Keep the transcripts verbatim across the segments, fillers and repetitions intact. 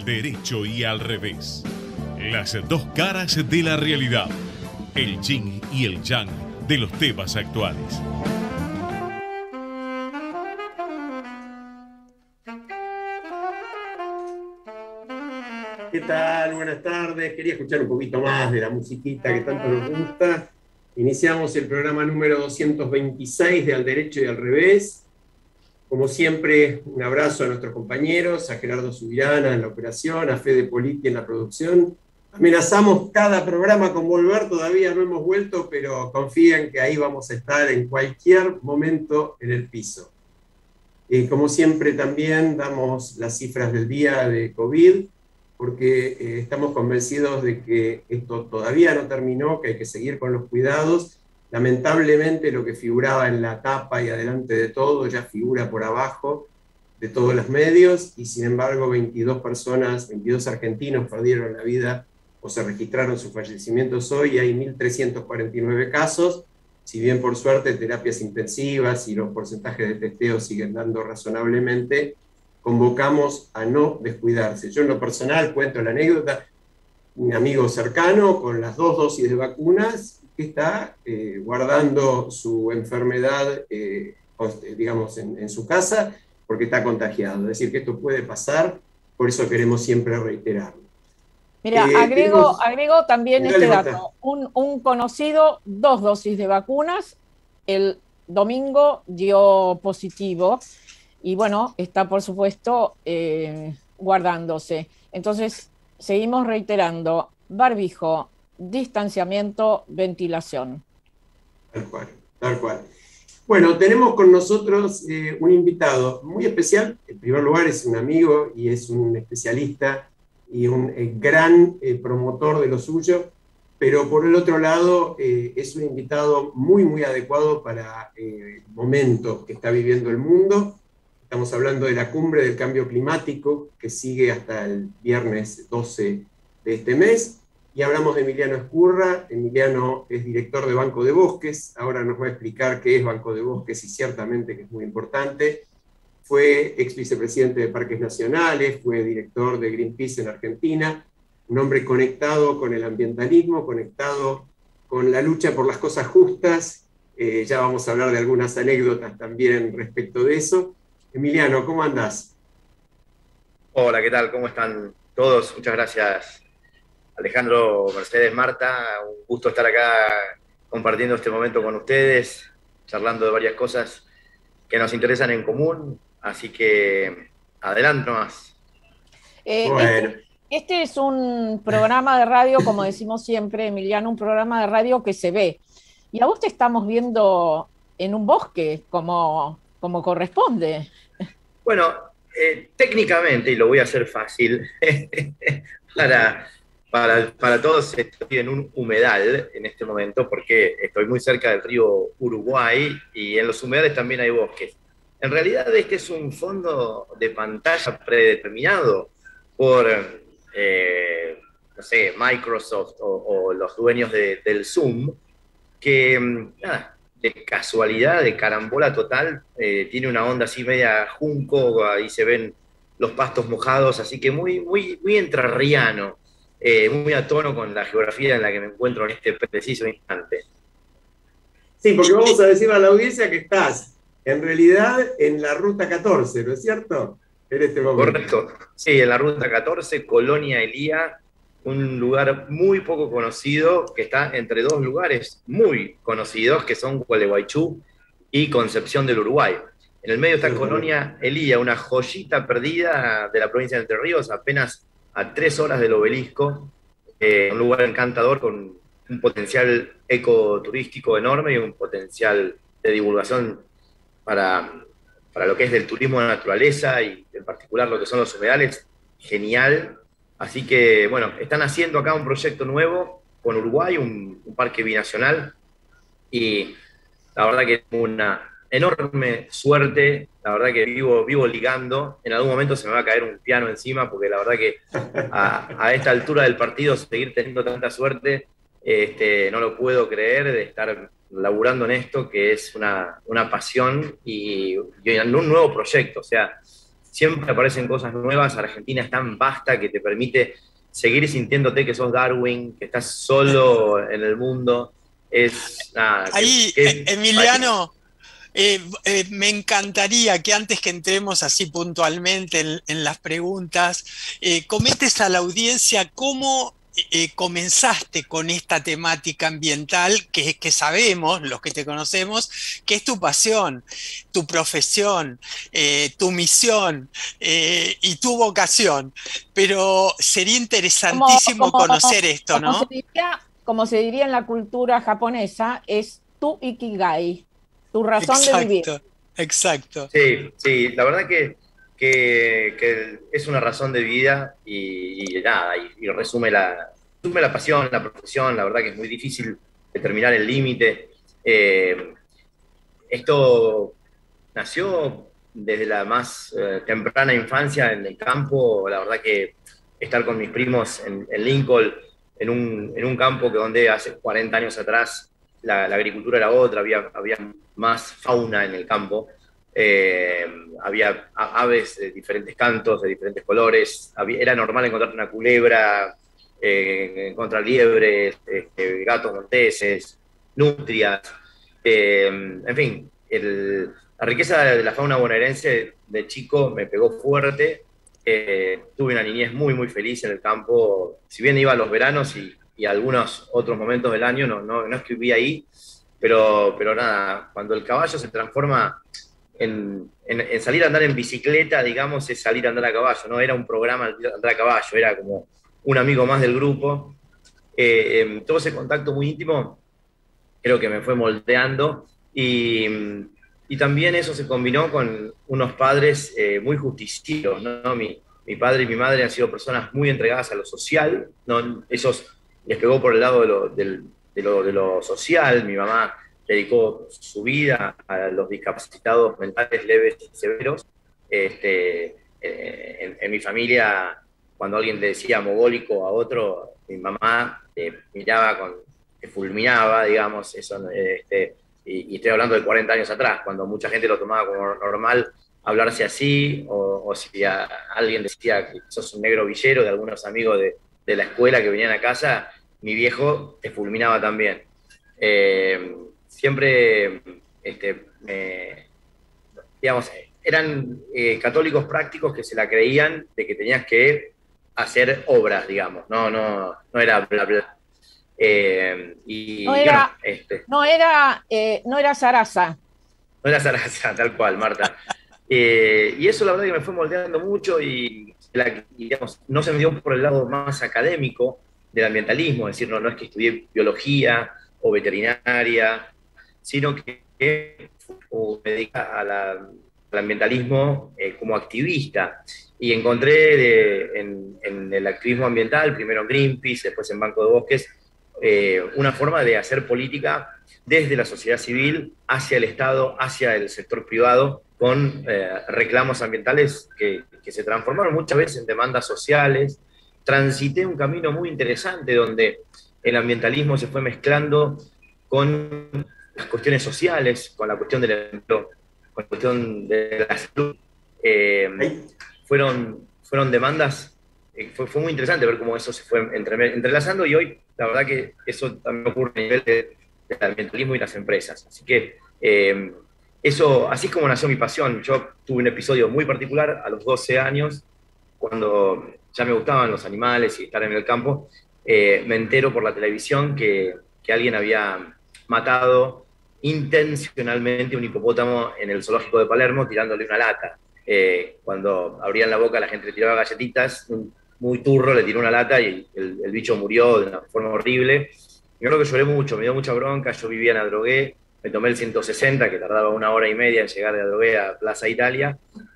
derecho y al revés. Las dos caras de la realidad. El yin y el yang de los temas actuales. ¿Qué tal? Buenas tardes. Quería escuchar un poquito más de la musiquita que tanto nos gusta. Iniciamos el programa número doscientos veintiséis de Al Derecho y al Revés. Como siempre, un abrazo a nuestros compañeros, a Gerardo Subirana en la operación, a Fede Politi en la producción. Amenazamos cada programa con volver, todavía no hemos vuelto, pero confíen que ahí vamos a estar en cualquier momento en el piso. Eh, como siempre también damos las cifras del día de COVID, porque eh, estamos convencidos de que esto todavía no terminó, que hay que seguir con los cuidados. Lamentablemente lo que figuraba en la tapa y adelante de todo ya figura por abajo de todos los medios, y sin embargo veintidós personas, veintidós argentinos perdieron la vida o se registraron sus fallecimientos hoy, y hay mil trescientos cuarenta y nueve casos, si bien por suerte terapias intensivas y los porcentajes de testeo siguen dando razonablemente. Convocamos a no descuidarse. Yo en lo personal cuento la anécdota, un amigo cercano con las dos dosis de vacunas que está eh, guardando su enfermedad, eh, digamos, en, en su casa, porque está contagiado. Es decir, que esto puede pasar, por eso queremos siempre reiterarlo. Mira, Eh, agrego, tenemos... agrego también Dale, este Marta. dato. Un, un conocido, dos dosis de vacunas, el domingo dio positivo y bueno, está por supuesto eh, guardándose. Entonces, seguimos reiterando, barbijo, distanciamiento, ventilación. Tal cual, tal cual. Bueno, tenemos con nosotros eh, un invitado muy especial. En primer lugar es un amigo y es un especialista y un eh, gran eh, promotor de lo suyo, pero por el otro lado eh, es un invitado muy, muy adecuado para eh, el momento que está viviendo el mundo. Estamos hablando de la cumbre del cambio climático que sigue hasta el viernes doce de este mes. Y hablamos de Emiliano Ezcurra. Emiliano es director de Banco de Bosques, ahora nos va a explicar qué es Banco de Bosques y ciertamente que es muy importante. Fue ex vicepresidente de Parques Nacionales, fue director de Greenpeace en Argentina, un hombre conectado con el ambientalismo, conectado con la lucha por las cosas justas. Eh, ya vamos a hablar de algunas anécdotas también respecto de eso. Emiliano, ¿cómo andás? Hola, ¿qué tal? ¿Cómo están todos? Muchas gracias, Alejandro, Mercedes, Marta. Un gusto estar acá compartiendo este momento con ustedes, charlando de varias cosas que nos interesan en común. Así que, adelante nomás. Eh, Bueno. este, este es un programa de radio, como decimos siempre, Emiliano, un programa de radio que se ve. Y a vos te estamos viendo en un bosque, como, como corresponde. Bueno, eh, técnicamente, y lo voy a hacer fácil, para, para, para todos estoy en un humedal en este momento, porque estoy muy cerca del río Uruguay, y en los humedales también hay bosques. En realidad este es un fondo de pantalla predeterminado por, eh, no sé, Microsoft o, o los dueños de, del Zoom, que, nada, de casualidad, de carambola total, eh, tiene una onda así media junco, ahí se ven los pastos mojados, así que muy, muy, muy entrerriano, eh, muy a tono con la geografía en la que me encuentro en este preciso instante. Sí, porque vamos a decirle a la audiencia que estás en realidad en la ruta catorce, ¿no es cierto? En este momento. Correcto, sí, en la ruta catorce, Colonia Elía, un lugar muy poco conocido, que está entre dos lugares muy conocidos, que son Gualeguaychú y Concepción del Uruguay. En el medio está Colonia Elía, una joyita perdida de la provincia de Entre Ríos, apenas a tres horas del obelisco, eh, un lugar encantador con un potencial ecoturístico enorme y un potencial de divulgación para, para lo que es del turismo de naturaleza y en particular lo que son los humedales, genial. Así que, bueno, están haciendo acá un proyecto nuevo con Uruguay, un, un parque binacional, y la verdad que es una enorme suerte, la verdad que vivo, vivo ligando, en algún momento se me va a caer un piano encima, porque la verdad que a, a esta altura del partido seguir teniendo tanta suerte, este, no lo puedo creer, de estar laburando en esto, que es una, una pasión y, y en un nuevo proyecto, o sea, siempre aparecen cosas nuevas. Argentina es tan vasta que te permite seguir sintiéndote que sos Darwin, que estás solo en el mundo. Es nada. Ahí, que, que, Emiliano, eh, eh, me encantaría que antes que entremos así puntualmente en, en las preguntas, eh, comentes a la audiencia cómo eh, comenzaste con esta temática ambiental que, que sabemos, los que te conocemos, que es tu pasión, tu profesión, eh, tu misión eh, y tu vocación. Pero sería interesantísimo como, como, conocer esto, como ¿no? Se diría, como se diría en la cultura japonesa, es tu ikigai, tu razón exacto, de vivir. Exacto. Sí, sí, la verdad que, que, que es una razón de vida y, y nada, y, y resume, la, resume la pasión, la profesión. La verdad que es muy difícil determinar el límite. Eh, esto nació desde la más eh, temprana infancia en el campo. La verdad que estar con mis primos en, en Lincoln, en un, en un campo que donde hace cuarenta años atrás la, la agricultura era otra, había, había más fauna en el campo, eh, había aves de diferentes cantos, de diferentes colores, había, era normal encontrarte una culebra, eh, encontrar liebres, eh, gatos monteses, nutrias, eh, en fin, el, la riqueza de la fauna bonaerense de chico me pegó fuerte. Eh, tuve una niñez muy, muy feliz en el campo. Si bien iba a los veranos y, y algunos otros momentos del año, no, no, no es que vivía ahí, pero, pero nada, cuando el caballo se transforma en, en, en salir a andar en bicicleta, digamos, es salir a andar a caballo, no era un programa andar a caballo, era como un amigo más del grupo. Eh, eh, todo ese contacto muy íntimo creo que me fue moldeando y, y también eso se combinó con unos padres eh, muy justicieros, ¿no? Mi, mi padre y mi madre han sido personas muy entregadas a lo social, ¿no? Esos les pegó por el lado de lo, del, de lo, de lo social. Mi mamá dedicó su vida a los discapacitados mentales leves y severos. Este, eh, en, en mi familia, cuando alguien le decía mogólico a otro, mi mamá eh, miraba con... que fulminaba, digamos, eso, este, y, y estoy hablando de cuarenta años atrás, cuando mucha gente lo tomaba como normal hablarse así, o, o si a, alguien decía que sos un negro villero de algunos amigos de, de la escuela que venían a casa, mi viejo te fulminaba también. Eh, siempre, este, me, digamos, eran eh, católicos prácticos que se la creían de que tenías que hacer obras, digamos, no, no, no era bla bla. Eh, y, no era, bueno, este, no era, eh, no era Sarasa. No era Sarasa, tal cual, Marta. Eh, y eso la verdad que me fue moldeando mucho y, la, y digamos, no se me dio por el lado más académico del ambientalismo, es decir, no, no es que estudié biología o veterinaria, sino que, que me dediqué a la, al ambientalismo eh, como activista. Y encontré de, en, en el activismo ambiental, primero en Greenpeace, después en Banco de Bosques, Eh, una forma de hacer política desde la sociedad civil hacia el Estado, hacia el sector privado, con eh, reclamos ambientales que, que se transformaron muchas veces en demandas sociales. Transité un camino muy interesante donde el ambientalismo se fue mezclando con las cuestiones sociales, con la cuestión del empleo, con la cuestión de la salud. Eh, fueron, fueron demandas. Fue, fue muy interesante ver cómo eso se fue entre, entrelazando y hoy la verdad que eso también ocurre a nivel de, del ambientalismo y las empresas. Así que eh, eso, así es como nació mi pasión. Yo tuve un episodio muy particular a los doce años, cuando ya me gustaban los animales y estar en el campo. Eh, me entero por la televisión que, que alguien había matado intencionalmente un hipopótamo en el zoológico de Palermo tirándole una lata. Eh, cuando abrían la boca la gente le tiraba galletitas, un muy turro le tiró una lata y el, el bicho murió de una forma horrible. Yo creo que lloré mucho, me dio mucha bronca. Yo vivía en Adrogué, me tomé el ciento sesenta, que tardaba una hora y media en llegar de Adrogué a Plaza Italia,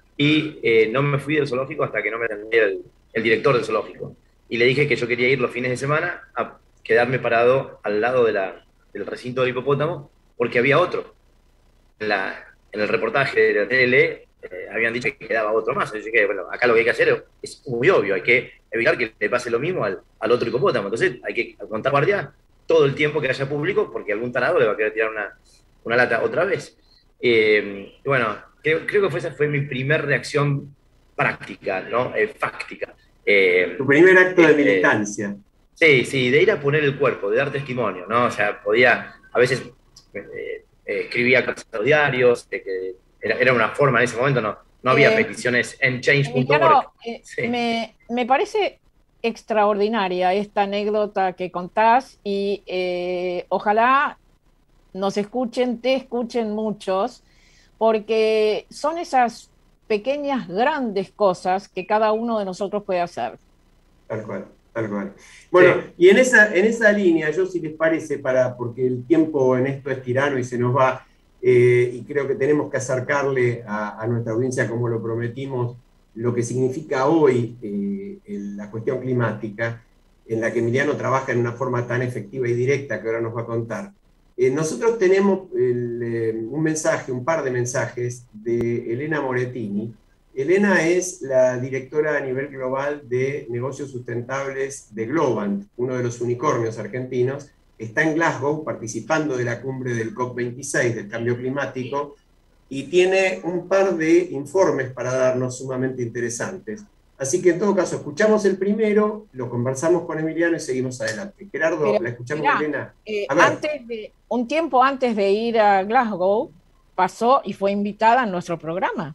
y eh, no me fui del zoológico hasta que no me atendiera el, el director del zoológico. Y le dije que yo quería ir los fines de semana a quedarme parado al lado de la, del recinto del hipopótamo, porque había otro. En, la, en el reportaje de la tele eh, habían dicho que quedaba otro más. Yo dije, bueno, acá lo que hay que hacer es muy obvio, hay que evitar que le pase lo mismo al, al otro hipopótamo. Entonces hay que contar guardia todo el tiempo que haya público, porque algún tarado le va a querer tirar una, una lata otra vez. Eh, y bueno, creo, creo que fue, esa fue mi primera reacción práctica, ¿no? Eh, fáctica. Eh, tu primer acto de eh, militancia. Sí, sí, de ir a poner el cuerpo, de dar testimonio, ¿no? O sea, podía, a veces eh, eh, escribía cartas a los diarios, de que era, era una forma en ese momento, no, no había Eh, peticiones en change punto org. Emiliano, eh, Sí. me, me parece extraordinaria esta anécdota que contás y eh, ojalá nos escuchen, te escuchen muchos, porque son esas pequeñas, grandes cosas que cada uno de nosotros puede hacer. Tal cual, tal cual. Bueno, sí. y en esa, en esa línea, yo si les parece, para, porque el tiempo en esto es tirano y se nos va, eh, y creo que tenemos que acercarle a, a nuestra audiencia, como lo prometimos, lo que significa hoy eh, la cuestión climática, en la que Emiliano trabaja en una forma tan efectiva y directa que ahora nos va a contar. Eh, nosotros tenemos el, eh, un mensaje, un par de mensajes de Elena Morettini. Elena es la directora a nivel global de negocios sustentables de Globant, uno de los unicornios argentinos. Está en Glasgow participando de la cumbre del COP veintiséis del cambio climático y tiene un par de informes para darnos sumamente interesantes. Así que en todo caso, escuchamos el primero, lo conversamos con Emiliano y seguimos adelante. Gerardo, Pero, la escuchamos, mirá, Elena. Eh, a ver. Antes de, un tiempo antes de ir a Glasgow, pasó y fue invitada a nuestro programa.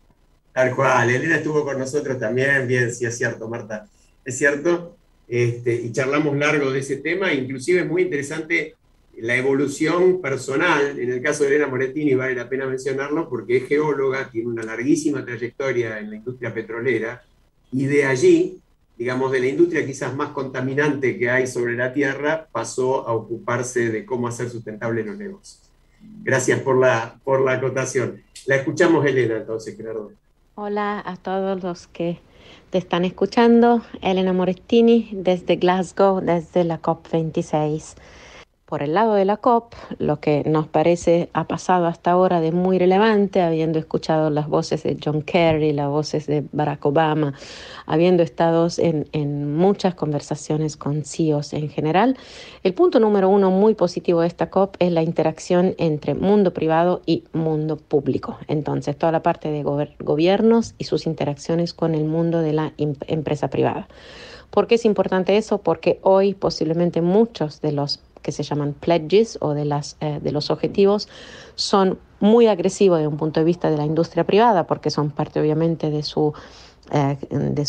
Tal cual, Elena estuvo con nosotros también, bien, sí, es cierto, Marta, es cierto, este, y charlamos largo de ese tema, inclusive es muy interesante la evolución personal, en el caso de Elena Morettini vale la pena mencionarlo porque es geóloga, tiene una larguísima trayectoria en la industria petrolera, y de allí, digamos, de la industria quizás más contaminante que hay sobre la Tierra, pasó a ocuparse de cómo hacer sustentables los negocios. Gracias por la, por la acotación. La escuchamos, Elena, entonces, Gerardo. Hola a todos los que te están escuchando. Elena Morettini desde Glasgow, desde la COP veintiséis. Por el lado de la COP, lo que nos parece ha pasado hasta ahora de muy relevante, habiendo escuchado las voces de John Kerry, las voces de Barack Obama, habiendo estado en, en muchas conversaciones con C E Os en general, el punto número uno muy positivo de esta COP es la interacción entre mundo privado y mundo público. Entonces, toda la parte de gober- gobiernos y sus interacciones con el mundo de la em- empresa privada. ¿Por qué es importante eso? Porque hoy posiblemente muchos de los que se llaman pledges o de, las, eh, de los objetivos son muy agresivos desde un punto de vista de la industria privada porque son parte obviamente de su, eh, de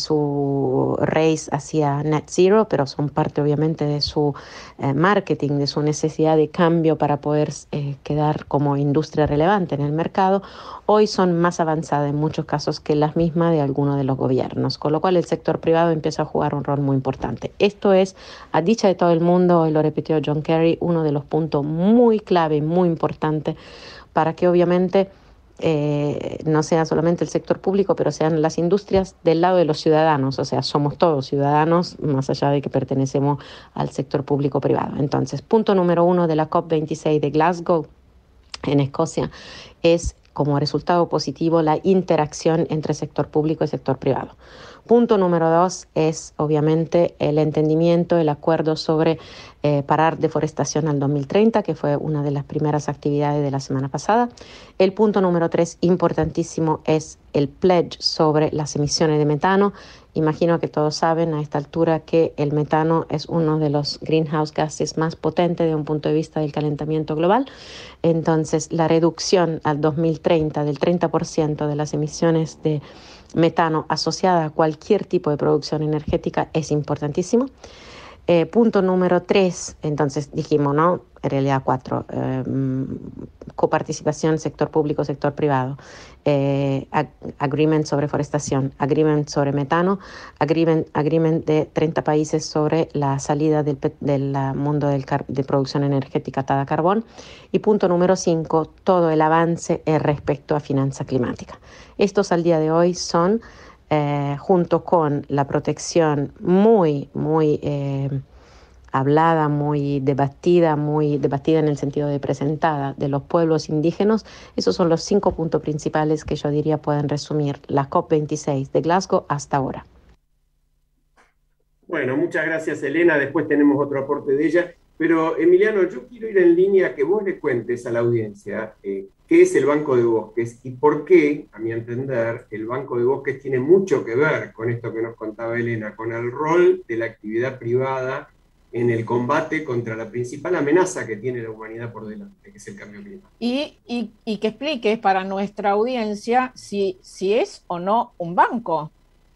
su race hacia net zero, pero son parte obviamente de su eh, marketing, de su necesidad de cambio para poder eh, quedar como industria relevante en el mercado. Hoy son más avanzadas en muchos casos que las mismas de algunos de los gobiernos, con lo cual el sector privado empieza a jugar un rol muy importante. Esto es, a dicha de todo el mundo, hoy lo repitió John Kerry, uno de los puntos muy clave, muy importante para que obviamente eh, no sea solamente el sector público, pero sean las industrias del lado de los ciudadanos, o sea, somos todos ciudadanos, más allá de que pertenecemos al sector público-privado. Entonces, punto número uno de la COP veintiséis de Glasgow, en Escocia, es como resultado positivo la interacción entre sector público y sector privado. Punto número dos es obviamente el entendimiento, el acuerdo sobre eh, parar deforestación al dos mil treinta, que fue una de las primeras actividades de la semana pasada. El punto número tres, importantísimo, es el pledge sobre las emisiones de metano. Imagino que todos saben a esta altura que el metano es uno de los greenhouse gases más potentes desde un punto de vista del calentamiento global. Entonces, la reducción al dos mil treinta del treinta por ciento de las emisiones de metano asociada a cualquier tipo de producción energética es importantísimo. Eh, punto número tres, entonces dijimos, ¿no? En realidad cuatro, eh, coparticipación, sector público, sector privado, eh, ag- agreement sobre forestación, agreement sobre metano, agreement, agreement de treinta países sobre la salida del, pet- del uh, mundo del car- de producción energética atada a carbón. Y punto número cinco, todo el avance eh, respecto a finanza climática. Estos al día de hoy son Eh, junto con la protección muy, muy eh, hablada, muy debatida, muy debatida en el sentido de presentada de los pueblos indígenas, esos son los cinco puntos principales que yo diría pueden resumir la COP veintiséis de Glasgow hasta ahora. Bueno, muchas gracias, Elena. Después tenemos otro aporte de ella. Pero, Emiliano, yo quiero ir en línea que vos le cuentes a la audiencia eh, qué es el Banco de Bosques y por qué, a mi entender, el Banco de Bosques tiene mucho que ver con esto que nos contaba Elena, con el rol de la actividad privada en el combate contra la principal amenaza que tiene la humanidad por delante, que es el cambio climático. Y, y, y que expliques para nuestra audiencia si, si es o no un banco.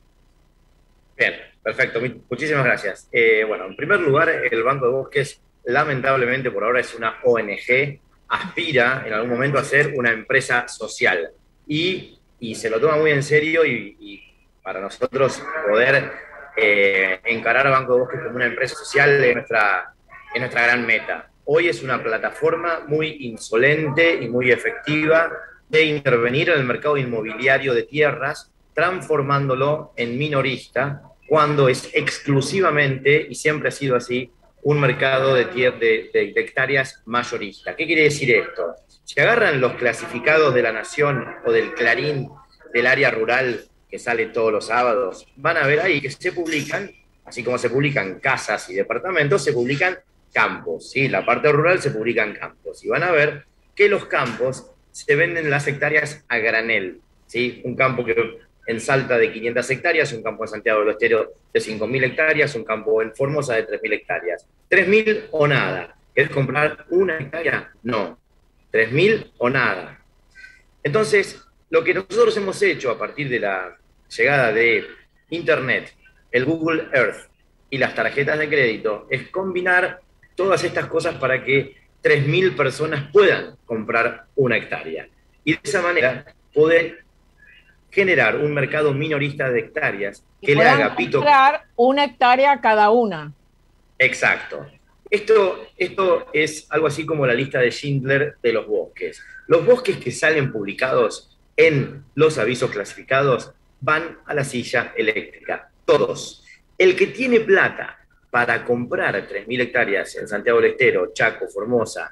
Bien, perfecto, muchísimas gracias. Eh, bueno, en primer lugar, el Banco de Bosques, lamentablemente por ahora es una O N G, aspira en algún momento a ser una empresa social y, y se lo toma muy en serio y, y para nosotros poder eh, encarar al Banco de Bosques como una empresa social es nuestra, es nuestra gran meta. Hoy es una plataforma muy insolente y muy efectiva de intervenir en el mercado inmobiliario de tierras, transformándolo en minorista, cuando es exclusivamente, y siempre ha sido así, un mercado de, de, de, de hectáreas mayorista. ¿Qué quiere decir esto? Si agarran los clasificados de La Nación o del Clarín del área rural, que sale todos los sábados, van a ver ahí que se publican, así como se publican casas y departamentos, se publican campos, ¿sí? La parte rural se publican campos, y van a ver que los campos se venden las hectáreas a granel, ¿sí? Un campo que en Salta de quinientas hectáreas, un campo en Santiago del Estero de cinco mil hectáreas, un campo en Formosa de tres mil hectáreas. tres mil o nada. ¿Querés comprar una hectárea? No. tres mil o nada. Entonces, lo que nosotros hemos hecho a partir de la llegada de Internet, el Google Earth y las tarjetas de crédito, es combinar todas estas cosas para que tres mil personas puedan comprar una hectárea. Y de esa manera poder generar un mercado minorista de hectáreas que le haga pito. Comprar una hectárea cada una. Exacto. Esto, esto es algo así como la lista de Schindler de los bosques. Los bosques que salen publicados en los avisos clasificados van a la silla eléctrica. Todos. El que tiene plata para comprar tres mil hectáreas en Santiago del Estero, Chaco, Formosa,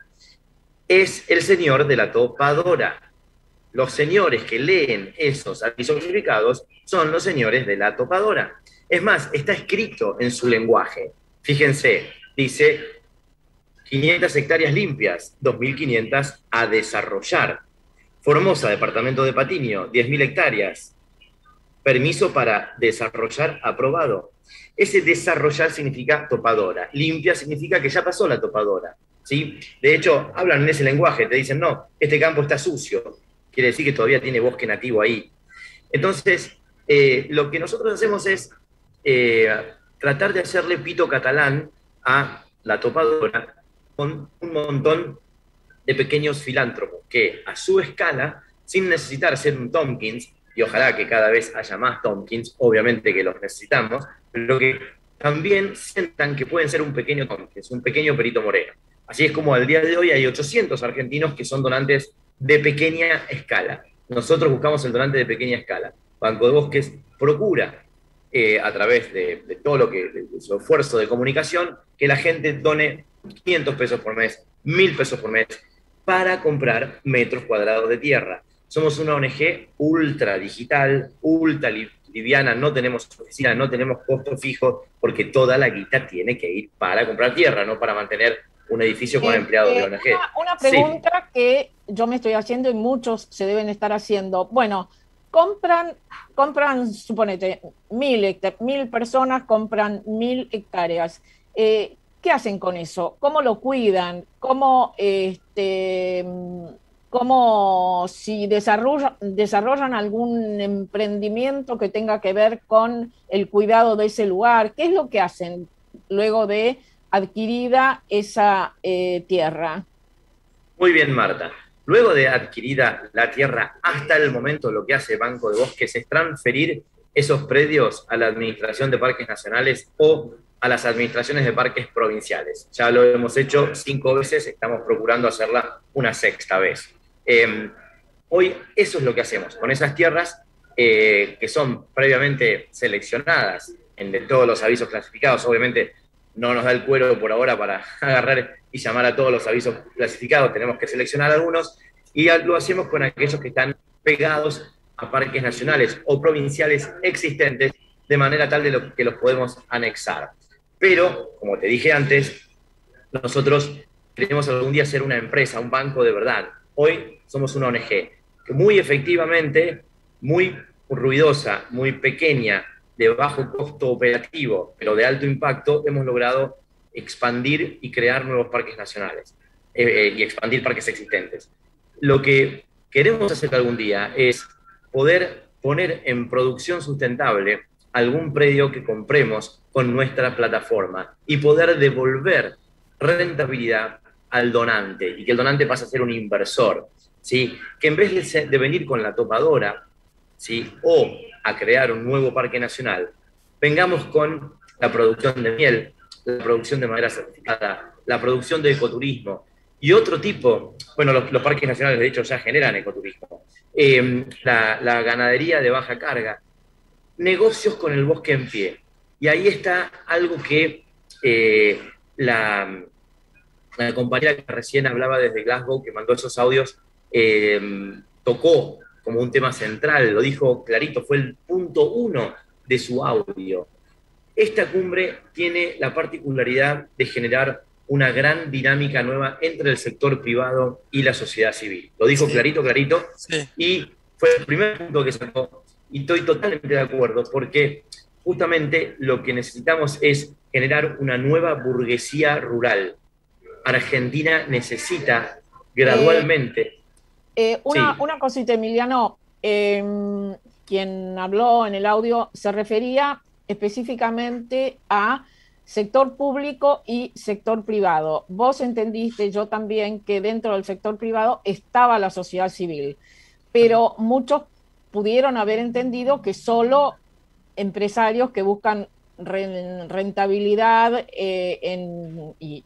es el señor de la topadora. Los señores que leen esos avisos clasificados son los señores de la topadora. Es más, está escrito en su lenguaje. Fíjense, dice quinientas hectáreas limpias, dos mil quinientas a desarrollar. Formosa, departamento de Patiño, diez mil hectáreas. Permiso para desarrollar aprobado. Ese desarrollar significa topadora. Limpia significa que ya pasó la topadora, ¿sí? De hecho, hablan en ese lenguaje, te dicen, no, este campo está sucio. Quiere decir que todavía tiene bosque nativo ahí. Entonces, eh, lo que nosotros hacemos es eh, tratar de hacerle pito catalán a la topadora con un montón de pequeños filántropos que, a su escala, sin necesitar ser un Tompkins, y ojalá que cada vez haya más Tompkins, obviamente que los necesitamos, pero que también sientan que pueden ser un pequeño Tompkins, un pequeño Perito Moreno. Así es como al día de hoy hay ochocientos argentinos que son donantes de pequeña escala. Nosotros buscamos el donante de pequeña escala. Banco de Bosques procura, eh, a través de, de todo lo que, de, de su esfuerzo de comunicación, que la gente done quinientos pesos por mes, mil pesos por mes, para comprar metros cuadrados de tierra. Somos una O N G ultra digital, ultra liviana, no tenemos oficina, no tenemos costo fijo, porque toda la guita tiene que ir para comprar tierra, no para mantener un edificio con eh, empleados eh, de O N G. Una, una pregunta sí. que yo me estoy haciendo y muchos se deben estar haciendo. Bueno, compran, compran, suponete, mil, mil personas compran mil hectáreas. Eh, ¿Qué hacen con eso? ¿Cómo lo cuidan? ¿Cómo, este, cómo si desarrollan, desarrollan algún emprendimiento que tenga que ver con el cuidado de ese lugar? ¿Qué es lo que hacen luego de adquirida esa eh, tierra? Muy bien, Marta. Luego de adquirida la tierra, hasta el momento lo que hace Banco de Bosques es transferir esos predios a la Administración de Parques Nacionales o a las administraciones de parques provinciales. Ya lo hemos hecho cinco veces, estamos procurando hacerla una sexta vez. Eh, hoy eso es lo que hacemos con esas tierras eh, que son previamente seleccionadas en de todos los avisos clasificados. Obviamente no nos da el cuero por ahora para agarrar y llamar a todos los avisos clasificados, tenemos que seleccionar algunos y lo hacemos con aquellos que están pegados a parques nacionales o provinciales existentes, de manera tal de lo que los podemos anexar. Pero, como te dije antes, nosotros queremos algún día ser una empresa, un banco de verdad. Hoy somos una O N G, que muy efectivamente, muy ruidosa, muy pequeña, de bajo costo operativo, pero de alto impacto, hemos logrado expandir y crear nuevos parques nacionales eh, eh, y expandir parques existentes. Lo que queremos hacer algún día es poder poner en producción sustentable algún predio que compremos con nuestra plataforma y poder devolver rentabilidad al donante y que el donante pase a ser un inversor, ¿sí? Que en vez de, ser, de venir con la topadora, ¿sí? O a crear un nuevo parque nacional, vengamos con la producción de miel, la producción de madera certificada, la producción de ecoturismo y otro tipo, bueno, los, los parques nacionales de hecho ya generan ecoturismo, eh, la, la ganadería de baja carga, negocios con el bosque en pie. Y ahí está algo que eh, la, la compañera que recién hablaba desde Glasgow, que mandó esos audios, eh, tocó como un tema central, lo dijo clarito, fue el punto uno de su audio. Esta cumbre tiene la particularidad de generar una gran dinámica nueva entre el sector privado y la sociedad civil. Lo dijo sí. clarito, clarito, sí. y fue el primer punto que sacó. Y estoy totalmente de acuerdo, porque justamente lo que necesitamos es generar una nueva burguesía rural. Argentina necesita gradualmente... Eh, eh, una, sí. una cosita, Emiliano, eh, quien habló en el audio se refería específicamente a sector público y sector privado. Vos entendiste, yo también, que dentro del sector privado estaba la sociedad civil, pero muchos pudieron haber entendido que solo empresarios que buscan rentabilidad eh, en, y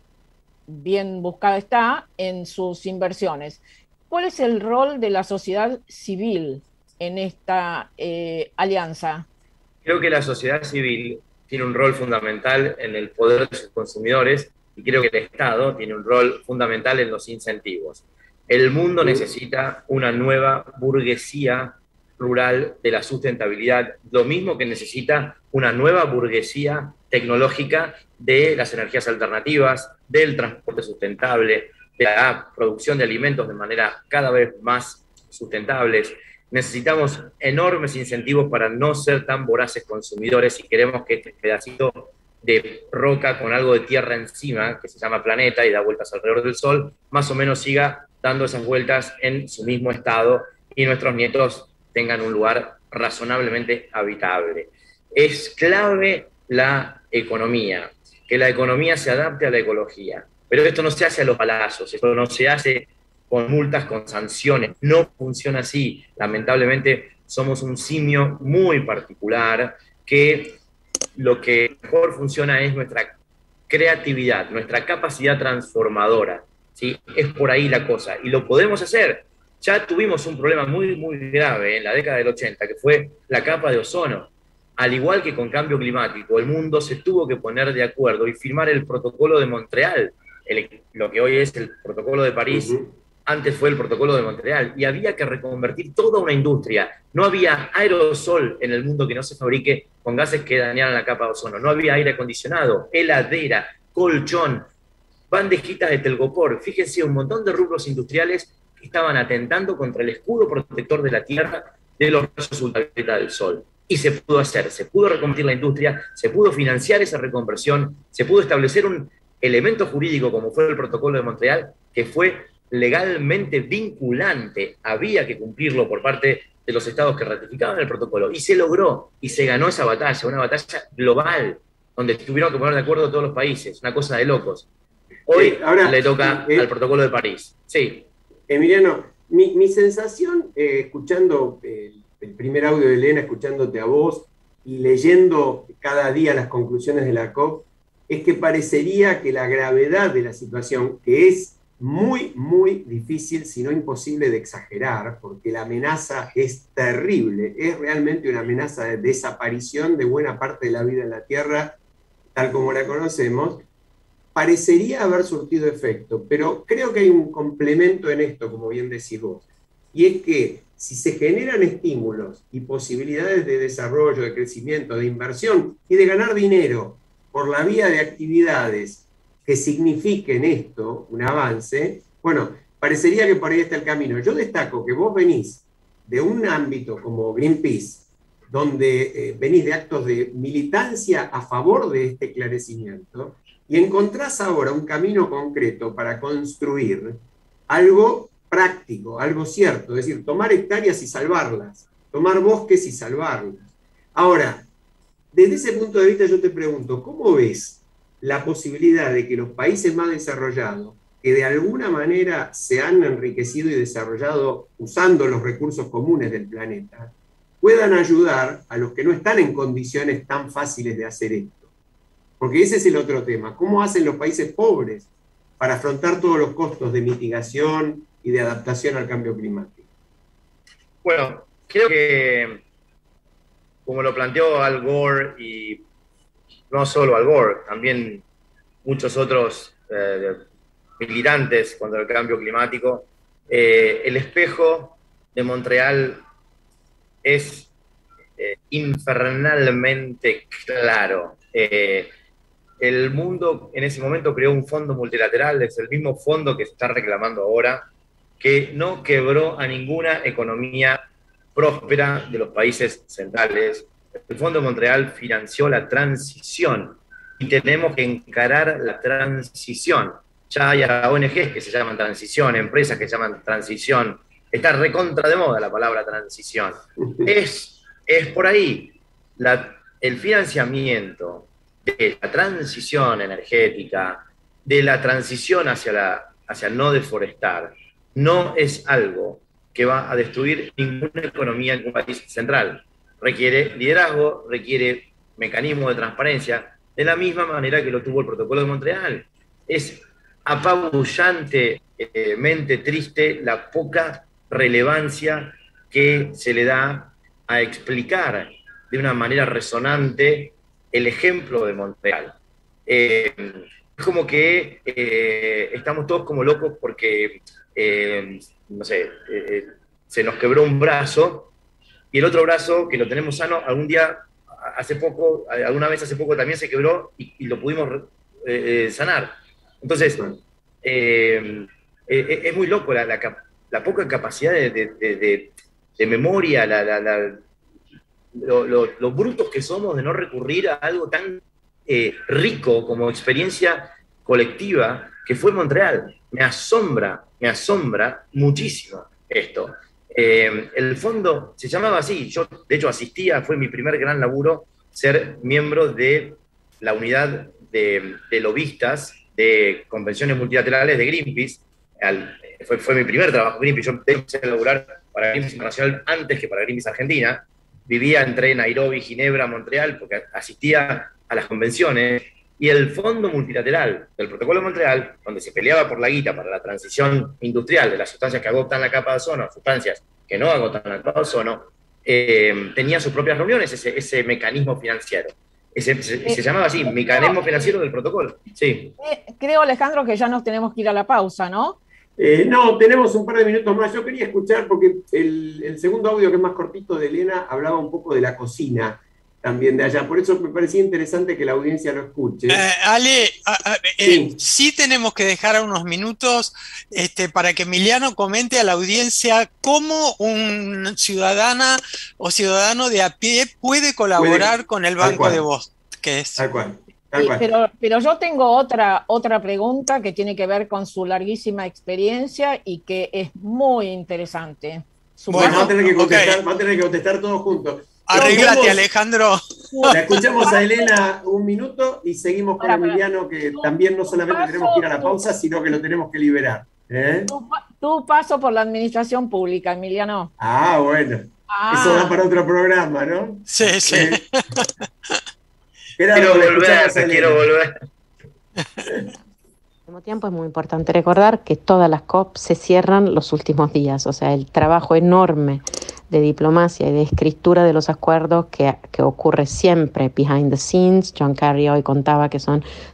bien buscada está en sus inversiones. ¿Cuál es el rol de la sociedad civil en esta eh, alianza? Creo que la sociedad civil tiene un rol fundamental en el poder de sus consumidores y creo que el Estado tiene un rol fundamental en los incentivos. El mundo necesita una nueva burguesía rural de la sustentabilidad, lo mismo que necesita una nueva burguesía tecnológica de las energías alternativas, del transporte sustentable, de la producción de alimentos de manera cada vez más sustentables. Necesitamos enormes incentivos para no ser tan voraces consumidores y queremos que este pedacito de roca con algo de tierra encima, que se llama planeta y da vueltas alrededor del Sol, más o menos siga dando esas vueltas en su mismo estado y nuestros nietos tengan un lugar razonablemente habitable. Es clave la economía, que la economía se adapte a la ecología, pero esto no se hace a los palazos, esto no se hace con multas, con sanciones, no funciona así. Lamentablemente somos un simio muy particular que lo que mejor funciona es nuestra creatividad, nuestra capacidad transformadora, ¿sí? Es por ahí la cosa, y lo podemos hacer. Ya tuvimos un problema muy, muy grave en la década del ochenta, que fue la capa de ozono. Al igual que con cambio climático, el mundo se tuvo que poner de acuerdo y firmar el protocolo de Montreal, el, lo que hoy es el protocolo de París. Uh-huh. Antes fue el protocolo de Montreal, y había que reconvertir toda una industria. No había aerosol en el mundo que no se fabrique con gases que dañaran la capa de ozono. No había aire acondicionado, heladera, colchón, bandejitas de telgopor. Fíjense, un montón de rubros industriales que estaban atentando contra el escudo protector de la Tierra de los rayos ultravioleta del Sol. Y se pudo hacer, se pudo reconvertir la industria, se pudo financiar esa reconversión, se pudo establecer un elemento jurídico como fue el protocolo de Montreal, que fue legalmente vinculante, había que cumplirlo por parte de los estados que ratificaban el protocolo, y se logró, y se ganó esa batalla, una batalla global, donde tuvieron que poner de acuerdo todos los países, una cosa de locos. Hoy eh, ahora, le toca eh, al protocolo de París. Sí. Emiliano, mi, mi sensación, eh, escuchando el, el primer audio de Elena, escuchándote a vos, y leyendo cada día las conclusiones de la COP, es que parecería que la gravedad de la situación, que es muy, muy difícil, si no imposible de exagerar, porque la amenaza es terrible, es realmente una amenaza de desaparición de buena parte de la vida en la Tierra, tal como la conocemos, parecería haber surtido efecto, pero creo que hay un complemento en esto, como bien decís vos, y es que si se generan estímulos y posibilidades de desarrollo, de crecimiento, de inversión y de ganar dinero por la vía de actividades que signifiquen esto, un avance, bueno, parecería que por ahí está el camino. Yo destaco que vos venís de un ámbito como Greenpeace, donde eh, venís de actos de militancia a favor de este esclarecimiento, y encontrás ahora un camino concreto para construir algo práctico, algo cierto, es decir, tomar hectáreas y salvarlas, tomar bosques y salvarlas. Ahora, desde ese punto de vista yo te pregunto, ¿cómo ves la posibilidad de que los países más desarrollados, que de alguna manera se han enriquecido y desarrollado usando los recursos comunes del planeta, puedan ayudar a los que no están en condiciones tan fáciles de hacer esto? Porque ese es el otro tema. ¿Cómo hacen los países pobres para afrontar todos los costos de mitigación y de adaptación al cambio climático? Bueno, creo que, como lo planteó Al Gore, y no solo Al Gore, también muchos otros eh, militantes contra el cambio climático, eh, el espejo de Montreal es eh, infernalmente claro. Eh, el mundo en ese momento creó un fondo multilateral, es el mismo fondo que se está reclamando ahora, que no quebró a ninguna economía próspera de los países centrales. El Fondo de Montreal financió la transición y tenemos que encarar la transición. Ya hay O N Ges que se llaman transición, empresas que se llaman transición. Está recontra de moda la palabra transición. Es, es por ahí. La, el financiamiento de la transición energética, de la transición hacia, la, hacia no deforestar, no es algo que va a destruir ninguna economía en un país central. Requiere liderazgo, requiere mecanismos de transparencia, de la misma manera que lo tuvo el Protocolo de Montreal. Es apabullantemente triste la poca relevancia que se le da a explicar de una manera resonante el ejemplo de Montreal. Eh, es como que eh, estamos todos como locos porque, eh, no sé, eh, se nos quebró un brazo, y el otro brazo, que lo tenemos sano, algún día, hace poco, alguna vez hace poco también se quebró y, y lo pudimos eh, sanar. Entonces, eh, eh, es muy loco la, la, la poca capacidad de, de, de, de memoria, la, la, la, lo, lo, lo brutos que somos de no recurrir a algo tan eh, rico como experiencia colectiva que fue Montreal. Me asombra, me asombra muchísimo esto. Eh, el fondo se llamaba así, yo de hecho asistía, fue mi primer gran laburo, ser miembro de la unidad de, de lobistas de convenciones multilaterales de Greenpeace. Al, fue, fue mi primer trabajo Greenpeace, yo empecé a laburar para Greenpeace Internacional antes que para Greenpeace Argentina, vivía entre Nairobi, Ginebra, Montreal, porque asistía a las convenciones, y el fondo multilateral del Protocolo de Montreal, donde se peleaba por la guita para la transición industrial de las sustancias que agotan la capa de ozono, sustancias que no agotan la capa de ozono, eh, tenía sus propias reuniones, ese, ese mecanismo financiero. Ese, se, se llamaba así, mecanismo financiero del protocolo. Sí. Creo, Alejandro, que ya nos tenemos que ir a la pausa, ¿no? Eh, no, tenemos un par de minutos más. Yo quería escuchar, porque el, el segundo audio, que es más cortito, de Elena, hablaba un poco de la cocina también de allá. Por eso me parecía interesante que la audiencia lo escuche. Eh, Ale, a, a, eh, sí. sí tenemos que dejar unos minutos este, para que Emiliano comente a la audiencia cómo un ciudadana o ciudadano de a pie puede colaborar puede, con el Banco de Bosques. Tal cual. Sí, pero, pero yo tengo otra, otra pregunta que tiene que ver con su larguísima experiencia y que es muy interesante. Su bueno, vamos a tener que contestar, okay. va a tener que contestar todos juntos. Arréglate, Alejandro. La escuchamos a Elena un minuto y seguimos con Emiliano, que también no solamente paso, tenemos que ir a la pausa, sino que lo tenemos que liberar. ¿eh? Tu, tu paso por la administración pública, Emiliano. Ah, bueno. Ah. Eso da para otro programa, ¿no? Sí, sí. ¿Eh? Quiero volver, quiero volver. Al mismo tiempo es muy importante recordar que todas las COP se cierran los últimos días, o sea, el trabajo enorme de diplomacia y de escritura de los acuerdos que, que ocurre siempre behind the scenes. John Kerry hoy contaba que son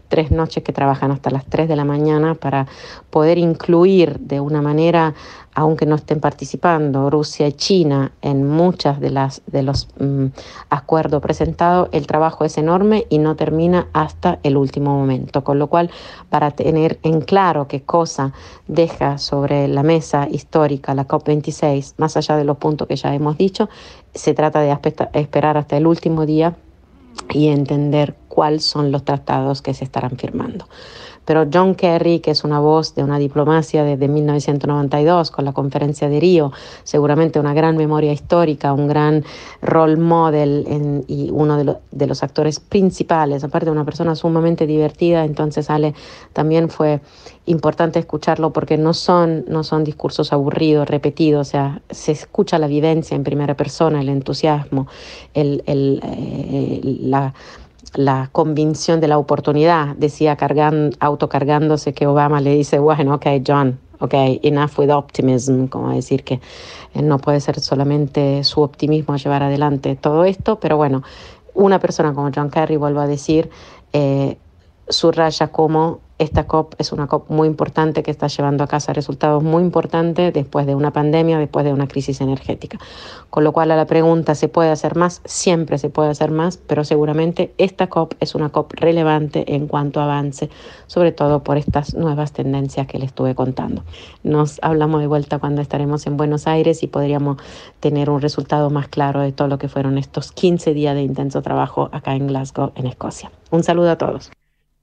tres noches que trabajan hasta las tres de la mañana para poder incluir de una manera, aunque no estén participando Rusia y China en muchas de las de los um, acuerdos presentados. El trabajo es enorme y no termina hasta el último momento, con lo cual, para tener en claro qué cosa deja sobre la mesa histórica la COP veintiséis, más allá de los puntos que ya hemos dicho, se trata de esperar hasta el último día y entender cuáles son los tratados que se estarán firmando. Pero John Kerry, que es una voz de una diplomacia desde mil novecientos noventa y dos con la conferencia de Río, seguramente una gran memoria histórica, un gran role model en, y uno de, lo, de los actores principales, aparte de una persona sumamente divertida. Entonces Ale, también fue importante escucharlo porque no son, no son discursos aburridos, repetidos, o sea, se escucha la vivencia en primera persona, el entusiasmo, el, el, eh, la... la convicción de la oportunidad. Decía cargan, autocargándose que Obama le dice, bueno, ok, John, ok, enough with optimism, como decir que no puede ser solamente su optimismo llevar adelante todo esto, pero bueno, una persona como John Kerry, vuelvo a decir, eh, subraya cómo esta COP es una COP muy importante que está llevando a casa resultados muy importantes después de una pandemia, después de una crisis energética. Con lo cual, a la pregunta, ¿se puede hacer más? Siempre se puede hacer más, pero seguramente esta COP es una COP relevante en cuanto a avance, sobre todo por estas nuevas tendencias que les estuve contando. Nos hablamos de vuelta cuando estaremos en Buenos Aires y podríamos tener un resultado más claro de todo lo que fueron estos quince días de intenso trabajo acá en Glasgow, en Escocia. Un saludo a todos.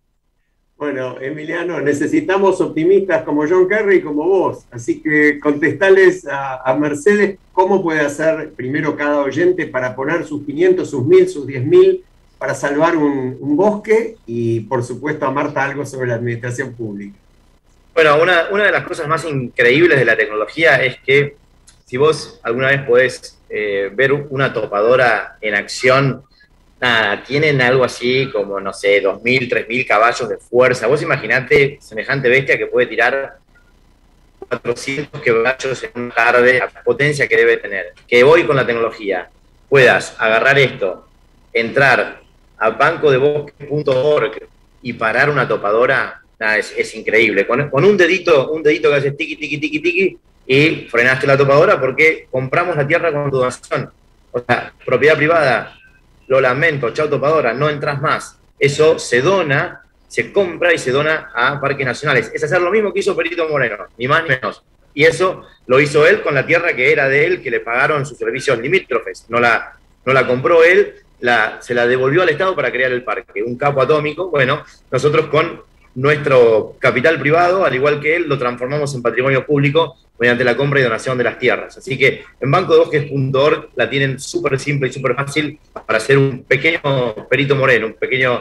Bueno, Emiliano, necesitamos optimistas como John Kerry y como vos, así que contestales a, a Mercedes cómo puede hacer primero cada oyente para poner sus quinientos, sus mil, sus diez mil para salvar un, un bosque, y por supuesto a Marta algo sobre la administración pública. Bueno, una, una de las cosas más increíbles de la tecnología es que si vos alguna vez podés eh, ver una topadora en acción, nada, tienen algo así como, no sé, dos mil, tres mil caballos de fuerza. Vos imaginate semejante bestia que puede tirar cuatrocientos caballos en una tarde, la potencia que debe tener. Que hoy con la tecnología puedas agarrar esto, entrar a banco de bosques punto org y parar una topadora, nada, es, es increíble. Con, con un dedito, un dedito que hace tiqui, tiqui, tiqui, tiqui, y frenaste la topadora porque compramos la tierra con tu donación. O sea, propiedad privada. Lo lamento, chao topadora, no entras más. Eso se dona, se compra y se dona a parques nacionales. Es hacer lo mismo que hizo Perito Moreno, ni más ni menos. Y eso lo hizo él con la tierra que era de él, que le pagaron sus servicios limítrofes. No la, no la compró él, la, se la devolvió al Estado para crear el parque. Un capo atómico. Bueno, nosotros con nuestro capital privado, al igual que él, lo transformamos en patrimonio público mediante la compra y donación de las tierras. Así que en banco de bosques punto org la tienen súper simple y súper fácil para hacer un pequeño Perito Moreno, un pequeño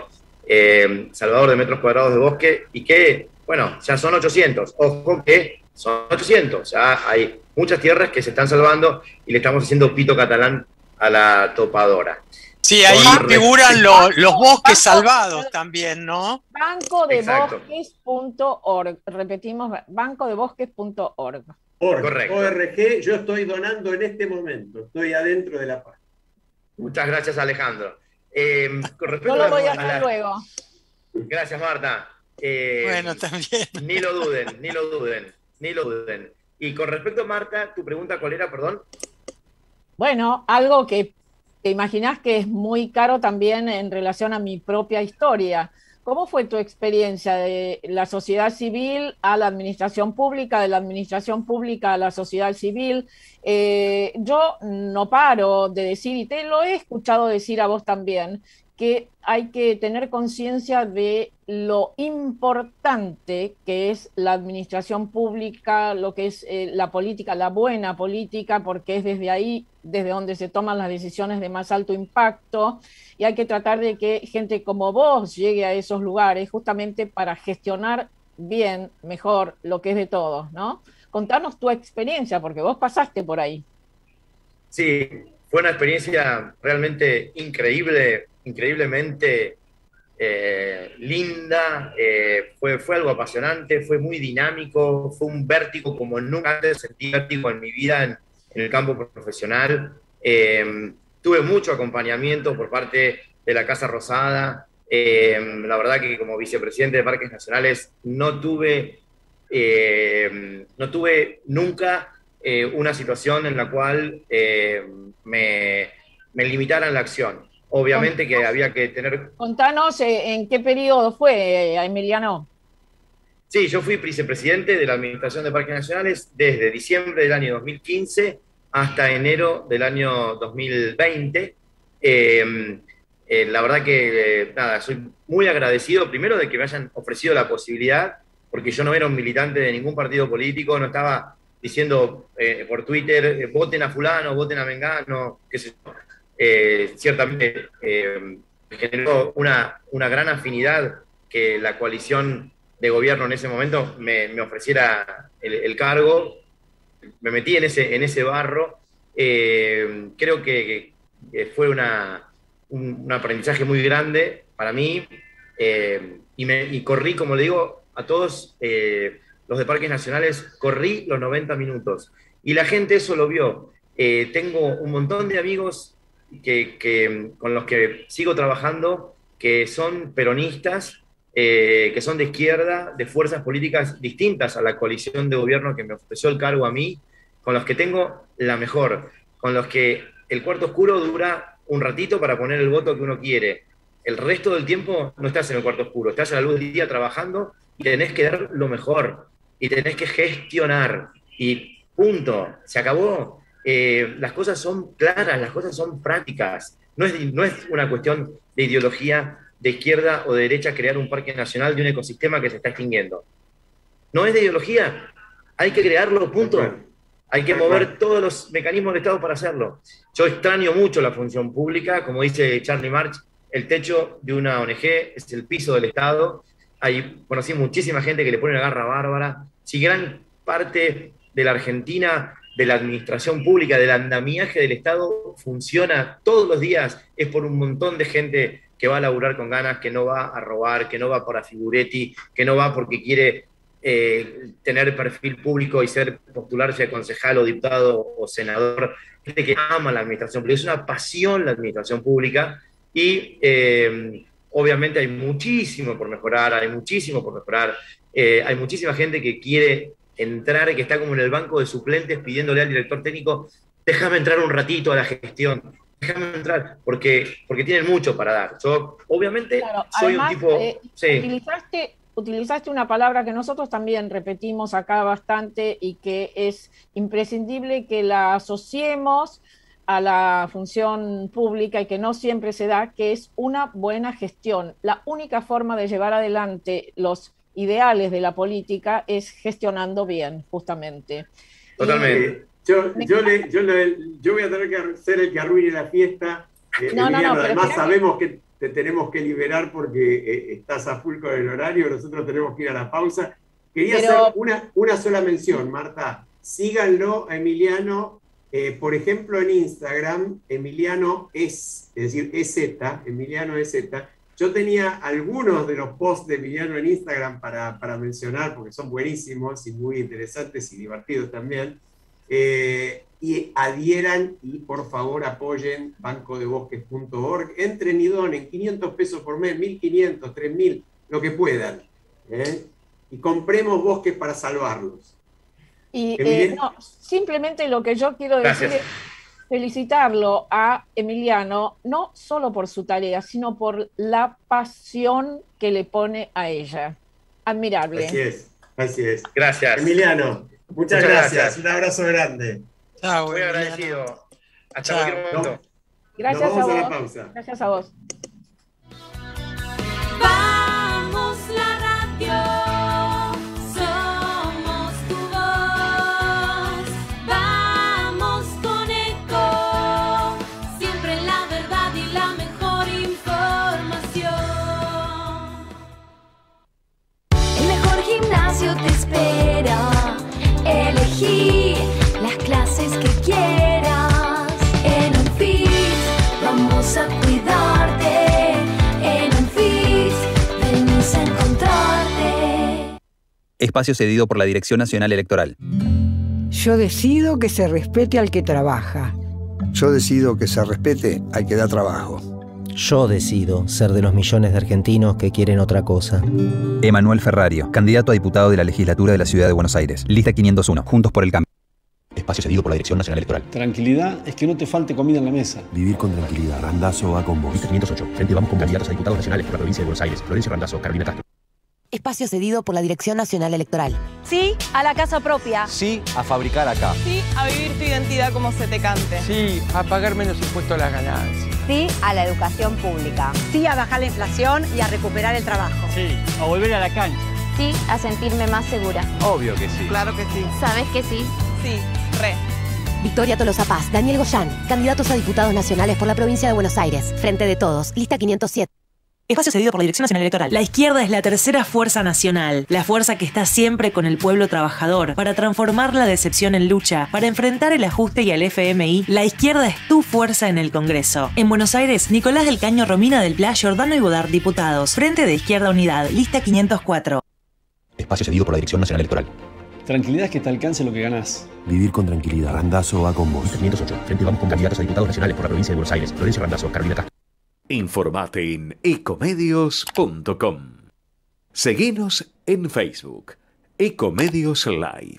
eh, salvador de metros cuadrados de bosque, y que, bueno, ya son ochocientos. Ojo que son ochocientos. Ya hay muchas tierras que se están salvando y le estamos haciendo pito catalán a la topadora. Sí, ahí figuran lo, los bosques salvados también, ¿no? banco de bosques punto org. Repetimos, banco de bosques punto org. Correcto. O R G, yo estoy donando en este momento, estoy adentro de la página. Muchas gracias, Alejandro. Eh, con respecto no lo voy a a hacer la... luego. Gracias, Marta. Eh, bueno, también. Ni lo duden, ni lo duden, ni lo duden. Y con respecto a Marta, tu pregunta, ¿cuál era, perdón? Bueno, algo que te imaginás que es muy caro también en relación a mi propia historia. ¿Cómo fue tu experiencia de la sociedad civil a la administración pública, de la administración pública a la sociedad civil? Eh, yo no paro de decir, y te lo he escuchado decir a vos también, que hay que tener conciencia de lo importante que es la administración pública, lo que es eh, la política, la buena política, porque es desde ahí, desde donde se toman las decisiones de más alto impacto, y hay que tratar de que gente como vos llegue a esos lugares justamente para gestionar bien, mejor, lo que es de todos, ¿no? Contanos tu experiencia, porque vos pasaste por ahí. Sí, fue una experiencia realmente increíble, increíblemente eh, linda, eh, fue, fue algo apasionante, fue muy dinámico, fue un vértigo como nunca antes sentí vértigo en mi vida en, en el campo profesional. Eh, tuve mucho acompañamiento por parte de la Casa Rosada, Eh, la verdad que como vicepresidente de Parques Nacionales no tuve, eh, no tuve nunca eh, una situación en la cual eh, me, me limitaran la acción. Obviamente que había que tener... Contanos eh, en qué periodo fue, eh, Emiliano. Sí, yo fui vicepresidente de la Administración de Parques Nacionales desde diciembre del año dos mil quince hasta enero del año dos mil veinte. Eh, Eh, la verdad que, eh, nada, soy muy agradecido, primero de que me hayan ofrecido la posibilidad, porque yo no era un militante de ningún partido político, no estaba diciendo eh, por Twitter, eh, voten a fulano, voten a Mengano, qué sé yo. Eh, ciertamente eh, generó una, una gran afinidad que la coalición de gobierno en ese momento me, me ofreciera el, el cargo, me metí en ese, en ese barro. Eh, creo que, que fue una... Un, un aprendizaje muy grande para mí, eh, y, me, y corrí, como le digo a todos eh, los de Parques Nacionales, corrí los noventa minutos, y la gente eso lo vio. Eh, tengo un montón de amigos que, que, con los que sigo trabajando, que son peronistas, eh, que son de izquierda, de fuerzas políticas distintas a la coalición de gobierno que me ofreció el cargo a mí, con los que tengo la mejor, con los que el cuarto oscuro dura un ratito para poner el voto que uno quiere. El resto del tiempo no estás en el cuarto oscuro, estás a la luz del día trabajando y tenés que dar lo mejor, y tenés que gestionar, y punto, se acabó. Eh, las cosas son claras, las cosas son prácticas. No es, no es una cuestión de ideología de izquierda o de derecha crear un parque nacional de un ecosistema que se está extinguiendo. No es de ideología, hay que crearlo, punto. Hay que mover todos los mecanismos del Estado para hacerlo. Yo extraño mucho la función pública, como dice Charlie March, el techo de una O N G es el piso del Estado. Ahí conocí muchísima gente que le pone la garra bárbara. Si gran parte de la Argentina, de la administración pública, del andamiaje del Estado funciona todos los días, es por un montón de gente que va a laburar con ganas, que no va a robar, que no va por afiguretti, que no va porque quiere Eh, tener perfil público y ser postularse a concejal o diputado o senador, gente que ama la administración pública, es una pasión la administración pública, y eh, obviamente hay muchísimo por mejorar, hay muchísimo por mejorar, eh, hay muchísima gente que quiere entrar, que está como en el banco de suplentes pidiéndole al director técnico, déjame entrar un ratito a la gestión, déjame entrar, porque, porque tienen mucho para dar. Yo obviamente claro, soy además, un tipo... Eh, sí. utilizaste Utilizaste una palabra que nosotros también repetimos acá bastante y que es imprescindible que la asociemos a la función pública y que no siempre se da, que es una buena gestión. La única forma de llevar adelante los ideales de la política es gestionando bien, justamente. Totalmente. Eh, yo, yo, le, yo, le, yo voy a tener que ser el que arruine la fiesta. Eh, no, Emiliano, no, no, además pero sabemos que te tenemos que liberar porque eh, estás a full con el horario, nosotros tenemos que ir a la pausa. Quería pero... hacer una, una sola mención, Marta. Síganlo a Emiliano, eh, por ejemplo, en Instagram, Emiliano es, es decir, EZ, Emiliano EZ. Yo tenía algunos de los posts de Emiliano en Instagram para, para mencionar, porque son buenísimos y muy interesantes y divertidos también. Eh, y adhieran y por favor apoyen banco de bosques punto org, entren y donen quinientos pesos por mes, mil quinientos, tres mil, lo que puedan, ¿eh? Y compremos bosques para salvarlos. Y eh, no, simplemente lo que yo quiero decir Gracias. es felicitarlo a Emiliano, no solo por su tarea, sino por la pasión que le pone a ella. Admirable. Así es, así es. Gracias. Emiliano, muchas, muchas gracias. gracias. Un abrazo grande. Chao, muy agradecido. Hasta Chao. cualquier momento. No, gracias nos vamos a vos. A la pausa. Gracias a vos. Vamos la radio, somos tu voz. Vamos con Eco, siempre la verdad y la mejor información. El mejor gimnasio te espera. Elegí las clases que quieras. En Unfit vamos a cuidarte. En Unfit venimos a encontrarte. Espacio cedido por la Dirección Nacional Electoral. Yo decido que se respete al que trabaja. Yo decido que se respete al que da trabajo. Yo decido ser de los millones de argentinos que quieren otra cosa. Emanuel Ferrario, candidato a diputado de la legislatura de la Ciudad de Buenos Aires. Lista quinientos uno, Juntos por el Cambio. Espacio cedido por la Dirección Nacional Electoral. Tranquilidad es que no te falte comida en la mesa. Vivir con tranquilidad. Randazzo va con vos. Lista quinientos ocho. Frente Vamos con candidatos a diputados nacionales por la provincia de Buenos Aires. Florencio Randazzo, Carolina Castro. Espacio cedido por la Dirección Nacional Electoral. Sí a la casa propia. Sí a fabricar acá. Sí a vivir tu identidad como se te cante. Sí a pagar menos impuestos a las ganancias. Sí a la educación pública. Sí a bajar la inflación y a recuperar el trabajo. Sí a volver a la cancha. Sí a sentirme más segura. Obvio que sí. Claro que sí. ¿Sabes que sí? Sí, re. Victoria Tolosa Paz, Daniel Goyán, candidatos a diputados nacionales por la provincia de Buenos Aires. Frente de Todos, lista quinientos siete. Espacio cedido por la Dirección Nacional Electoral. La izquierda es la tercera fuerza nacional, la fuerza que está siempre con el pueblo trabajador, para transformar la decepción en lucha, para enfrentar el ajuste y al F M I. La izquierda es tu fuerza en el Congreso. En Buenos Aires, Nicolás del Caño, Romina del Pla, Giordano y Godard, diputados. Frente de Izquierda Unidad, lista quinientos cuatro. Espacio cedido por la Dirección Nacional Electoral. Tranquilidad es que te alcance lo que ganás. Vivir con tranquilidad. Randazzo va con vos. Lista quinientos ocho. Frente Vamos con candidatos a diputados nacionales por la provincia de Buenos Aires. Florencio Randazzo, Carolina Castro. Informate en ecomedios punto com. Seguinos en Facebook, Ecomedios Live.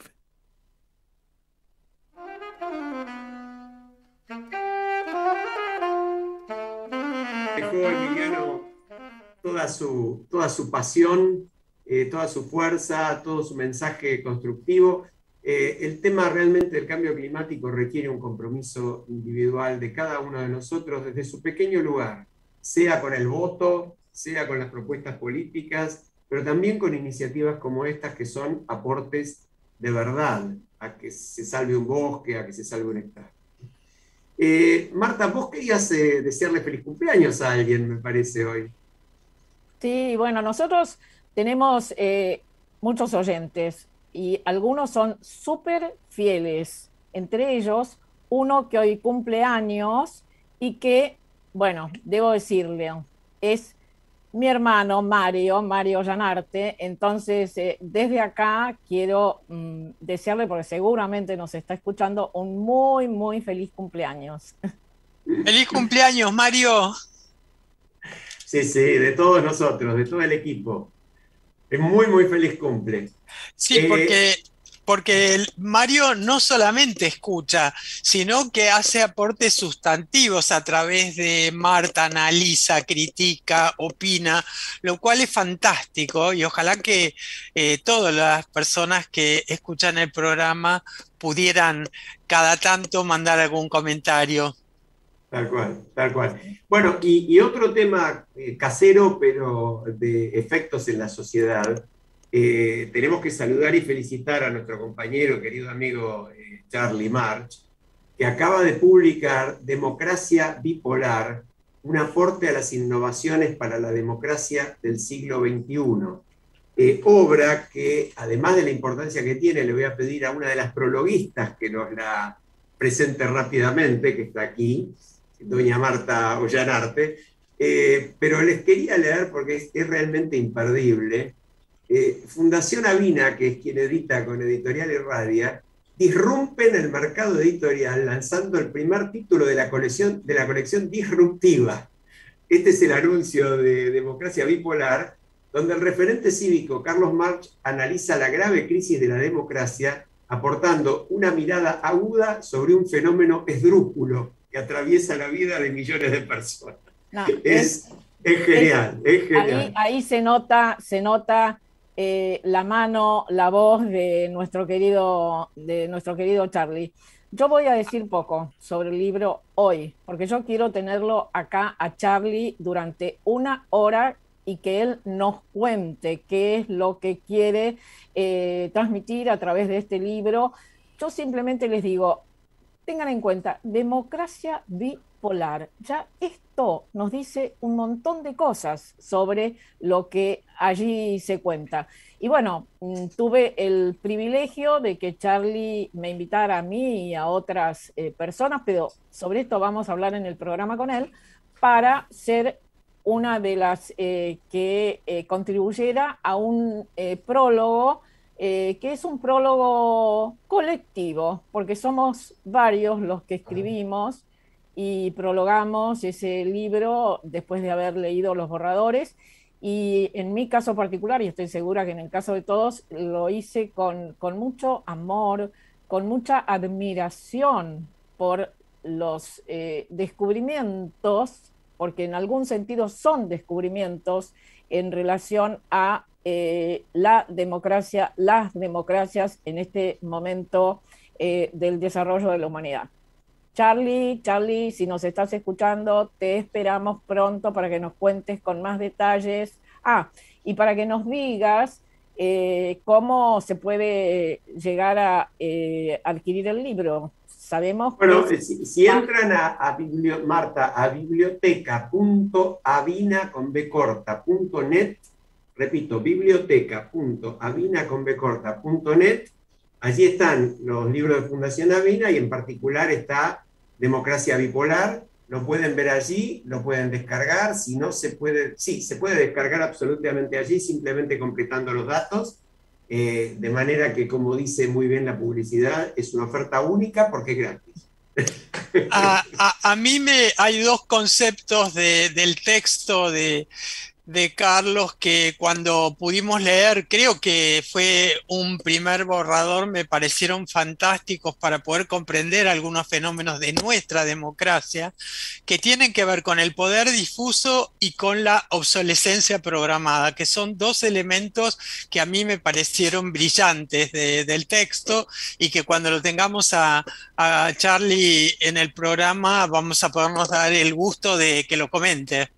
Dejó Emiliano toda su, toda su pasión, eh, toda su fuerza, todo su mensaje constructivo. Eh, el tema realmente del cambio climático requiere un compromiso individual de cada uno de nosotros desde su pequeño lugar, sea con el voto, sea con las propuestas políticas, pero también con iniciativas como estas que son aportes de verdad, a que se salve un bosque, a que se salve un hectárea. Eh, Marta, vos querías eh, desearle feliz cumpleaños a alguien, me parece, hoy. Sí, bueno, nosotros tenemos eh, muchos oyentes y algunos son súper fieles, entre ellos uno que hoy cumple años y que, bueno, debo decirle, es mi hermano Mario, Mario Llanarte. Entonces, eh, desde acá quiero mm, desearle, porque seguramente nos está escuchando, un muy, muy feliz cumpleaños. ¡Feliz cumpleaños, Mario! Sí, sí, de todos nosotros, de todo el equipo. Es muy, muy feliz cumple. Sí, Eh, porque... Porque el Mario no solamente escucha, sino que hace aportes sustantivos a través de Marta, analiza, critica, opina, lo cual es fantástico y ojalá que eh, todas las personas que escuchan el programa pudieran cada tanto mandar algún comentario. Tal cual, tal cual. Bueno, y, y otro tema eh, casero, pero de efectos en la sociedad. Eh, tenemos que saludar y felicitar a nuestro compañero, querido amigo eh, Charlie March, que acaba de publicar Democracia Bipolar, un aporte a las innovaciones para la democracia del siglo veintiuno. Eh, obra que, además de la importancia que tiene, le voy a pedir a una de las prologuistas que nos la presente rápidamente, que está aquí, doña Marta Ollanarte, eh, pero les quería leer porque es, es realmente imperdible. Eh, Fundación Avina, que es quien edita con Editorial Irradia, disrumpe en el mercado editorial lanzando el primer título de la colección, de la colección Disruptiva. Este es el anuncio de Democracia Bipolar, donde el referente cívico Carlos March analiza la grave crisis de la democracia, aportando una mirada aguda sobre un fenómeno esdrújulo que atraviesa la vida de millones de personas. No, es, es, es genial, es, es genial. Ahí, ahí se nota, se nota eh, la mano, la voz de nuestro querido, de nuestro querido Charlie. Yo voy a decir poco sobre el libro hoy, porque yo quiero tenerlo acá a Charlie durante una hora y que él nos cuente qué es lo que quiere eh, transmitir a través de este libro. Yo simplemente les digo, tengan en cuenta, democracia bipolar. Ya esto nos dice un montón de cosas sobre lo que allí se cuenta. Y bueno, tuve el privilegio de que Charlie me invitara a mí y a otras eh, personas, pero sobre esto vamos a hablar en el programa con él, para ser una de las eh, que eh, contribuyera a un eh, prólogo, eh, que es un prólogo colectivo, porque somos varios los que escribimos, y prologamos ese libro después de haber leído los borradores. Y en mi caso particular, y estoy segura que en el caso de todos, lo hice con, con mucho amor, con mucha admiración por los eh, descubrimientos, porque en algún sentido son descubrimientos en relación a eh, la democracia, las democracias en este momento eh, del desarrollo de la humanidad. Charlie, Charlie, si nos estás escuchando, te esperamos pronto para que nos cuentes con más detalles. Ah, y para que nos digas eh, cómo se puede llegar a eh, adquirir el libro. Sabemos bueno, que... si, si entran a, a biblio, Marta, a biblioteca punto avina con b corta punto net, repito, biblioteca punto avina con b corta punto net, allí están los libros de Fundación Avina y en particular está Democracia Bipolar. Lo pueden ver allí, lo pueden descargar, si no se puede, sí, se puede descargar absolutamente allí, simplemente completando los datos, eh, de manera que, como dice muy bien la publicidad, es una oferta única porque es gratis. A, a, a mí me hay dos conceptos de, del texto de, de Carlos que cuando pudimos leer, creo que fue un primer borrador, me parecieron fantásticos para poder comprender algunos fenómenos de nuestra democracia que tienen que ver con el poder difuso y con la obsolescencia programada, que son dos elementos que a mí me parecieron brillantes de, del texto y que cuando lo tengamos a, a Charlie en el programa vamos a podernos dar el gusto de que lo comente.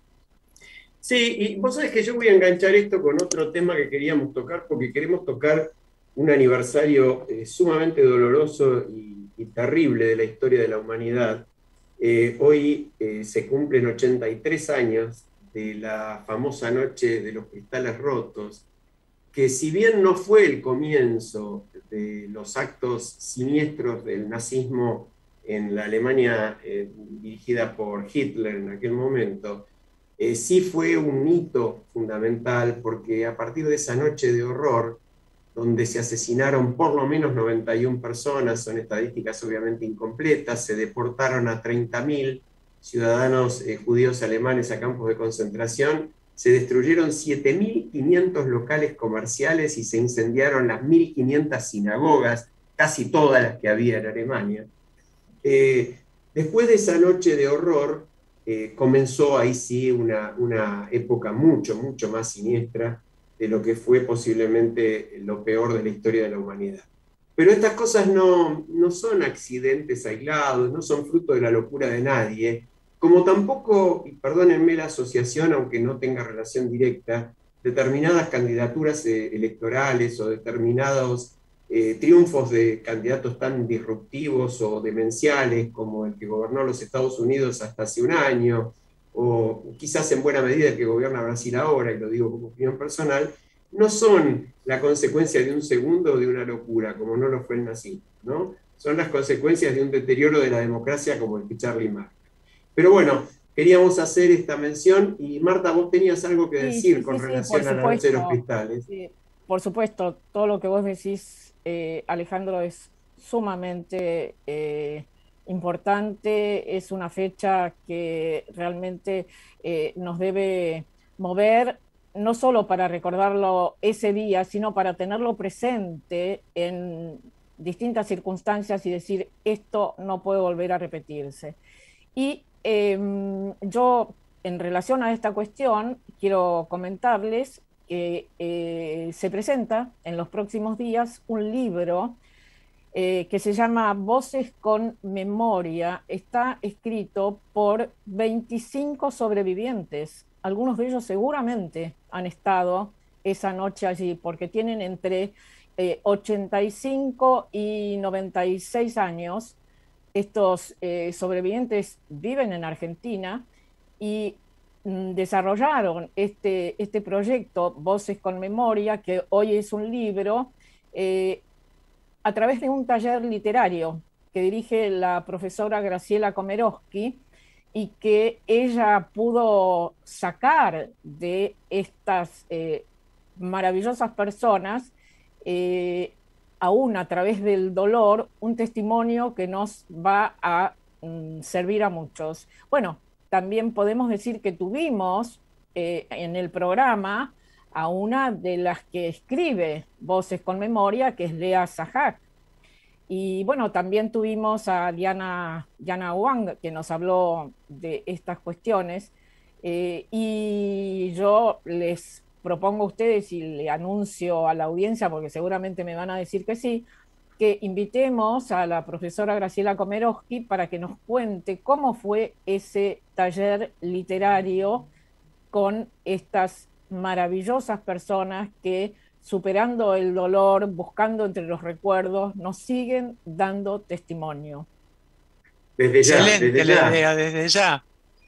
Sí, y vos sabés que yo voy a enganchar esto con otro tema que queríamos tocar, porque queremos tocar un aniversario eh, sumamente doloroso y, y terrible de la historia de la humanidad. Eh, hoy eh, se cumplen ochenta y tres años de la famosa noche de los cristales rotos, que si bien no fue el comienzo de los actos siniestros del nazismo en la Alemania eh, dirigida por Hitler en aquel momento, Eh, sí fue un hito fundamental, porque a partir de esa noche de horror, donde se asesinaron por lo menos noventa y una personas, son estadísticas obviamente incompletas, se deportaron a treinta mil ciudadanos eh, judíos alemanes a campos de concentración, se destruyeron siete mil quinientos locales comerciales y se incendiaron las mil quinientas sinagogas, casi todas las que había en Alemania. Eh, después de esa noche de horror, Eh, comenzó ahí sí una, una época mucho, mucho más siniestra de lo que fue posiblemente lo peor de la historia de la humanidad. Pero estas cosas no, no son accidentes aislados, no son fruto de la locura de nadie, como tampoco, y perdónenme la asociación, aunque no tenga relación directa, determinadas candidaturas eh, electorales o determinados Eh, triunfos de candidatos tan disruptivos o demenciales como el que gobernó los Estados Unidos hasta hace un año, o quizás en buena medida el que gobierna Brasil ahora, y lo digo como opinión personal, no son la consecuencia de un segundo de una locura, como no lo fue el nazismo, ¿no? Son las consecuencias de un deterioro de la democracia como el que Charlie marca. Pero bueno, queríamos hacer esta mención, y Marta, vos tenías algo que decir sí, sí, con sí, relación sí, a la noche de los cristales. Sí, por supuesto, todo lo que vos decís, Eh, Alejandro, es sumamente eh, importante, es una fecha que realmente eh, nos debe mover, no solo para recordarlo ese día, sino para tenerlo presente en distintas circunstancias y decir, esto no puede volver a repetirse. Y eh, yo, en relación a esta cuestión, quiero comentarles que eh, se presenta en los próximos días un libro eh, que se llama Voces con Memoria. Está escrito por veinticinco sobrevivientes. Algunos de ellos seguramente han estado esa noche allí, porque tienen entre eh, ochenta y cinco y noventa y seis años. Estos eh, sobrevivientes viven en Argentina y desarrollaron este, este proyecto Voces con Memoria, que hoy es un libro, eh, a través de un taller literario que dirige la profesora Graciela Komerowski, y que ella pudo sacar de estas eh, maravillosas personas, eh, aún a través del dolor, un testimonio que nos va a mm, servir a muchos. Bueno, también podemos decir que tuvimos eh, en el programa a una de las que escribe Voces con Memoria, que es Lea Sajak. Y bueno, también tuvimos a Diana, Diana Wang, que nos habló de estas cuestiones. Eh, y yo les propongo a ustedes y le anuncio a la audiencia, porque seguramente me van a decir que sí, que invitemos a la profesora Graciela Komerovsky para que nos cuente cómo fue ese taller literario con estas maravillosas personas que, superando el dolor, buscando entre los recuerdos, nos siguen dando testimonio. Desde ya, Excelente desde la ya. idea, desde ya.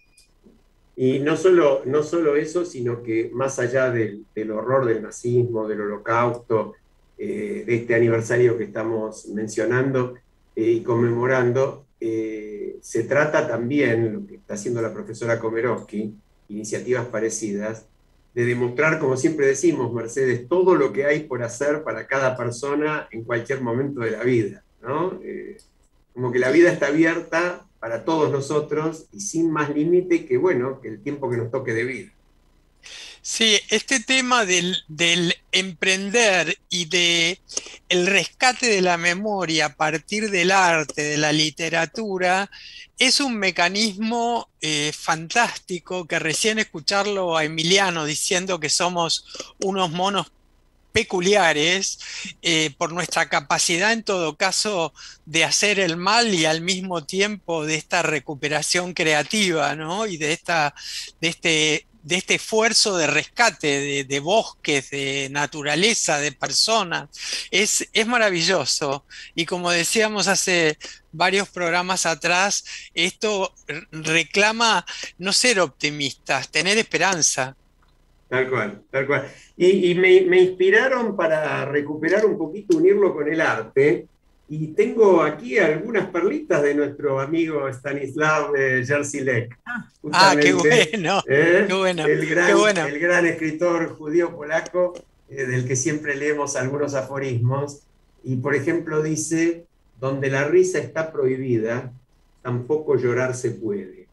Y no solo, no solo eso, sino que más allá del, del horror del nazismo, del holocausto, eh, de este aniversario que estamos mencionando eh, y conmemorando, eh, se trata también, lo que está haciendo la profesora Komerovsky, iniciativas parecidas, de demostrar, como siempre decimos, Mercedes, todo lo que hay por hacer para cada persona en cualquier momento de la vida, ¿no? Eh, como que la vida está abierta para todos nosotros y sin más límite que, bueno, que el tiempo que nos toque de vida. Sí, este tema del, del emprender y de el rescate de la memoria a partir del arte, de la literatura, es un mecanismo eh, fantástico que recién escucharlo a Emiliano diciendo que somos unos monos peculiares eh, por nuestra capacidad en todo caso de hacer el mal y al mismo tiempo de esta recuperación creativa, ¿no? Y de, esta, de este... de este esfuerzo de rescate de, de bosques, de naturaleza, de personas, es, es maravilloso. Y como decíamos hace varios programas atrás, esto reclama no ser optimistas, tener esperanza. Tal cual, tal cual. Y, y me, me inspiraron para recuperar un poquito, unirlo con el arte. Y tengo aquí algunas perlitas de nuestro amigo Stanislav eh, Jerzy-Lek. Ah, qué bueno, ¿eh? qué bueno, el, gran, qué bueno. el gran escritor judío polaco, eh, del que siempre leemos algunos aforismos. Y por ejemplo dice, donde la risa está prohibida, tampoco llorar se puede.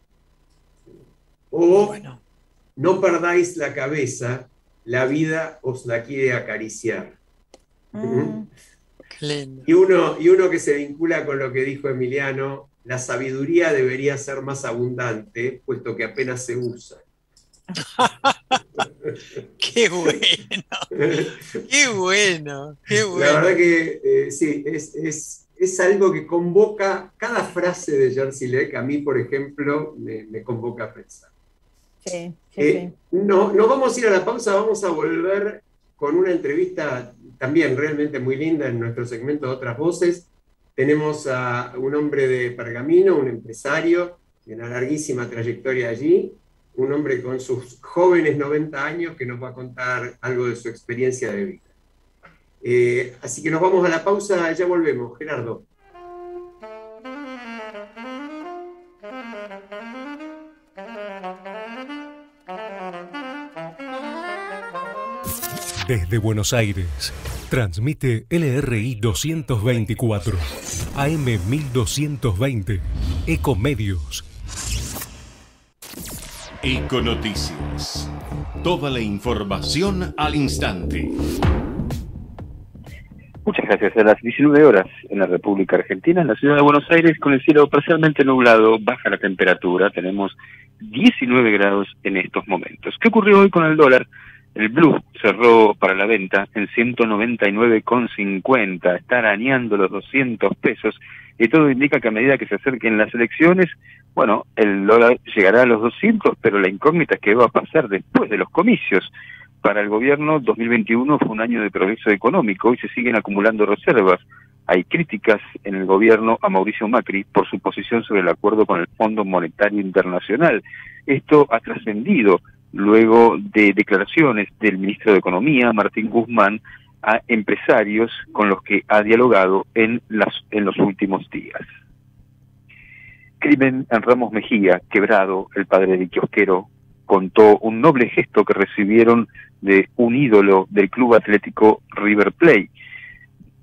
O, bueno, no perdáis la cabeza, la vida os la quiere acariciar. Mm. Y uno, y uno que se vincula con lo que dijo Emiliano, la sabiduría debería ser más abundante, puesto que apenas se usa. ¡Qué bueno! ¡Qué bueno! ¡Qué bueno! La verdad que eh, sí, es, es, es algo que convoca, cada frase de Jerzy-Lek, a mí, por ejemplo, me, me convoca a pensar. Sí, sí, eh, sí. No, no vamos a ir a la pausa, vamos a volver con una entrevista también realmente muy linda en nuestro segmento de Otras Voces. Tenemos a un hombre de Pergamino, un empresario de una larguísima trayectoria allí, un hombre con sus jóvenes noventa años que nos va a contar algo de su experiencia de vida. Eh, así que nos vamos a la pausa, ya volvemos. Gerardo. Desde Buenos Aires, transmite L R I doscientos veinticuatro, A M mil doscientos veinte, Ecomedios. Econoticias. Toda la información al instante. Muchas gracias. A las diecinueve horas en la República Argentina, en la ciudad de Buenos Aires, con el cielo parcialmente nublado, baja la temperatura, tenemos diecinueve grados en estos momentos. ¿Qué ocurrió hoy con el dólar? El blue cerró para la venta en ciento noventa y nueve con cincuenta, está arañando los doscientos pesos, y todo indica que a medida que se acerquen las elecciones, bueno, el dólar llegará a los doscientos, pero la incógnita es qué va a pasar después de los comicios. Para el gobierno, dos mil veintiuno fue un año de progreso económico y se siguen acumulando reservas. Hay críticas en el gobierno a Mauricio Macri por su posición sobre el acuerdo con el Fondo Monetario Internacional. Esto ha trascendido luego de declaraciones del ministro de Economía, Martín Guzmán, a empresarios con los que ha dialogado en, las, en los últimos días. Crimen en Ramos Mejía, Quebrado, el padre del kiosquero, contó un noble gesto que recibieron de un ídolo del Club Atlético River Plate.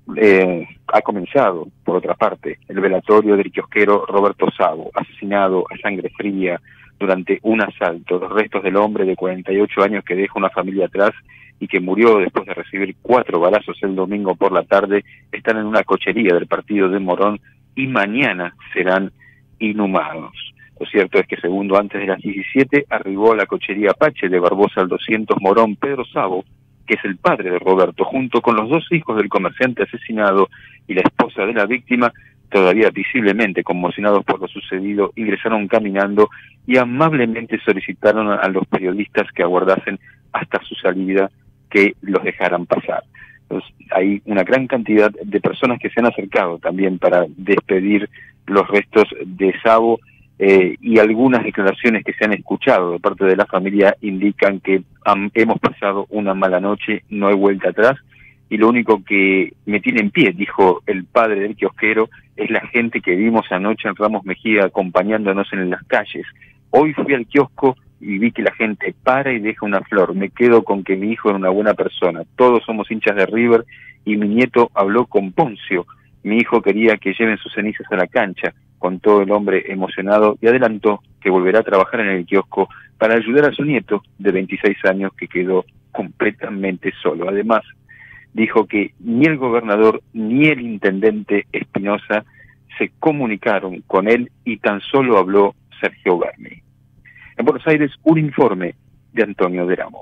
eh, ha comenzado, por otra parte, el velatorio del kiosquero Roberto Savo, asesinado a sangre fría durante un asalto. Los restos del hombre de cuarenta y ocho años que deja una familia atrás y que murió después de recibir cuatro balazos el domingo por la tarde están en una cochería del partido de Morón y mañana serán inhumados. Lo cierto es que segundo antes de las diecisiete arribó a la cochería Apache de Barbosa al doscientos Morón Pedro Savo, que es el padre de Roberto, junto con los dos hijos del comerciante asesinado y la esposa de la víctima, todavía visiblemente conmocionados por lo sucedido, ingresaron caminando y amablemente solicitaron a los periodistas que aguardasen hasta su salida que los dejaran pasar. Entonces, hay una gran cantidad de personas que se han acercado también para despedir los restos de Savo, eh, y algunas declaraciones que se han escuchado de parte de la familia indican que han, hemos pasado una mala noche, no hay vuelta atrás, y lo único que me tiene en pie, dijo el padre del kiosquero, es la gente que vimos anoche en Ramos Mejía acompañándonos en las calles. Hoy fui al kiosco y vi que la gente para y deja una flor. Me quedo con que mi hijo era una buena persona. Todos somos hinchas de River y mi nieto habló con Poncio. Mi hijo quería que lleven sus cenizas a la cancha, contó el hombre emocionado y adelantó que volverá a trabajar en el kiosco para ayudar a su nieto de veintiséis años que quedó completamente solo. Además, dijo que ni el gobernador ni el intendente Espinosa se comunicaron con él y tan solo habló Sergio Berni. En Buenos Aires, un informe de Antonio Deramo.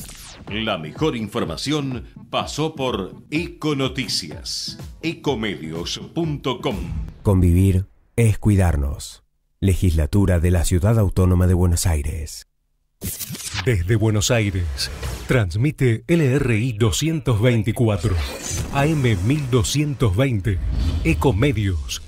La mejor información pasó por Econoticias, ecomedios punto com. Convivir es cuidarnos. Legislatura de la Ciudad Autónoma de Buenos Aires. Desde Buenos Aires, transmite L R I doscientos veinticuatro, A M mil doscientos veinte, Ecomedios.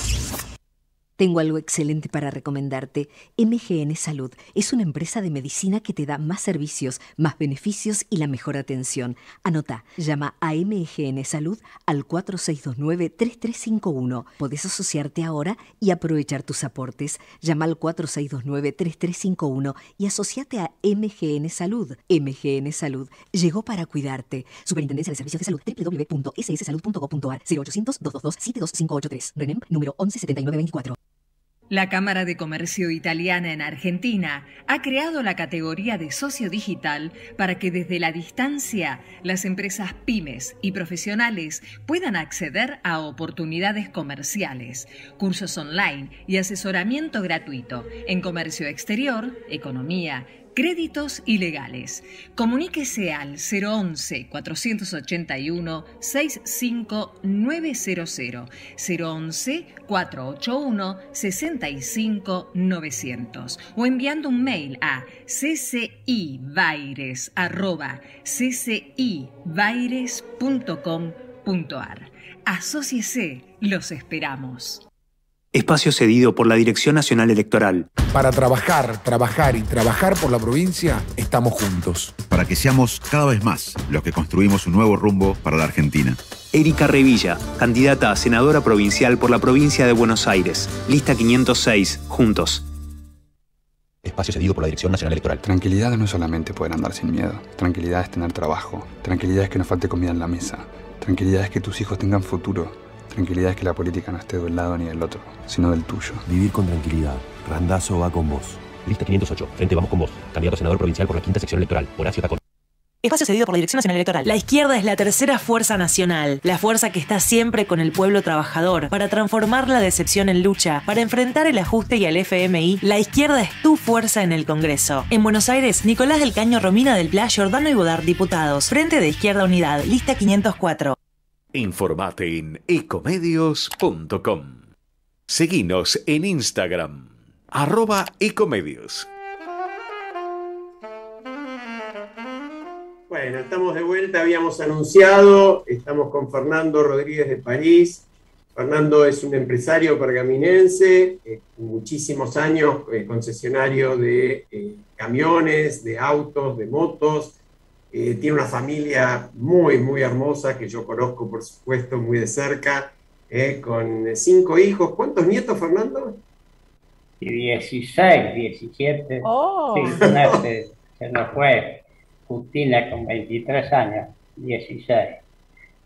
Tengo algo excelente para recomendarte. M G N Salud es una empresa de medicina que te da más servicios, más beneficios y la mejor atención. Anota, llama a M G N Salud al cuatro seis dos nueve, tres tres cinco uno. Podés asociarte ahora y aprovechar tus aportes. Llama al cuatro seis dos nueve, tres tres cinco uno y asociate a M G N Salud. M G N Salud llegó para cuidarte. Superintendencia de Servicios de Salud, doble u doble u doble u punto s s salud punto gov punto a r, cero ochocientos, dos dos dos, siete dos cinco ocho tres. RENEM número once setenta y nueve veinticuatro. La Cámara de Comercio Italiana en Argentina ha creado la categoría de socio digital para que desde la distancia las empresas pymes y profesionales puedan acceder a oportunidades comerciales, cursos online y asesoramiento gratuito en comercio exterior, economía, créditos y legales. Comuníquese al cero once, cuatrocientos ochenta y uno, sesenta y cinco novecientos, cero once, cuatrocientos ochenta y uno, sesenta y cinco novecientos o enviando un mail a ccibaires arroba ccibaires punto com punto a r. Asóciese, los esperamos. Espacio cedido por la Dirección Nacional Electoral. Para trabajar, trabajar y trabajar por la provincia, estamos juntos. Para que seamos cada vez más los que construimos un nuevo rumbo para la Argentina. Erika Revilla, candidata a senadora provincial por la provincia de Buenos Aires. Lista quinientos seis, Juntos. Espacio cedido por la Dirección Nacional Electoral. Tranquilidad no es solamente poder andar sin miedo. Tranquilidad es tener trabajo. Tranquilidad es que no falte comida en la mesa. Tranquilidad es que tus hijos tengan futuro. Tranquilidad es que la política no esté de un lado ni del otro, sino del tuyo. Vivir con tranquilidad. Randazzo va con vos. Lista quinientos ocho. Frente Vamos con Vos. Candidato a senador provincial por la quinta sección electoral. Horacio Tacón. Espacio cedido por la Dirección Nacional Electoral. La izquierda es la tercera fuerza nacional, la fuerza que está siempre con el pueblo trabajador, para transformar la decepción en lucha, para enfrentar el ajuste y al F M I. La izquierda es tu fuerza en el Congreso. En Buenos Aires, Nicolás del Caño, Romina del Pla, Giordano y Bodar, diputados. Frente de Izquierda Unidad, lista quinientos cuatro. Informate en ecomedios punto com. Seguinos en Instagram, arroba ecomedios. Bueno, estamos de vuelta, habíamos anunciado, estamos con Fernando Rodríguez de París. Fernando es un empresario pergaminense, eh, muchísimos años eh, concesionario de eh, camiones, de autos, de motos. Eh, tiene una familia muy, muy hermosa que yo conozco, por supuesto, muy de cerca, eh, con cinco hijos. ¿Cuántos nietos, Fernando? dieciséis, diecisiete. Oh. Sí, una se, se nos fue Justina con veintitrés años, dieciséis.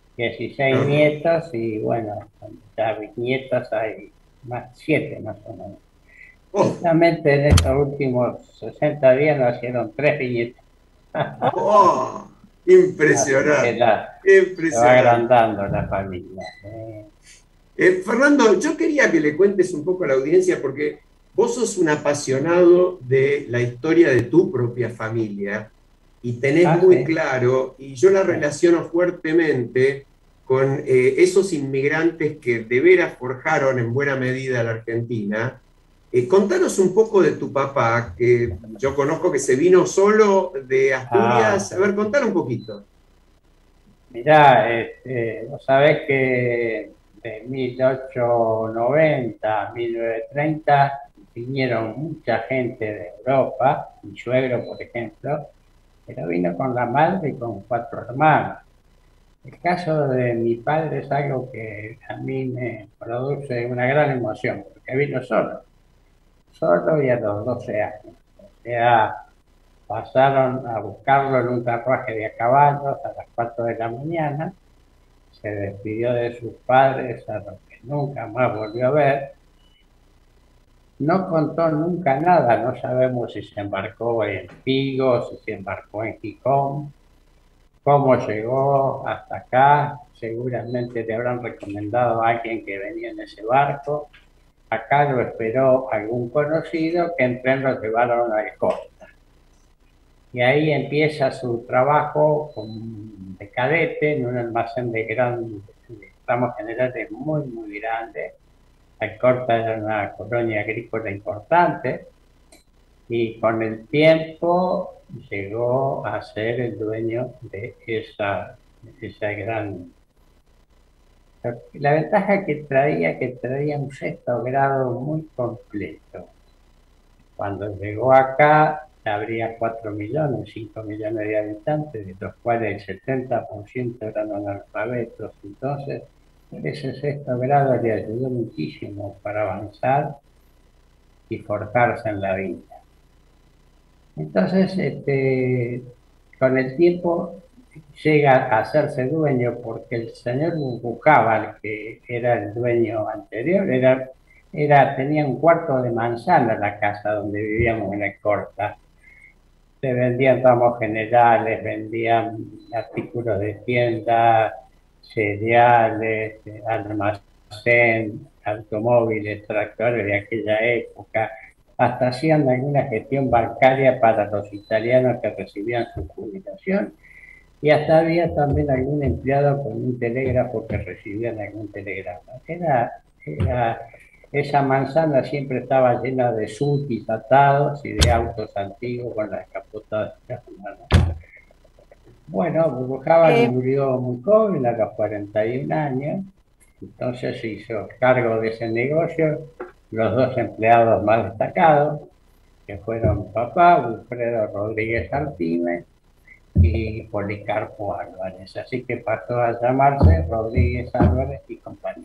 dieciséis Ah. nietos y bueno, ya bisnietos hay más, siete más o menos. Justamente en estos últimos sesenta días nacieron tres bisnietos. ¡Oh! Impresionante. Así que ya Impresionante. se va agrandando la familia. eh. Eh, Fernando, yo quería que le cuentes un poco a la audiencia, porque vos sos un apasionado de la historia de tu propia familia y tenés Ah, muy sí. claro, y yo la relaciono fuertemente con eh, esos inmigrantes que de veras forjaron en buena medida la Argentina. Eh, contanos un poco de tu papá, que yo conozco que se vino solo de Asturias. Ah. A ver, contar un poquito. Mirá, este, vos sabés que de mil ochocientos noventa a mil novecientos treinta vinieron mucha gente de Europa, mi suegro, por ejemplo, pero vino con la madre y con cuatro hermanos. El caso de mi padre es algo que a mí me produce una gran emoción, porque vino solo, solo y a los doce años. O sea, pasaron a buscarlo en un carruaje de a caballos a las cuatro de la mañana, se despidió de sus padres, a los que nunca más volvió a ver. No contó nunca nada, no sabemos si se embarcó en Vigo, si se embarcó en Gijón, cómo llegó hasta acá. Seguramente le habrán recomendado a alguien que venía en ese barco. Acá lo esperó algún conocido que en tren lo llevaron a Costa. Y ahí empieza su trabajo con, de cadete en un almacén de gran, de tramos generales muy, muy grande. Alcorta era una colonia agrícola importante y con el tiempo llegó a ser el dueño de esa, de esa gran... La ventaja que traía, que traía un sexto grado muy completo. Cuando llegó acá, habría cuatro millones, cinco millones de habitantes, de los cuales el setenta por ciento eran analfabetos. Entonces, ese sexto grado le ayudó muchísimo para avanzar y forjarse en la vida. Entonces, este, con el tiempo llega a hacerse dueño, porque el señor Bucábal, que era el dueño anterior, era, era, tenía un cuarto de manzana en la casa donde vivíamos en Alcorta. Se vendían ramos generales, vendían artículos de tienda, cereales, almacén, automóviles, tractores de aquella época. Hasta hacían alguna gestión bancaria para los italianos que recibían su jubilación. Y hasta había también algún empleado con un telégrafo que recibían algún telegrama. Era, era, esa manzana siempre estaba llena de sulkis atados y de autos antiguos con las capotas. Bueno, Burujaba eh, murió muy joven, a los cuarenta y un años, entonces se hizo cargo de ese negocio los dos empleados más destacados, que fueron papá, Wilfredo Rodríguez Artime, y Policarpo Álvarez, así que pasó a llamarse Rodríguez Álvarez y compañía.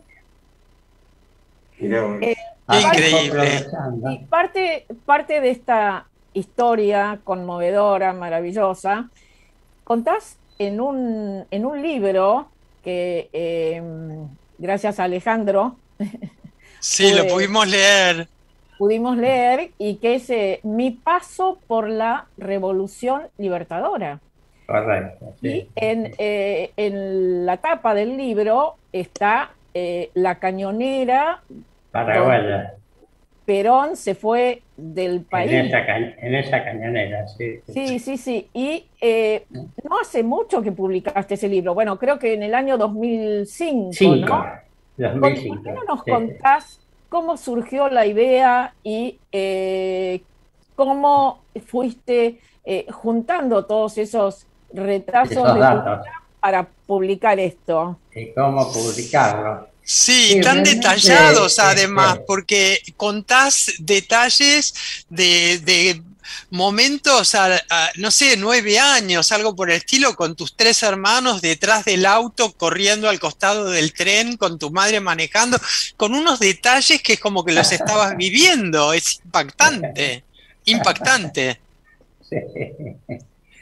Eh, Increíble. Y parte, parte de esta historia conmovedora, maravillosa, contás en un, en un libro que, eh, gracias a Alejandro, sí, pude, lo pudimos leer. Pudimos leer, y que es eh, Mi paso por la Revolución Libertadora. Correcto. Sí. Y en, eh, en la tapa del libro está eh, la cañonera paraguaya. Perón se fue del país. En esa, ca en esa cañonera, sí. Sí, sí, sí. Y eh, no hace mucho que publicaste ese libro. Bueno, creo que en el año dos mil cinco, Cinco, ¿no? dos mil cinco. ¿Por qué no nos sí. contás cómo surgió la idea y eh, cómo fuiste eh, juntando todos esos retazos esos de datos para publicar esto? ¿Y cómo publicarlo? Sí, Sí, tan realmente, detallados eh, además, eh, porque contás detalles de, de momentos, a, a, no sé, nueve años, algo por el estilo, con tus tres hermanos detrás del auto, corriendo al costado del tren, con tu madre manejando, con unos detalles que es como que los estabas viviendo. Es impactante, impactante. Sí.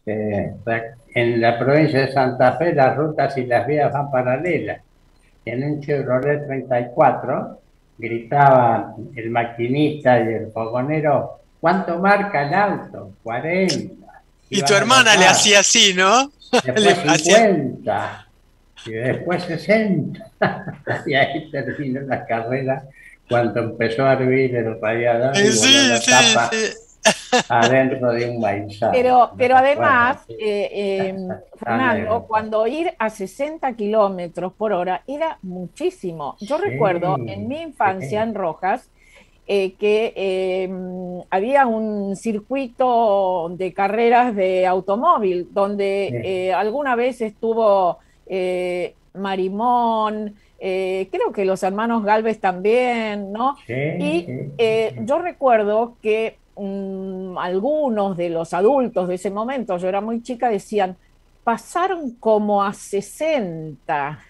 este, en la provincia de Santa Fe las rutas y las vías van paralelas. En un Chevrolet treinta y cuatro gritaba el maquinista y el fogonero, ¿cuánto marca el auto? cuarenta. Y tu hermana le hacía así, ¿no? Después cincuenta. Y después sesenta. Y ahí terminó la carrera cuando empezó a hervir el radiador y sí, bueno, la sí, tapa sí. adentro de un maizal. Pero, pero ¿no? además, Bueno, eh, eh, Fernando, cuando ir a sesenta kilómetros por hora era muchísimo. Yo sí, recuerdo en mi infancia sí. en Rojas eh, que eh, había un circuito de carreras de automóvil donde Sí. eh, alguna vez estuvo eh, Marimón, eh, creo que los hermanos Galvez también, ¿no? Sí, Y sí, eh, sí. yo recuerdo que mm, algunos de los adultos de ese momento, yo era muy chica, decían, pasaron como a sesenta.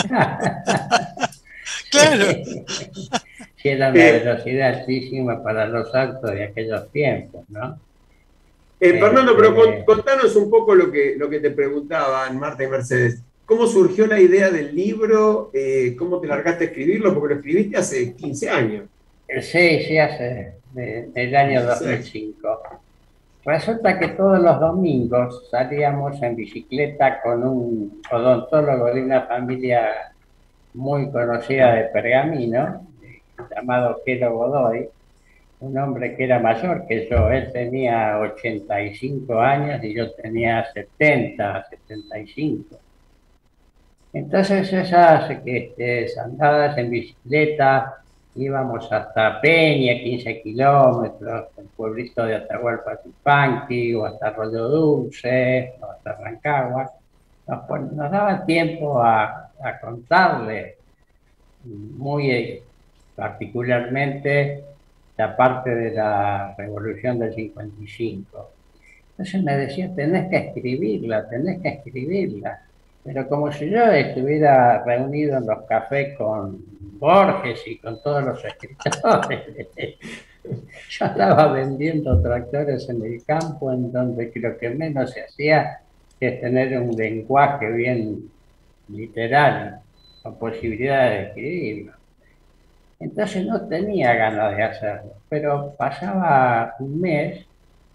Claro. Sí, era una Eh, velocidad altísima para los autos de aquellos tiempos, ¿no? Eh, Fernando, pero con- Este, contanos un poco lo que, lo que te preguntaban Marta y Mercedes. ¿Cómo surgió la idea del libro? Eh, ¿cómo te largaste a escribirlo? Porque lo escribiste hace quince años. sí, sí, hace de- del año dos mil cinco. Resulta que todos los domingos salíamos en bicicleta con un odontólogo de una familia muy conocida de Pergamino, llamado Quero Godoy, un hombre que era mayor que yo. Él tenía ochenta y cinco años y yo tenía setenta, setenta y cinco. Entonces esas este, andadas en bicicleta, íbamos hasta Peña, quince kilómetros, el pueblito de Atahualpa Tupanqui, o hasta Arroyo Dulce, o hasta Rancagua. Nos, pon- nos daba tiempo a, a contarle muy eh, particularmente la parte de la Revolución del cincuenta y cinco. Entonces me decía, tenés que escribirla, tenés que escribirla. Pero como si yo estuviera reunido en los cafés con Borges y con todos los escritores. Yo estaba vendiendo tractores en el campo, en donde lo que menos se hacía es tener un lenguaje bien literal, con posibilidad de escribirlo. Entonces no tenía ganas de hacerlo, pero pasaba un mes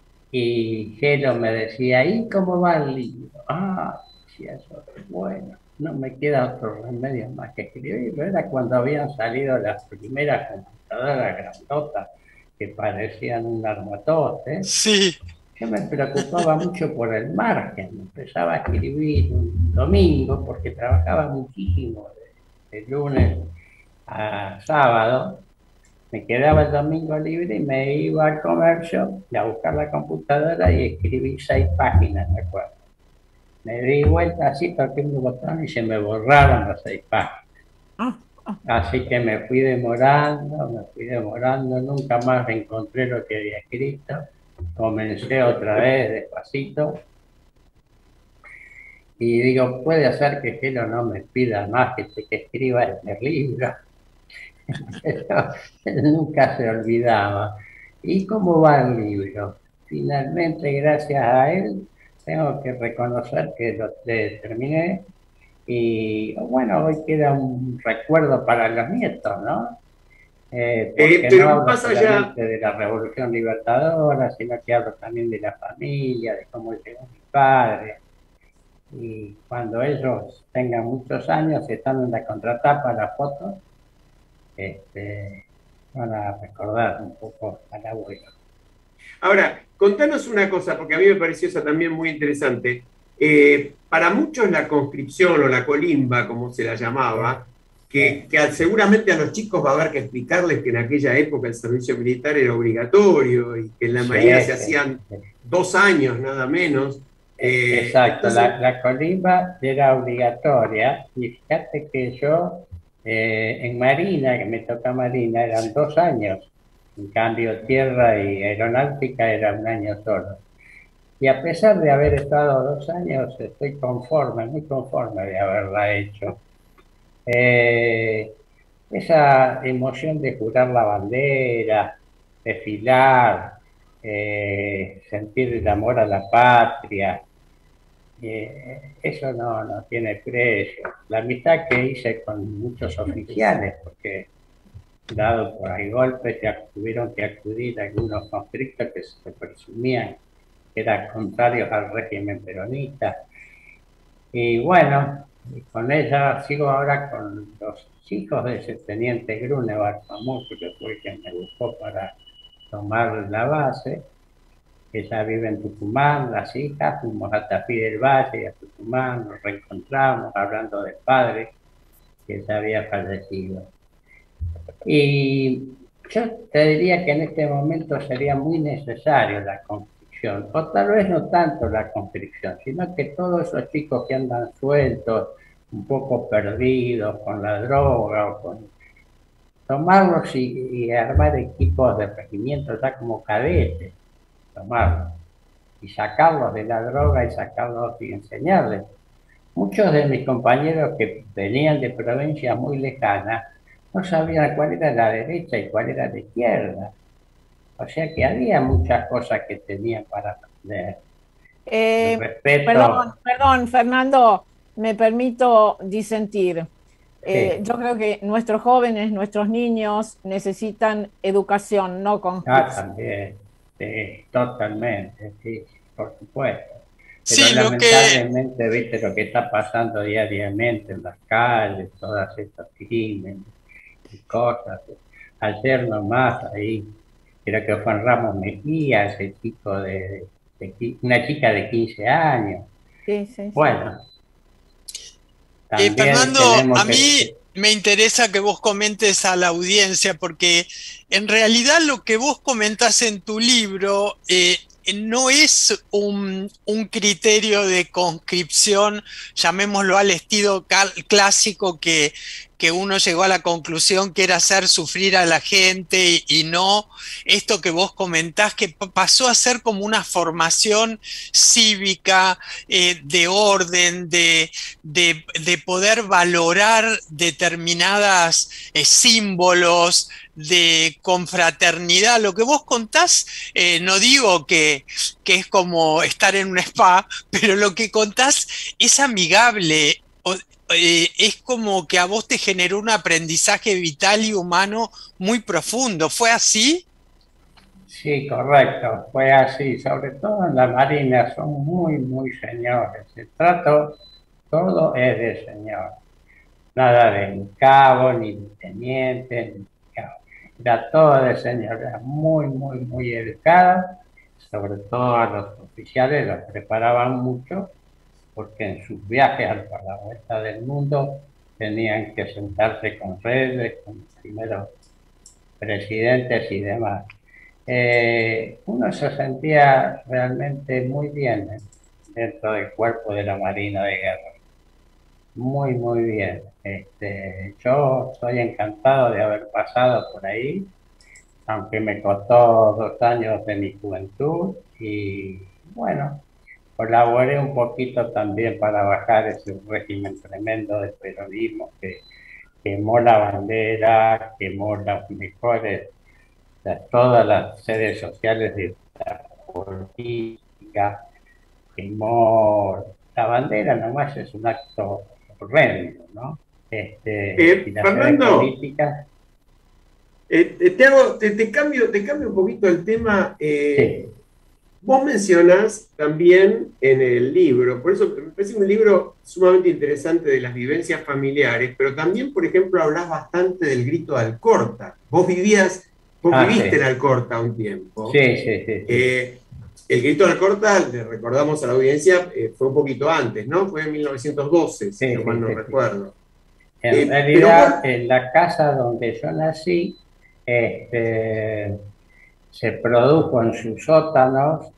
y Gelo me decía, ¿y cómo va el libro? Ah, decía eso, bueno, no me queda otro remedio más que escribirlo. Era cuando habían salido las primeras computadoras grandotas que parecían un armatoste. Sí. Yo me preocupaba mucho por el margen, empezaba a escribir un domingo porque trabajaba muchísimo de, de lunes a sábado. Me quedaba el domingo libre y me iba al comercio a buscar la computadora y escribí seis páginas, me acuerdo. Me di vuelta así, toqué un botón y se me borraron las seis páginas. Así que me fui demorando, me fui demorando, nunca más encontré lo que había escrito. Comencé otra vez despacito y digo, puede ser que Gelo no me pida más que, que escriba este libro. Pero él nunca se olvidaba. ¿Y cómo va el libro? Finalmente, gracias a él, tengo que reconocer que lo te- terminé y bueno, hoy queda un recuerdo para los nietos, ¿no? Eh, porque Eh, pero no hablo más allá- solamente de la Revolución Libertadora, sino que hablo también de la familia, de cómo llegó mi padre. Y cuando ellos tengan muchos años, están en la contratapa las fotos, este, van a recordar un poco al abuelo. Ahora, contanos una cosa, porque a mí me pareció esa también muy interesante. Eh, para muchos la conscripción o la colimba, como se la llamaba, que, que a- seguramente a los chicos va a haber que explicarles que en aquella época el servicio militar era obligatorio y que en la Sí, Marina sí, se hacían dos años nada menos. Eh, Exacto, entonces- la, la colimba era obligatoria y fíjate que yo eh, en Marina, que me toca Marina, eran dos años. En cambio, tierra y aeronáutica era un año solo. Y a pesar de haber estado dos años, estoy conforme, muy conforme de haberla hecho. Eh, esa emoción de jurar la bandera, desfilar, eh, sentir el amor a la patria, eh, eso no, no tiene precio. La amistad que hice con muchos oficiales, porque dado por ahí golpes, ya tuvieron que acudir a algunos conflictos que se presumían que eran contrarios al régimen peronista. Y bueno, con ella sigo ahora con los hijos de ese teniente Grunewald, famoso, que fue quien me buscó para tomar la base. Ella vive en Tucumán, las hijas, fuimos a Tafí del Valle y a Tucumán, nos reencontramos hablando del padre que ya había fallecido. Y yo te diría que en este momento sería muy necesario la conscripción, o tal vez no tanto la conscripción, sino que todos esos chicos que andan sueltos, un poco perdidos con la droga, o con tomarlos y, y armar equipos de regimiento ya como cadetes, tomarlos y sacarlos de la droga y sacarlos y enseñarles. Muchos de mis compañeros que venían de provincias muy lejanas no sabían cuál era la derecha y cuál era la izquierda. O sea que había muchas cosas que tenían para aprender. Eh, respeto. Perdón, perdón, Fernando, me permito disentir. Eh, Sí. Yo creo que nuestros jóvenes, nuestros niños necesitan educación, no Ah, conscripción. también, sí, totalmente, sí, por supuesto. Pero Sí, lo que- lamentablemente, viste lo que está pasando diariamente en las calles, todas estos crímenes y cosas. Ayer nomás ahí, creo que fue en Ramos Mejía, ese chico de, de qui- una chica de quince años. Sí, sí, sí. Bueno, Eh, también Fernando, tenemos a que- mí me interesa que vos comentes a la audiencia, porque en realidad lo que vos comentás en tu libro eh, no es un, un criterio de conscripción, llamémoslo al estilo cal- clásico que, que uno llegó a la conclusión que era hacer sufrir a la gente y, y no esto que vos comentás, que pa- pasó a ser como una formación cívica, eh, de orden, de, de, de poder valorar determinadas eh, símbolos de confraternidad. Lo que vos contás, eh, no digo que, que es como estar en un spa, pero lo que contás es amigable. O- eh, es como que a vos te generó un aprendizaje vital y humano muy profundo. ¿Fue así? Sí, correcto, fue así, sobre todo en la Marina son muy, muy señores, el trato, todo es de señor, nada de ni cabo, ni de teniente, ni cabo. Era todo de señor, era muy, muy, muy educado, sobre todo a los oficiales los preparaban mucho, porque en sus viajes a la vuelta del mundo tenían que sentarse con reyes, con los primeros presidentes y demás. Eh, uno se sentía realmente muy bien eh, dentro del cuerpo de la Marina de Guerra. Muy, muy bien. Este, yo estoy encantado de haber pasado por ahí, aunque me costó dos años de mi juventud y bueno, colaboré un poquito también para bajar ese régimen tremendo de peronismo que quemó la bandera, quemó las mejores, las- todas las sedes sociales de la política, quemó la bandera, nomás es un acto horrendo, ¿no? Este, Eh, y las sedes Fernando. políticas, Eh, te, te hago, te, te cambio, te cambio un poquito el tema. eh, sí, Vos mencionás también en el libro, por eso me parece un libro sumamente interesante de las vivencias familiares, pero también, por ejemplo, hablás bastante del grito de Alcorta. Vos vivías, vos Ah, viviste sí. en Alcorta un tiempo. sí, sí, sí, sí. Eh, el grito de Alcorta, le recordamos a la audiencia, eh, fue un poquito antes, ¿no? Fue en mil novecientos doce, si Sí, no mal sí, no sí, sí. recuerdo. En Eh, realidad, pero en la casa donde yo nací, este, se produjo en sus sótanos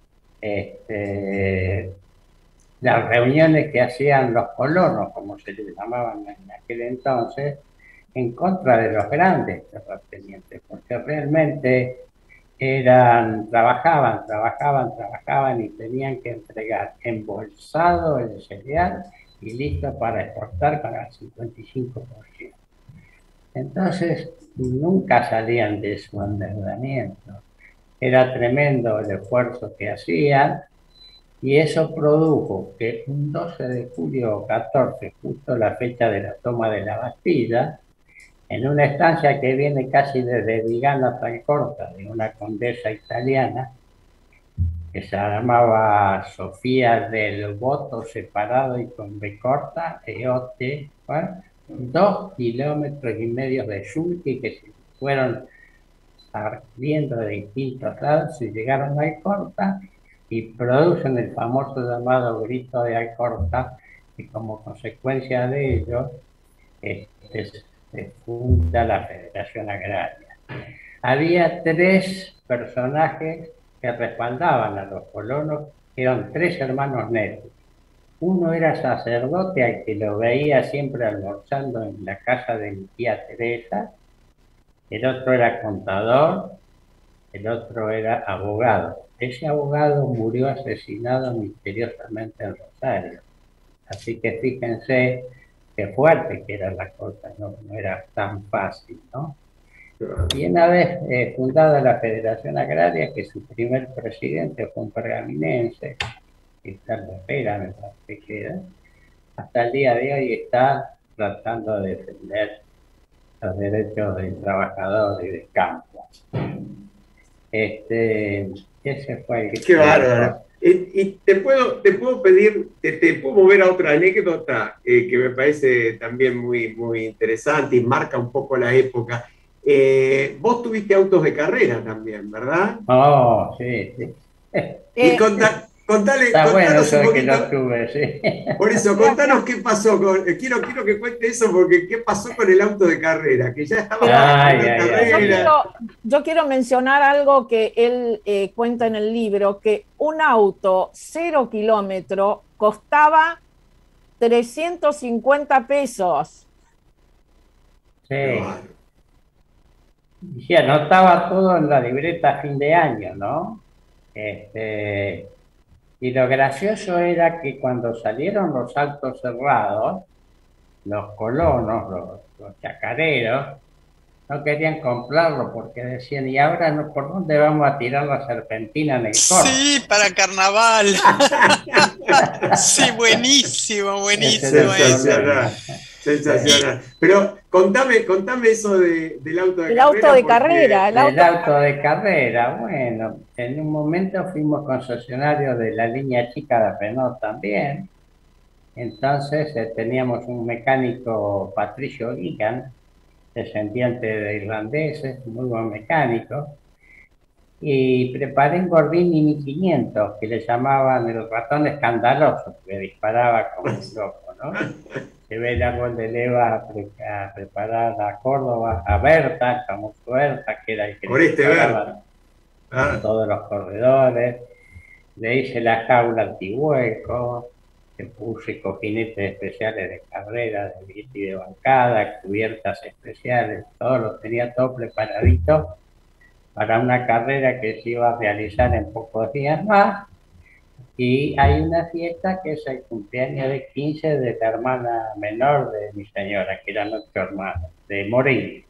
este, las reuniones que hacían los colonos, como se les llamaban en aquel entonces, en contra de los grandes terratenientes, porque realmente eran, trabajaban, trabajaban, trabajaban y tenían que entregar embolsado el cereal y listo para exportar con el cincuenta y cinco por ciento. Entonces, nunca salían de su endeudamiento. Era tremendo el esfuerzo que hacían Y eso produjo que un doce de julio o catorce, justo la fecha de la toma de la Bastilla, en una estancia que viene casi desde Vigano hasta Alcorta, de una condesa italiana, que se llamaba Sofía del Voto Separado y con B corta, E O T, ¿bueno? Dos kilómetros y medio de yunque que se fueron saliendo de distintos lados y llegaron a Alcorta y producen el famoso llamado grito de Alcorta, y como consecuencia de ello este, se funda la Federación Agraria. Había tres personajes que respaldaban a los colonos, que eran tres hermanos netos. Uno era sacerdote, al que lo veía siempre almorzando en la casa de mi tía Teresa. El otro era contador, el otro era abogado. Ese abogado murió asesinado misteriosamente en Rosario. Así que fíjense qué fuerte que era la cosa, no, no era tan fácil, ¿no? Y una vez eh, fundada la Federación Agraria, que su primer presidente fue un pergaminense, Ricardo Pera, me parece que queda, hasta el día de hoy está tratando de defender los derechos del trabajador y del campo. Este, ese fue el que... Qué bárbaro. Y, y te puedo, te puedo pedir, te, te puedo mover a otra anécdota eh, que me parece también muy, muy interesante y marca un poco la época. Eh, vos tuviste autos de carrera también, ¿verdad? Oh, sí, sí. Y contá, contale, Está bueno contanos eso un de poquito. que lo tuve, sí. Por eso, contanos qué pasó con, eh, quiero, quiero que cuente eso, porque qué pasó con el auto de carrera, que ya estaba Ay, en ay, carrera. ay. Yo quiero, yo quiero mencionar algo que él eh, cuenta en el libro, que un auto cero kilómetro costaba trescientos cincuenta pesos. Sí. Y se anotaba todo en la libreta a fin de año, ¿no? Este, y lo gracioso era que cuando salieron los altos cerrados, los colonos, los, los chacareros, no querían comprarlo porque decían, ¿y ahora no, por dónde vamos a tirar la serpentina en el corte? Sí, para carnaval. Sí, buenísimo, buenísimo. Sensacional, sensacional. Pero contame, contame eso de, del auto de El carrera. auto de porque- carrera, el auto, El auto de carrera, bueno, en un momento fuimos concesionarios de la línea chica de Renault también. Entonces eh, teníamos un mecánico, Patricio Gigan, descendiente de irlandeses, muy buen mecánico, y preparé un Gordini mil quinientos que le llamaban el ratón escandaloso, que disparaba como un loco, ¿no? Llevé el árbol de leva a, pre a preparar a Córdoba, a Berta, como Berta, que era el que Por este disparaba Ah. todos los corredores. Le hice la jaula antihueco, le puse cojinetes especiales de carrera, de bici de bancada, cubiertas especiales, todo lo tenía todo preparadito para una carrera que se iba a realizar en pocos días más. Y hay una fiesta que es el cumpleaños de quince de la hermana menor de mi señora, que eran ocho hermanos, de Morín.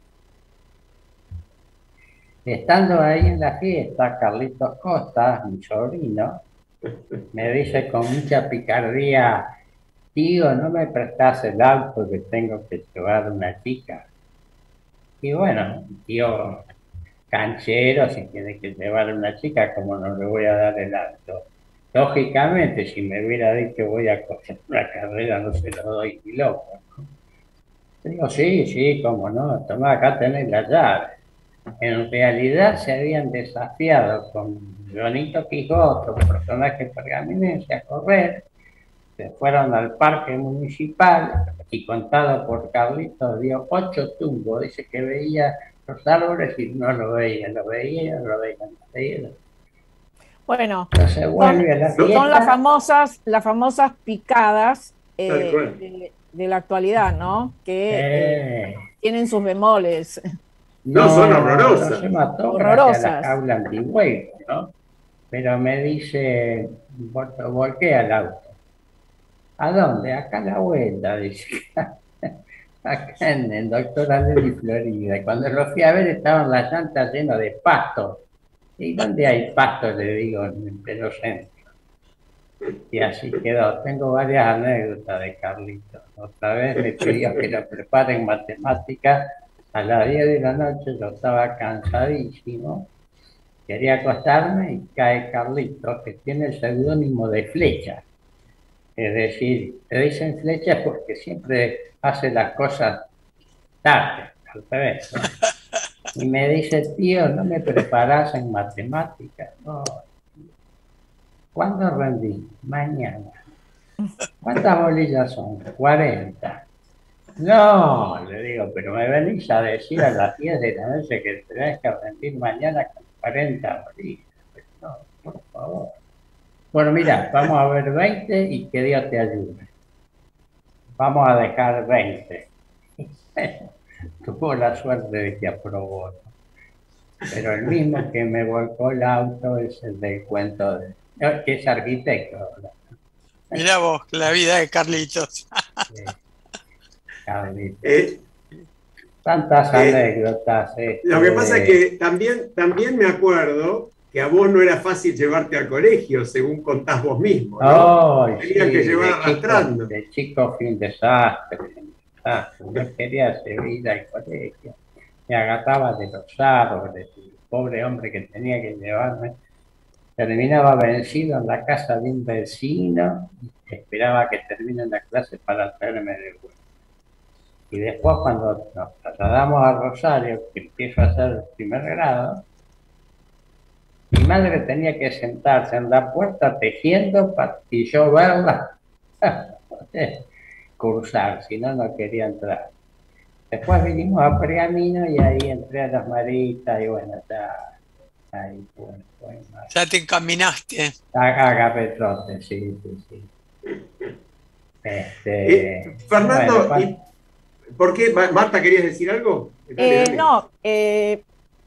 Estando ahí en la fiesta, Carlitos Costa, mi sobrino, me dice con mucha picardía, tío, ¿no me prestás el auto que tengo que llevar a una chica? Y bueno, tío canchero, si tiene que llevar a una chica, ¿cómo no le voy a dar el auto? Lógicamente, si me hubiera dicho voy a coger una carrera, no se lo doy ni loco, ¿no? Digo, sí, sí, cómo no, tomá, acá tenés la llave. En realidad se habían desafiado con Jonito Quijote, otro personaje pergaminense, a correr. Se fueron al parque municipal y, contado por Carlitos, dio ocho tumbos. Dice que veía los árboles y no lo veía, lo veía, lo veía, lo veía. bueno, Entonces vuelve a la son, fiesta. son las famosas, las famosas picadas eh, Tal cual. de, de la actualidad, ¿no? Que Eh. eh, tienen sus bemoles. No, son horrorosas. No se mató Horrorosas. gracias a la jaula antihueco, ¿no? Pero me dice, vol- volqué al auto. ¿A dónde? Acá a la vuelta, dice. Acá en el Doctor Aleli, Florida. Y cuando lo fui a ver estaban las llantas llenas de pasto. ¿Y dónde hay pasto? Le digo, en el pleno centro. Y así quedó. Tengo varias anécdotas de Carlitos. Otra vez me pidió que lo prepare en matemáticas a las diez de la noche. Yo estaba cansadísimo. Quería acostarme y cae Carlitos, que tiene el seudónimo de Flecha. Es decir, te dicen Flecha porque siempre hace las cosas tarde, al revés, ¿no? Y me dice, tío, ¿no me preparás en matemáticas? No. ¿Cuándo rendí? Mañana. ¿Cuántas bolillas son? cuarenta. No, le digo, pero me venís a decir a las diez de la noche que tenés que rendir mañana con cuarenta bolillas. No, por favor. Bueno, mira, vamos a ver veinte y que Dios te ayude. Vamos a dejar veinte. Tuvo la suerte de que aprobó, ¿no? Pero el mismo que me volcó el auto es el del cuento de... que es arquitecto, ¿verdad? Mirá vos, la vida de Carlitos. Sí. Carlitos. Eh, Tantas eh, anécdotas. Este, lo que pasa es que también, también me acuerdo que a vos no era fácil llevarte al colegio, según contás vos mismo, ¿no? Oh, Tenías sí, que llevar de arrastrando. Chico, de chico fui un desastre. desastre. No quería hacer vida al colegio. Me agarraba de los árboles. El pobre hombre que tenía que llevarme terminaba vencido en la casa de un vecino y esperaba que termine la clase para traerme de vuelta. Y después, cuando nos trasladamos a Rosario, que empiezo a hacer el primer grado, mi madre tenía que sentarse en la puerta tejiendo para y yo verla cursar, si no, no quería entrar. Después vinimos a Pergamino y ahí entré a las Maritas y bueno, ya, ahí bueno, bueno, Ya te encaminaste. agarré trote, sí, sí, sí. Este, Eh, Fernando, bueno, ¿y ¿por qué? Marta, ¿querías decir algo? Dale, Eh, dale. no, eh,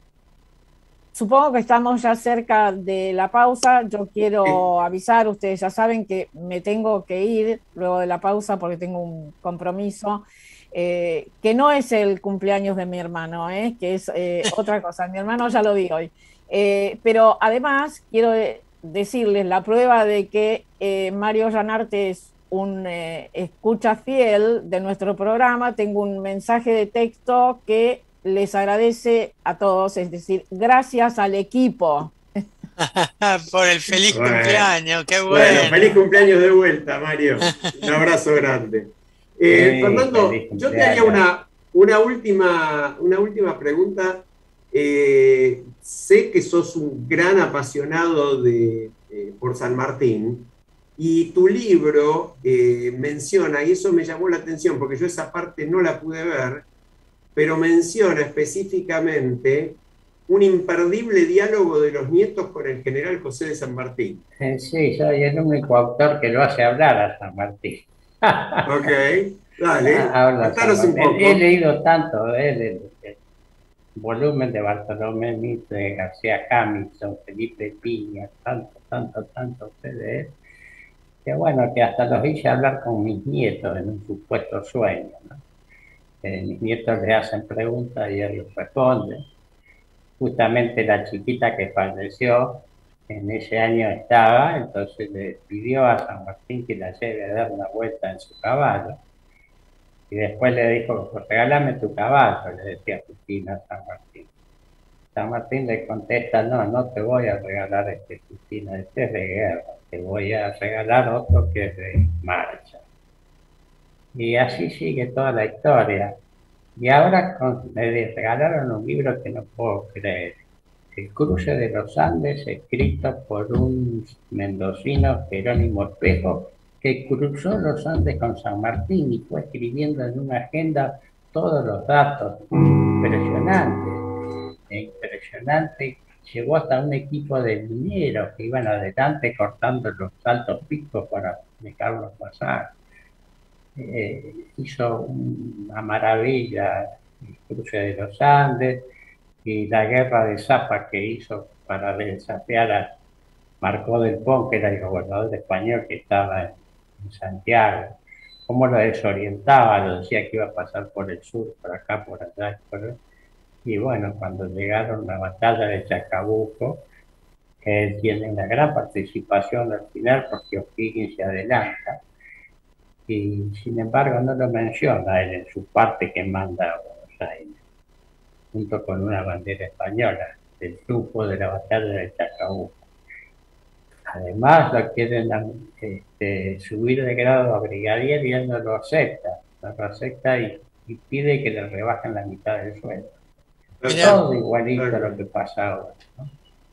supongo que estamos ya cerca de la pausa. Yo quiero avisar, ustedes ya saben que me tengo que ir luego de la pausa porque tengo un compromiso, eh, que no es el cumpleaños de mi hermano, eh, que es eh, otra cosa. Mi hermano ya lo vi hoy. Eh, pero además quiero de- decirles la prueba de que eh, Mario Llanarte es un eh, escucha fiel de nuestro programa. Tengo un mensaje de texto que les agradece a todos, es decir, gracias al equipo. Por el feliz Bueno. cumpleaños, qué Bueno, bueno. feliz cumpleaños de vuelta, Mario. Un abrazo grande. Eh, Sí, Fernando, feliz yo te haría cumpleaños. una, una, última, una última pregunta. Eh, sé que sos un gran apasionado de, eh, por San Martín y tu libro eh, menciona, y eso me llamó la atención porque yo esa parte no la pude ver, pero menciona específicamente un imperdible diálogo de los nietos con el general José de San Martín. Eh, Sí, soy el único autor que lo hace hablar a San Martín. Ok, dale, Habla contanos San un Martín. poco. He leído tanto de él, el, el volumen de Bartolomé Mitre, García Hamilton, Felipe Piña, tanto, tanto, tanto sé de él, que bueno, que hasta los hice hablar con mis nietos en un supuesto sueño, ¿no? Eh, mis nietos le hacen preguntas y él les responde. Justamente la chiquita que falleció en ese año estaba, entonces le pidió a San Martín que la lleve a dar una vuelta en su caballo. Y después le dijo, pues regálame tu caballo, le decía Justina a San Martín. San Martín le contesta, no, no te voy a regalar este Justina, este es de guerra, te voy a regalar otro que es de marcha. Y así sigue toda la historia. Y ahora con- me regalaron un libro que no puedo creer. El cruce de los Andes, escrito por un mendocino, Jerónimo Espejo, que cruzó los Andes con San Martín y fue escribiendo en una agenda todos los datos. Impresionante, impresionante. Llegó hasta un equipo de mineros que iban adelante cortando los altos picos para dejarlos pasar. Eh, hizo una maravilla el cruce de los Andes y la guerra de Zapa que hizo para desafiar a Marcó del Pont, que era el gobernador español que estaba en, en Santiago, cómo lo desorientaba, lo decía que iba a pasar por el sur, por acá, por allá, por... y bueno, cuando llegaron a la batalla de Chacabuco, que él tiene una gran participación al final porque O'Higgins se adelanta. Y sin embargo no lo menciona él en su parte que manda a Buenos Aires, junto con una bandera española, del triunfo de la batalla de Chacabuco. Además lo quieren este, subir de grado a brigadier y él no lo acepta, no lo acepta y, y pide que le rebajen la mitad del sueldo. Todo igualito a lo que pasa ahora, ¿no?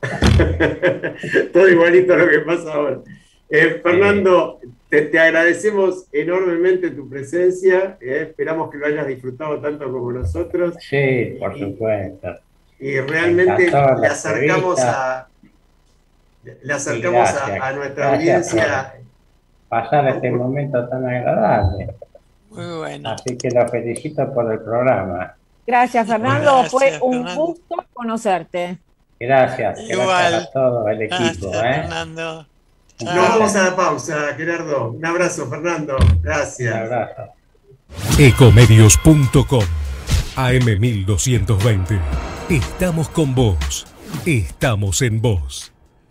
Todo igualito a lo que pasa ahora. Eh, Fernando, te, te agradecemos enormemente tu presencia, eh, esperamos que lo hayas disfrutado tanto como nosotros. Sí, por supuesto. Y, y realmente le acercamos a le acercamos gracias, a, a nuestra audiencia. Pasar este momento tan agradable. Muy bueno. Así que lo felicito por el programa. Gracias, Fernando. Gracias, Fue un Fernando. gusto conocerte. Gracias. Igual. Gracias a todo el equipo. Gracias, ¿eh? Fernando. Nos vamos a la pausa, Gerardo. Un abrazo, Fernando. Gracias. Un abrazo. Ecomedios punto com A M mil doscientos veinte. Estamos con vos. Estamos en vos.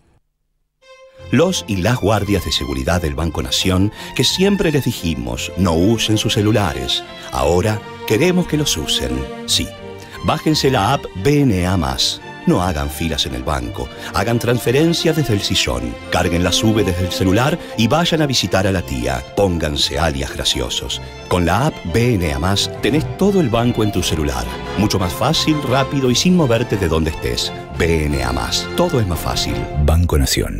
Los y las guardias de seguridad del Banco Nación, que siempre les dijimos no usen sus celulares, ahora queremos que los usen. Sí, bájense la app B N A más. No hagan filas en el banco, hagan transferencias desde el sillón, carguen la sube desde el celular y vayan a visitar a la tía. Pónganse alias graciosos. Con la app B N A más tenés todo el banco en tu celular. Mucho más fácil, rápido y sin moverte de donde estés. B N A más. Todo es más fácil. Banco Nación.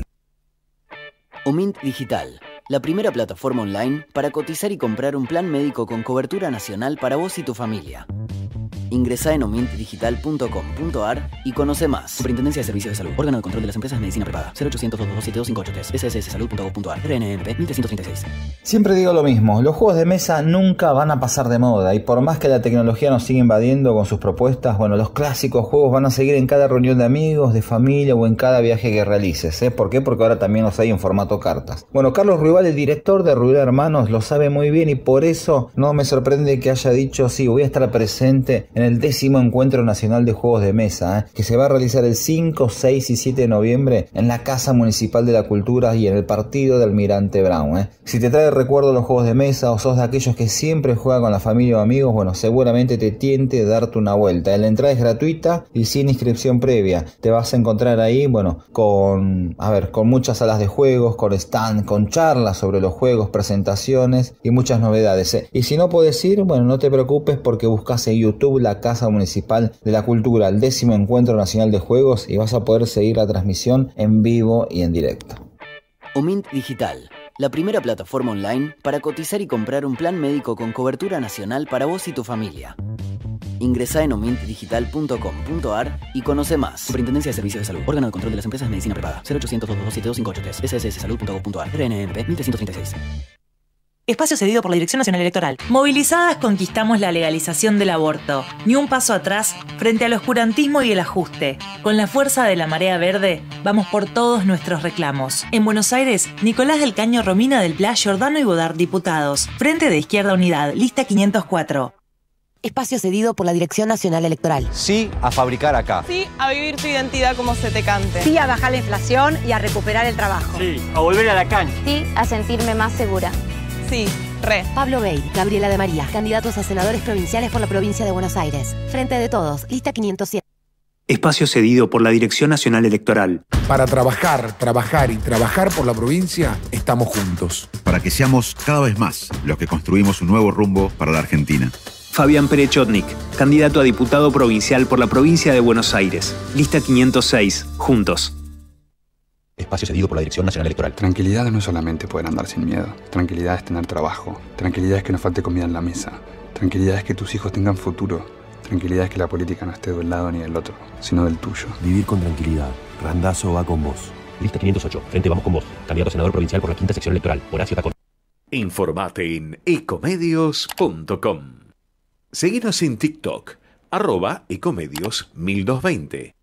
Omint Digital, la primera plataforma online para cotizar y comprar un plan médico con cobertura nacional para vos y tu familia. Ingresá en omint digital punto com punto a r y conoce más. Superintendencia de Servicios de Salud. Órgano de Control de las Empresas de Medicina Prepaga. cero ochocientos, dos dos siete, dos cinco ocho tres. s s s salud punto gov punto a r. R N M P mil trescientos treinta y seis. Siempre digo lo mismo, los juegos de mesa nunca van a pasar de moda y por más que la tecnología nos siga invadiendo con sus propuestas, bueno, los clásicos juegos van a seguir en cada reunión de amigos, de familia o en cada viaje que realices, ¿eh? ¿Por qué? Porque ahora también los hay en formato cartas. Bueno, Carlos Ruibal, el director de Ruibal Hermanos, lo sabe muy bien y por eso no me sorprende que haya dicho, sí, voy a estar presente en el décimo encuentro Nacional de Juegos de Mesa, ¿eh? que se va a realizar el cinco, seis y siete de noviembre en la Casa Municipal de la Cultura y en el partido de Almirante Brown. ¿eh? Si te trae recuerdo los juegos de mesa o sos de aquellos que siempre juegan con la familia o amigos, bueno, seguramente te tiente darte una vuelta. La entrada es gratuita y sin inscripción previa. Te vas a encontrar ahí, bueno, con, a ver, con muchas salas de juegos, con stand, con charlas sobre los juegos, presentaciones y muchas novedades. ¿eh? Y si no puedes ir, bueno, no te preocupes porque buscas en YouTube la Casa Municipal de la Cultura, el décimo Encuentro Nacional de Juegos y vas a poder seguir la transmisión en vivo y en directo. Omint Digital, la primera plataforma online para cotizar y comprar un plan médico con cobertura nacional para vos y tu familia. Ingresá en omint digital punto com punto a r y conoce más. Superintendencia de Servicios de Salud. Órgano de Control de las Empresas de Medicina Prepaga. cero ochocientos, dos dos siete, dos cinco ocho tres. s s s salud punto gov punto a r. R N M P mil trescientos treinta y seis. Espacio cedido por la Dirección Nacional Electoral. Movilizadas conquistamos la legalización del aborto. Ni un paso atrás frente al oscurantismo y el ajuste. Con la fuerza de la marea verde, vamos por todos nuestros reclamos. En Buenos Aires, Nicolás del Caño, Romina del Pla, Giordano y Godard, diputados. Frente de Izquierda Unidad, lista quinientos cuatro. Espacio cedido por la Dirección Nacional Electoral. Sí a fabricar acá. Sí a vivir tu identidad como se te cante. Sí a bajar la inflación y a recuperar el trabajo. Sí a volver a la cancha. Sí a sentirme más segura. Sí, re. Pablo Bey, Gabriela de María, candidatos a senadores provinciales por la provincia de Buenos Aires. Frente de Todos, lista quinientos siete. Espacio cedido por la Dirección Nacional Electoral. Para trabajar, trabajar y trabajar por la provincia, estamos juntos. Para que seamos cada vez más los que construimos un nuevo rumbo para la Argentina. Fabián Perechotnik, candidato a diputado provincial por la provincia de Buenos Aires. Lista quinientos seis. Juntos. Espacio cedido por la Dirección Nacional Electoral. Tranquilidad no es solamente poder andar sin miedo. Tranquilidad es tener trabajo. Tranquilidad es que no falte comida en la mesa. Tranquilidad es que tus hijos tengan futuro. Tranquilidad es que la política no esté de un lado ni del otro, sino del tuyo. Vivir con tranquilidad. Randazzo va con vos. Lista quinientos ocho. Frente Vamos con vos. Candidato a senador provincial por la quinta sección electoral. Horacio Tacón. Informate en ecomedios punto com. Seguinos en TikTok, arroba ecomedios mil doscientos veinte.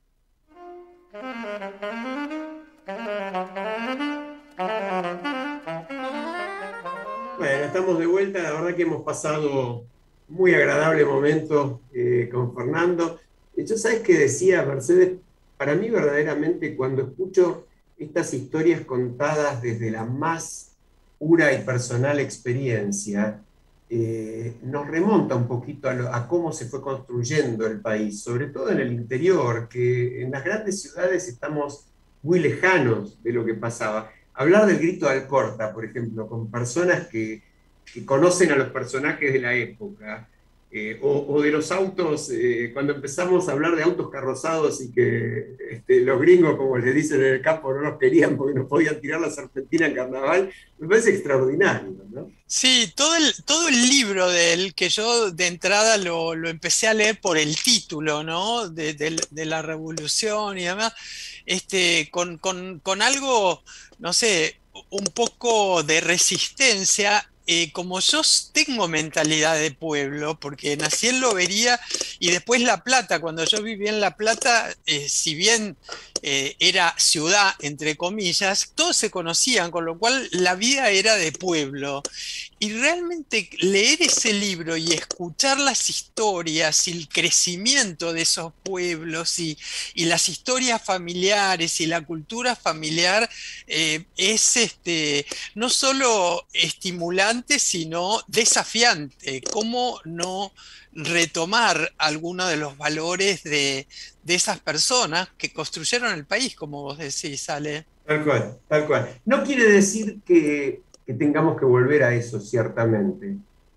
Bueno, estamos de vuelta, la verdad que hemos pasado muy agradable momento eh, con Fernando. Yo, ¿sabes qué decía Mercedes? Para mí verdaderamente cuando escucho estas historias contadas desde la más pura y personal experiencia, eh, nos remonta un poquito a, lo, a cómo se fue construyendo el país, sobre todo en el interior, que en las grandes ciudades estamos muy lejanos de lo que pasaba. Hablar del grito de Alcorta, por ejemplo, con personas que, que conocen a los personajes de la época, eh, o, o de los autos, eh, cuando empezamos a hablar de autos carrozados y que este, los gringos, como les dicen en el campo, no los querían porque no podían tirar la serpentina en carnaval, me parece extraordinario, ¿no? Sí, todo el, todo el libro de él, que yo de entrada lo, lo empecé a leer por el título, ¿no? De, de, de la revolución y demás, este, con, con, con algo, no sé, un poco de resistencia. Eh, como yo tengo mentalidad de pueblo, porque nací en Lobería y después La Plata, cuando yo vivía en La Plata, eh, si bien eh, era ciudad, entre comillas, todos se conocían, con lo cual la vida era de pueblo. Y realmente leer ese libro y escuchar las historias y el crecimiento de esos pueblos y, y las historias familiares y la cultura familiar eh, es este, no solo estimulante, sino desafiante. ¿Cómo no retomar algunos de los valores de, de esas personas que construyeron el país, como vos decís, Ale? Tal cual, tal cual. No quiere decir que... que tengamos que volver a eso, ciertamente,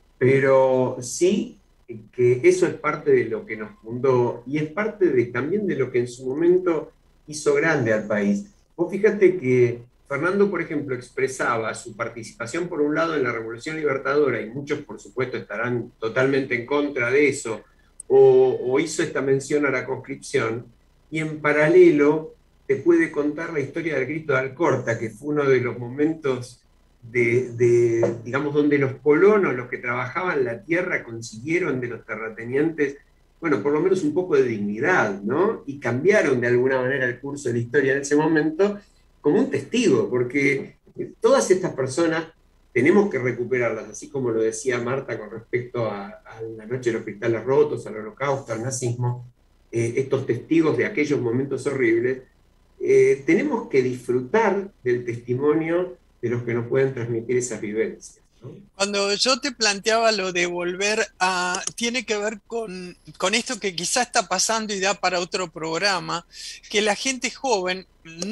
pero sí que eso es parte de lo que nos fundó y es parte de, también de lo que en su momento hizo grande al país. Vos fíjate que Fernando, por ejemplo, expresaba su participación por un lado en la Revolución Libertadora, y muchos por supuesto estarán totalmente en contra de eso, o, o hizo esta mención a la conscripción, y en paralelo te puede contar la historia del grito de Alcorta, que fue uno de los momentos De, de, digamos, donde los colonos, los que trabajaban la tierra, consiguieron de los terratenientes, bueno, por lo menos un poco de dignidad, ¿no? Y cambiaron de alguna manera el curso de la historia en ese momento como un testigo, porque todas estas personas tenemos que recuperarlas, así como lo decía Marta con respecto a, a la noche de los cristales rotos, al holocausto, al nazismo, eh, estos testigos de aquellos momentos horribles, eh, tenemos que disfrutar del testimonio de los que nos pueden transmitir esas vivencias, ¿no? Cuando yo te planteaba lo de volver a... tiene que ver con, con esto que quizá está pasando y da para otro programa, que la gente joven,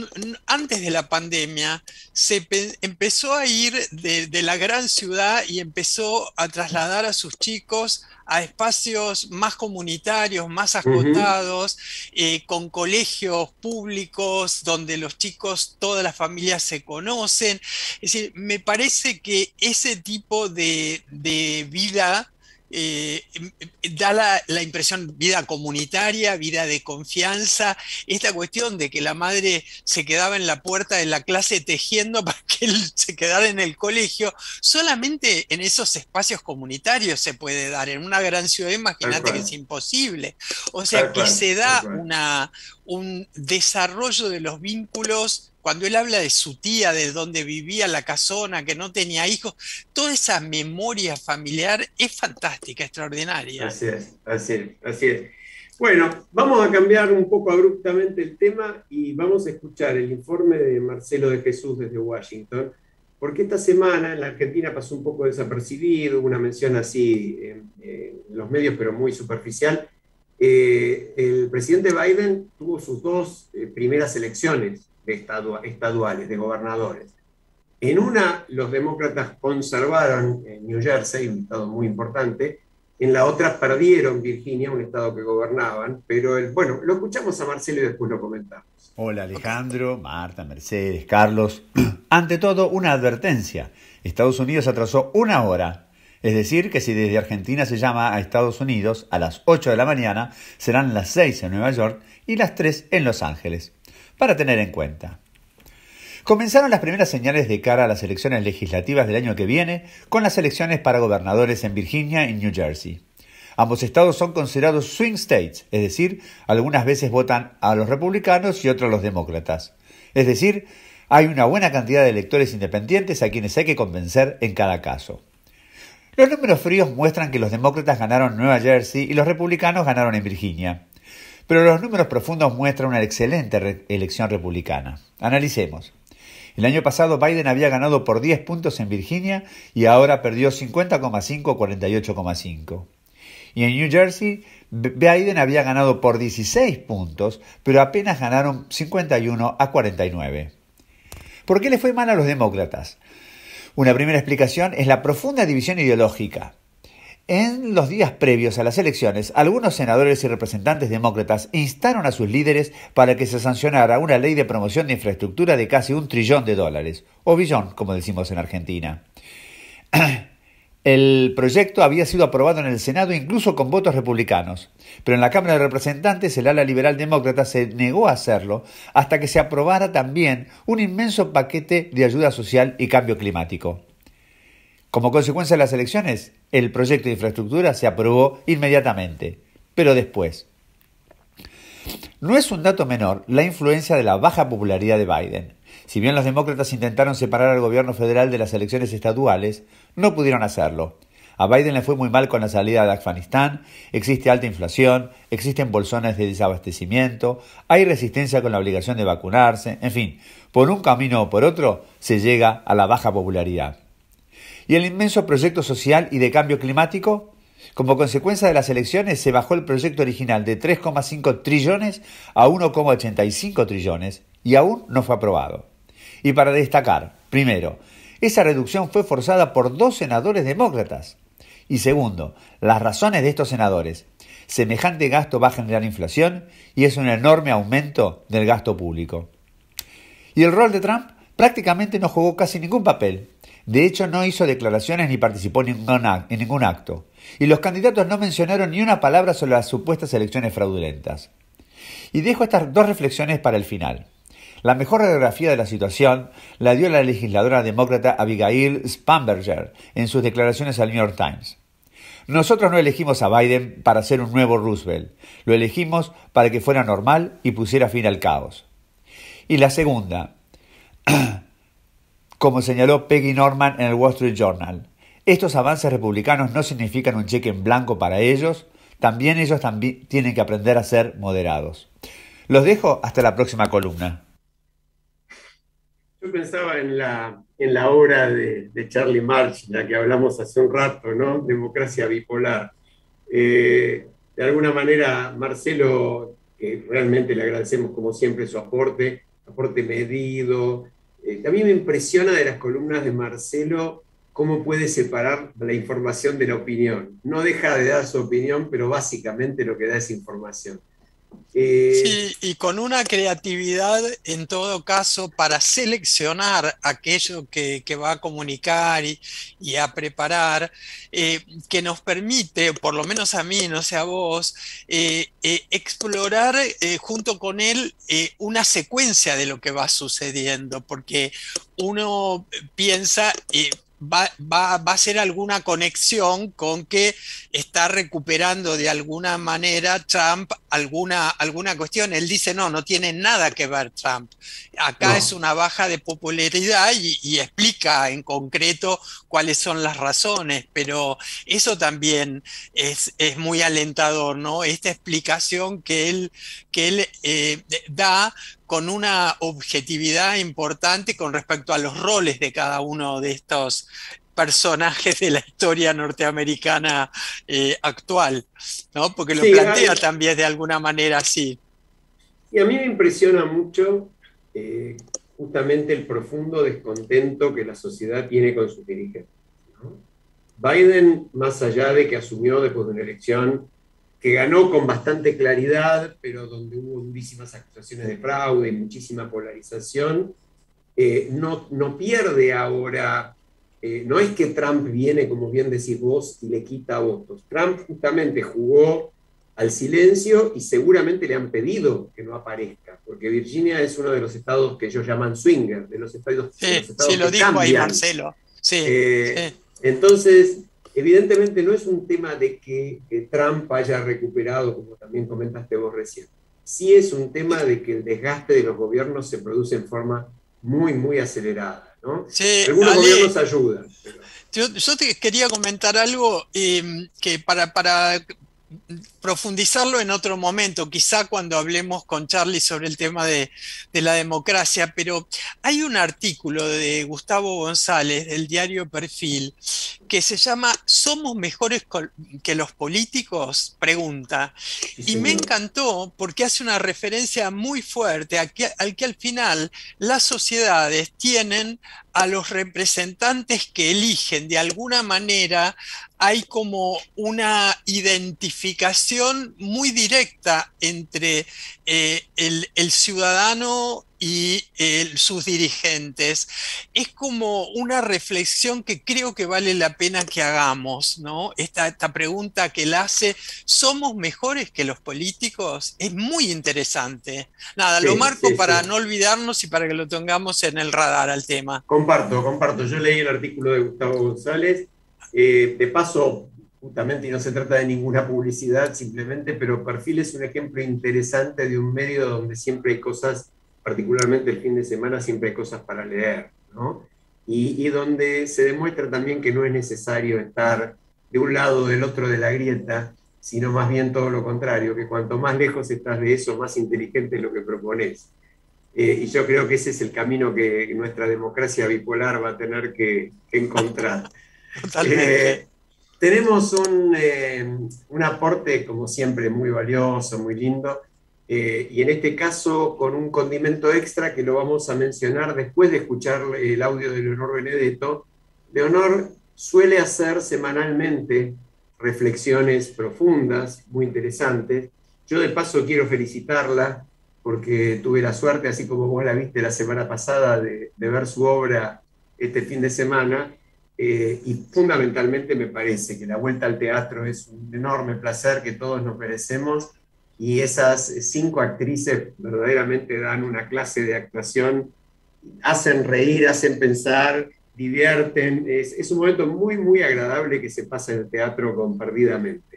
antes de la pandemia, se empezó a ir de, de la gran ciudad y empezó a trasladar a sus chicos a espacios más comunitarios, más acotados, uh-huh. eh, con colegios públicos donde los chicos, todas las familias se conocen. Es decir, me parece que ese tipo de, de vida eh, da la, la impresión, vida comunitaria, vida de confianza, esta cuestión de que la madre se quedaba en la puerta de la clase tejiendo para que él se quedara en el colegio, solamente en esos espacios comunitarios se puede dar. En una gran ciudad, imagínate que es imposible. O sea, tal que cual, se da una, un desarrollo de los vínculos. Cuando él habla de su tía, de donde vivía, la casona, que no tenía hijos, toda esa memoria familiar es fantástica, extraordinaria. Así es, así es, así es. Bueno, vamos a cambiar un poco abruptamente el tema y vamos a escuchar el informe de Marcelo de Jesús desde Washington, porque esta semana en la Argentina pasó un poco desapercibido, una mención así en, en los medios, pero muy superficial. Eh, el presidente Biden tuvo sus dos eh, primeras elecciones de estadu estaduales, de gobernadores. En una, los demócratas conservaron en New Jersey, un estado muy importante. En la otra perdieron Virginia, un estado que gobernaban. Pero, el, bueno, lo escuchamos a Marcelo y después lo comentamos. Hola Alejandro, Marta, Mercedes, Carlos. Ante todo, una advertencia. Estados Unidos atrasó una hora. Es decir, que si desde Argentina se llama a Estados Unidos a las ocho de la mañana, serán las seis en Nueva York y las tres en Los Ángeles. Para tener en cuenta. Comenzaron las primeras señales de cara a las elecciones legislativas del año que viene, con las elecciones para gobernadores en Virginia y New Jersey. Ambos estados son considerados swing states, es decir, algunas veces votan a los republicanos y otros a los demócratas. Es decir, hay una buena cantidad de electores independientes a quienes hay que convencer en cada caso. Los números fríos muestran que los demócratas ganaron Nueva Jersey y los republicanos ganaron en Virginia. Pero los números profundos muestran una excelente re- elección republicana. Analicemos. El año pasado Biden había ganado por diez puntos en Virginia y ahora perdió cincuenta coma cinco a cuarenta y ocho coma cinco. Y en New Jersey, Biden había ganado por dieciséis puntos, pero apenas ganaron cincuenta y uno a cuarenta y nueve. ¿Por qué le fue mal a los demócratas? Una primera explicación es la profunda división ideológica. En los días previos a las elecciones, algunos senadores y representantes demócratas instaron a sus líderes para que se sancionara una ley de promoción de infraestructura de casi un trillón de dólares, o billón, como decimos en Argentina. El proyecto había sido aprobado en el Senado incluso con votos republicanos, pero en la Cámara de Representantes el ala liberal demócrata se negó a hacerlo hasta que se aprobara también un inmenso paquete de ayuda social y cambio climático. Como consecuencia de las elecciones, el proyecto de infraestructura se aprobó inmediatamente, pero después. No es un dato menor la influencia de la baja popularidad de Biden. Si bien los demócratas intentaron separar al gobierno federal de las elecciones estaduales, no pudieron hacerlo. A Biden le fue muy mal con la salida de Afganistán, existe alta inflación, existen bolsones de desabastecimiento, hay resistencia con la obligación de vacunarse, en fin, por un camino o por otro se llega a la baja popularidad. ¿Y el inmenso proyecto social y de cambio climático? Como consecuencia de las elecciones se bajó el proyecto original de tres coma cinco trillones a uno coma ochenta y cinco trillones y aún no fue aprobado. Y para destacar, primero, esa reducción fue forzada por dos senadores demócratas. Y segundo, las razones de estos senadores. Semejante gasto va a generar inflación y es un enorme aumento del gasto público. Y el rol de Trump prácticamente no jugó casi ningún papel. De hecho, no hizo declaraciones ni participó en ningún acto. Y los candidatos no mencionaron ni una palabra sobre las supuestas elecciones fraudulentas. Y dejo estas dos reflexiones para el final. La mejor radiografía de la situación la dio la legisladora demócrata Abigail Spanberger en sus declaraciones al New York Times. Nosotros no elegimos a Biden para ser un nuevo Roosevelt, lo elegimos para que fuera normal y pusiera fin al caos. Y la segunda, como señaló Peggy Norman en el Wall Street Journal, estos avances republicanos no significan un cheque en blanco para ellos, también ellos también tienen que aprender a ser moderados. Los dejo hasta la próxima columna. Yo pensaba en la, en la obra de, de Charlie March, la que hablamos hace un rato, ¿no? Democracia bipolar. Eh, de alguna manera, Marcelo, que realmente le agradecemos como siempre su aporte, aporte medido. Eh, a mí me impresiona de las columnas de Marcelo cómo puede separar la información de la opinión. No deja de dar su opinión, pero básicamente lo que da es información. Eh, sí, y con una creatividad en todo caso para seleccionar aquello que, que va a comunicar y, y a preparar, eh, que nos permite, por lo menos a mí, no sé a vos, eh, eh, explorar eh, junto con él eh, una secuencia de lo que va sucediendo, porque uno piensa... Eh, Va, va, va a ser alguna conexión con que está recuperando de alguna manera Trump alguna, alguna cuestión. Él dice, no, no tiene nada que ver Trump. Acá no. Es una baja de popularidad y, y explica en concreto cuáles son las razones, pero eso también es, es muy alentador, ¿no? Esta explicación que él, que él eh, da con una objetividad importante con respecto a los roles de cada uno de estos personajes de la historia norteamericana eh, actual, ¿no? Porque lo sí, plantea también de alguna manera así. Y a mí me impresiona mucho eh, justamente el profundo descontento que la sociedad tiene con sus dirigentes, ¿no? Biden, más allá de que asumió después de una elección que ganó con bastante claridad, pero donde hubo durísimas acusaciones de fraude y muchísima polarización, eh, no, no pierde ahora, eh, no es que Trump viene, como bien decís vos, y le quita votos. Trump justamente jugó al silencio y seguramente le han pedido que no aparezca, porque Virginia es uno de los estados que ellos llaman swinger, de los estados, sí, de los estados sí, lo que dijo cambian. Ahí Marcelo. Sí, eh, sí. Entonces... Evidentemente no es un tema de que, que Trump haya recuperado, como también comentaste vos recién. Sí es un tema de que el desgaste de los gobiernos se produce en forma muy, muy acelerada, ¿no? Sí, algunos Ale, gobiernos ayudan. Pero... Yo, yo te quería comentar algo eh, que para, para profundizarlo en otro momento, quizá cuando hablemos con Charlie sobre el tema de, de la democracia, pero hay un artículo de Gustavo González del diario Perfil que se llama ¿Somos mejores que los políticos? Pregunta. Y me encantó porque hace una referencia muy fuerte a que, al que al final las sociedades tienen a los representantes que eligen. De alguna manera hay como una identificación muy directa entre eh, el, el ciudadano y eh, sus dirigentes. Es como una reflexión que creo que vale la pena que hagamos, ¿no? Esta, esta pregunta que él hace, ¿somos mejores que los políticos? Es muy interesante. Nada, sí, lo marco sí, para sí. no olvidarnos y para que lo tengamos en el radar al tema. Comparto, comparto. Yo leí el artículo de Gustavo González. Eh, de paso, justamente, y no se trata de ninguna publicidad simplemente, pero Perfil es un ejemplo interesante de un medio donde siempre hay cosas, particularmente el fin de semana, siempre hay cosas para leer, ¿no? Y, y donde se demuestra también que no es necesario estar de un lado o del otro de la grieta, sino más bien todo lo contrario, que cuanto más lejos estás de eso, más inteligente es lo que propones. Eh, y yo creo que ese es el camino que nuestra democracia bipolar va a tener que, que encontrar. Eh, tenemos un, eh, un aporte, como siempre, muy valioso, muy lindo, eh, y en este caso con un condimento extra que lo vamos a mencionar después de escuchar el audio de Leonor Benedetto. Leonor suele hacer semanalmente reflexiones profundas, muy interesantes. Yo de paso quiero felicitarla porque tuve la suerte, así como vos la viste la semana pasada, de, de ver su obra este fin de semana. Eh, y fundamentalmente me parece que la vuelta al teatro es un enorme placer que todos nos merecemos, y esas cinco actrices verdaderamente dan una clase de actuación, hacen reír, hacen pensar, divierten. Es, es un momento muy, muy agradable que se pasa en el teatro con Perdidamente.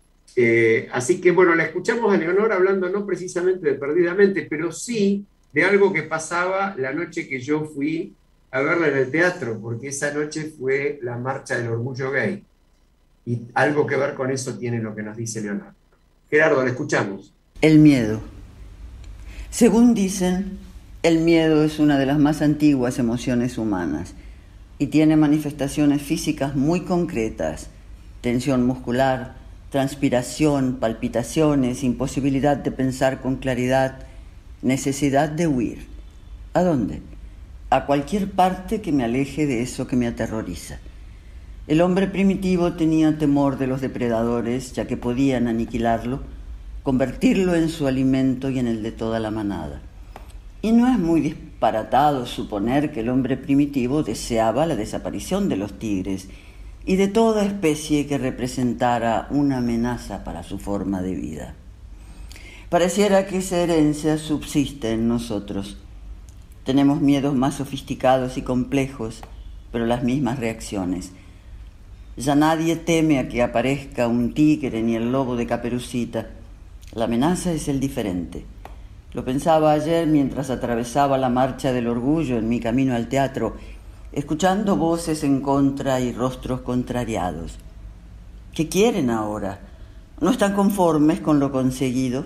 Eh, así que bueno, la escuchamos a Leonor hablando no precisamente de Perdidamente, pero sí de algo que pasaba la noche que yo fui a verla en el teatro, porque esa noche fue la marcha del orgullo gay, y algo que ver con eso tiene lo que nos dice Leonor. Gerardo, la escuchamos. El miedo. Según dicen, el miedo es una de las más antiguas emociones humanas y tiene manifestaciones físicas muy concretas: tensión muscular, transpiración, palpitaciones, imposibilidad de pensar con claridad, necesidad de huir. ¿A dónde? A cualquier parte que me aleje de eso que me aterroriza. El hombre primitivo tenía temor de los depredadores, ya que podían aniquilarlo, convertirlo en su alimento y en el de toda la manada. Y no es muy disparatado suponer que el hombre primitivo deseaba la desaparición de los tigres y de toda especie que representara una amenaza para su forma de vida. Pareciera que esa herencia subsiste en nosotros. Tenemos miedos más sofisticados y complejos, pero las mismas reacciones. Ya nadie teme a que aparezca un tigre ni el lobo de Caperucita. La amenaza es el diferente. Lo pensaba ayer mientras atravesaba la marcha del orgullo en mi camino al teatro, escuchando voces en contra y rostros contrariados. ¿Qué quieren ahora? ¿No están conformes con lo conseguido?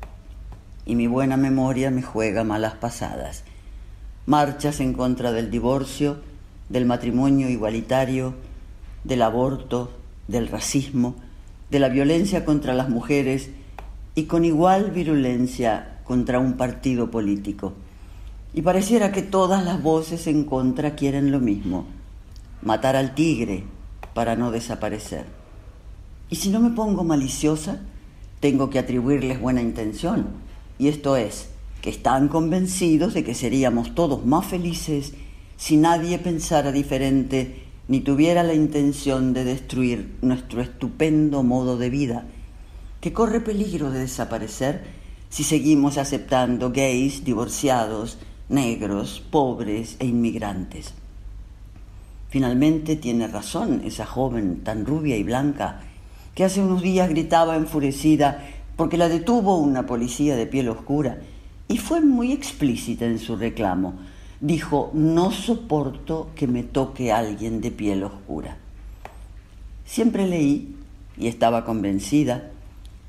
Y mi buena memoria me juega malas pasadas. Marchas en contra del divorcio, del matrimonio igualitario, del aborto, del racismo, de la violencia contra las mujeres y con igual virulencia contra un partido político. Y pareciera que todas las voces en contra quieren lo mismo: matar al tigre para no desaparecer. Y si no me pongo maliciosa, tengo que atribuirles buena intención, y esto es, que están convencidos de que seríamos todos más felices si nadie pensara diferente ni tuviera la intención de destruir nuestro estupendo modo de vida, que corre peligro de desaparecer si seguimos aceptando gays, divorciados, negros, pobres e inmigrantes. Finalmente tiene razón esa joven tan rubia y blanca que hace unos días gritaba enfurecida porque la detuvo una policía de piel oscura, y fue muy explícita en su reclamo. Dijo: no soporto que me toque alguien de piel oscura. Siempre leí, y estaba convencida,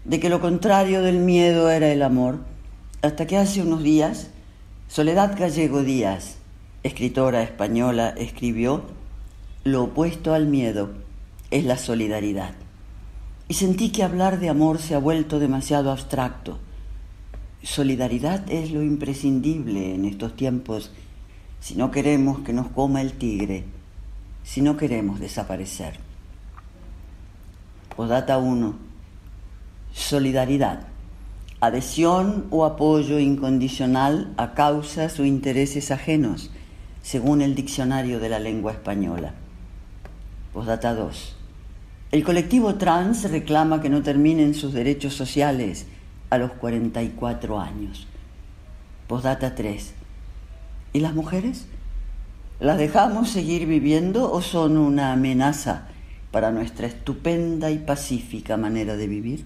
de que lo contrario del miedo era el amor, hasta que hace unos días Soledad Gallego Díaz, escritora española, escribió: lo opuesto al miedo es la solidaridad. Y sentí que hablar de amor se ha vuelto demasiado abstracto. Solidaridad es lo imprescindible en estos tiempos si no queremos que nos coma el tigre, si no queremos desaparecer. Postdata uno. Solidaridad. Adhesión o apoyo incondicional a causas o intereses ajenos, según el diccionario de la lengua española. Postdata dos. El colectivo trans reclama que no terminen sus derechos sociales a los cuarenta y cuatro años. Postdata tres. ¿Y las mujeres? ¿Las dejamos seguir viviendo o son una amenaza para nuestra estupenda y pacífica manera de vivir?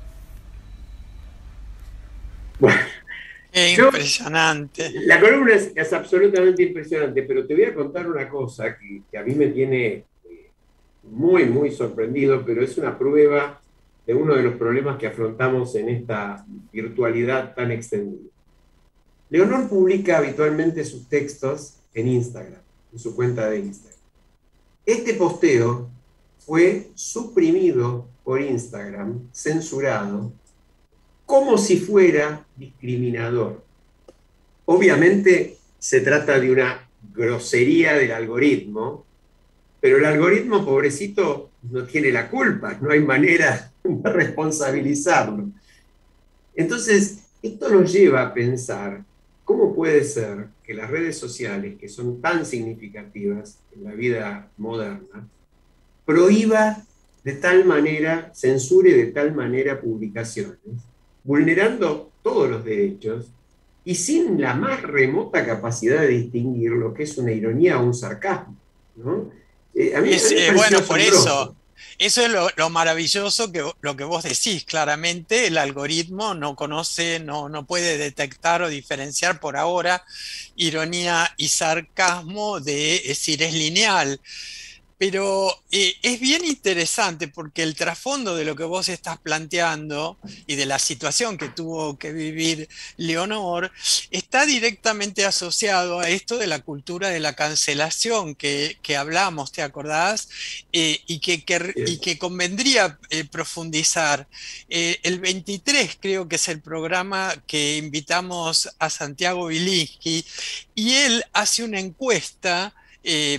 Bueno, Qué yo, impresionante. La columna es, es absolutamente impresionante, pero te voy a contar una cosa que, que a mí me tiene eh, muy, muy sorprendido, pero es una prueba de uno de los problemas que afrontamos en esta virtualidad tan extendida. Leonor publica habitualmente sus textos en Instagram, en su cuenta de Instagram. Este posteo fue suprimido por Instagram, censurado, como si fuera discriminador. Obviamente se trata de una grosería del algoritmo, pero el algoritmo, pobrecito, no tiene la culpa, no hay manera de responsabilizarlo. Entonces, esto nos lleva a pensar cómo puede ser que las redes sociales, que son tan significativas en la vida moderna, prohíba de tal manera, censure de tal manera publicaciones, vulnerando todos los derechos y sin la más remota capacidad de distinguir lo que es una ironía o un sarcasmo, ¿no? Eh, a mí, es, a mí me eh, bueno, por asombroso. eso, eso es lo, lo maravilloso que lo que vos decís. Claramente el algoritmo no conoce, no, no puede detectar o diferenciar por ahora ironía y sarcasmo, de, es decir, es lineal. Pero eh, es bien interesante porque el trasfondo de lo que vos estás planteando y de la situación que tuvo que vivir Leonor está directamente asociado a esto de la cultura de la cancelación que, que hablamos, ¿te acordás? Eh, y, que, que, y que convendría eh, profundizar. Eh, el veintitrés creo que es el programa que invitamos a Santiago Bilinsky y él hace una encuesta eh,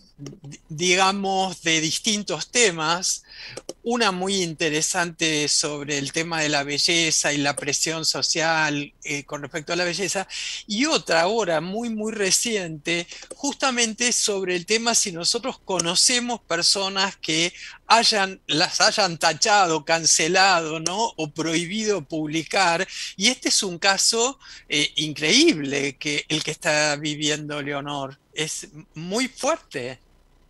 digamos, de distintos temas, una muy interesante sobre el tema de la belleza y la presión social eh, con respecto a la belleza, y otra ahora muy, muy reciente, justamente sobre el tema si nosotros conocemos personas que hayan, las hayan tachado, cancelado, ¿no? O prohibido publicar, y este es un caso eh, increíble que el que está viviendo Leonor, es muy fuerte.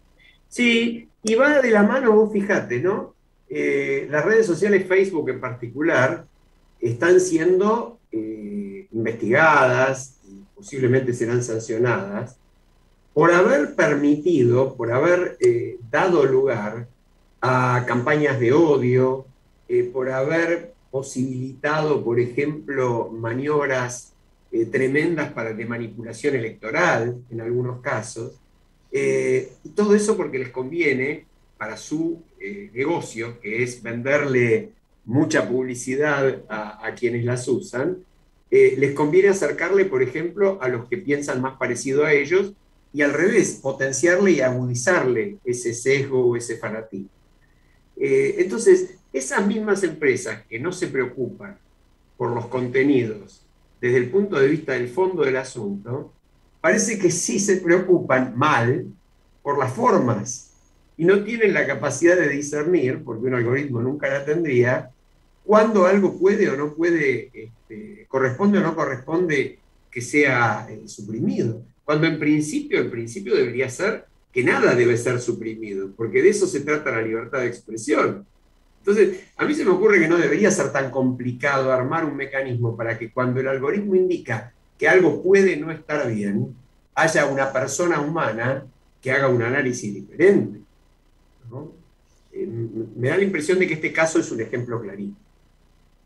Sí, y va de la mano, vos fijate, ¿no? Eh, las redes sociales, Facebook en particular, están siendo eh, investigadas y posiblemente serán sancionadas por haber permitido, por haber eh, dado lugar a campañas de odio, eh, por haber posibilitado, por ejemplo, maniobras eh, tremendas para de manipulación electoral, en algunos casos. Eh, y todo eso porque les conviene para su eh, negocio, que es venderle mucha publicidad a, a quienes las usan, eh, les conviene acercarle, por ejemplo, a los que piensan más parecido a ellos y al revés, potenciarle y agudizarle ese sesgo o ese fanatismo. Eh, entonces, esas mismas empresas que no se preocupan por los contenidos desde el punto de vista del fondo del asunto, parece que sí se preocupan mal por las formas y no tienen la capacidad de discernir, porque un algoritmo nunca la tendría, cuándo algo puede o no puede, este, corresponde o no corresponde que sea eh, suprimido. Cuando en principio, en principio debería ser que nada debe ser suprimido, porque de eso se trata la libertad de expresión. Entonces, a mí se me ocurre que no debería ser tan complicado armar un mecanismo para que cuando el algoritmo indica que algo puede no estar bien, haya una persona humana que haga un análisis diferente, ¿no? Eh, me da la impresión de que este caso es un ejemplo clarito.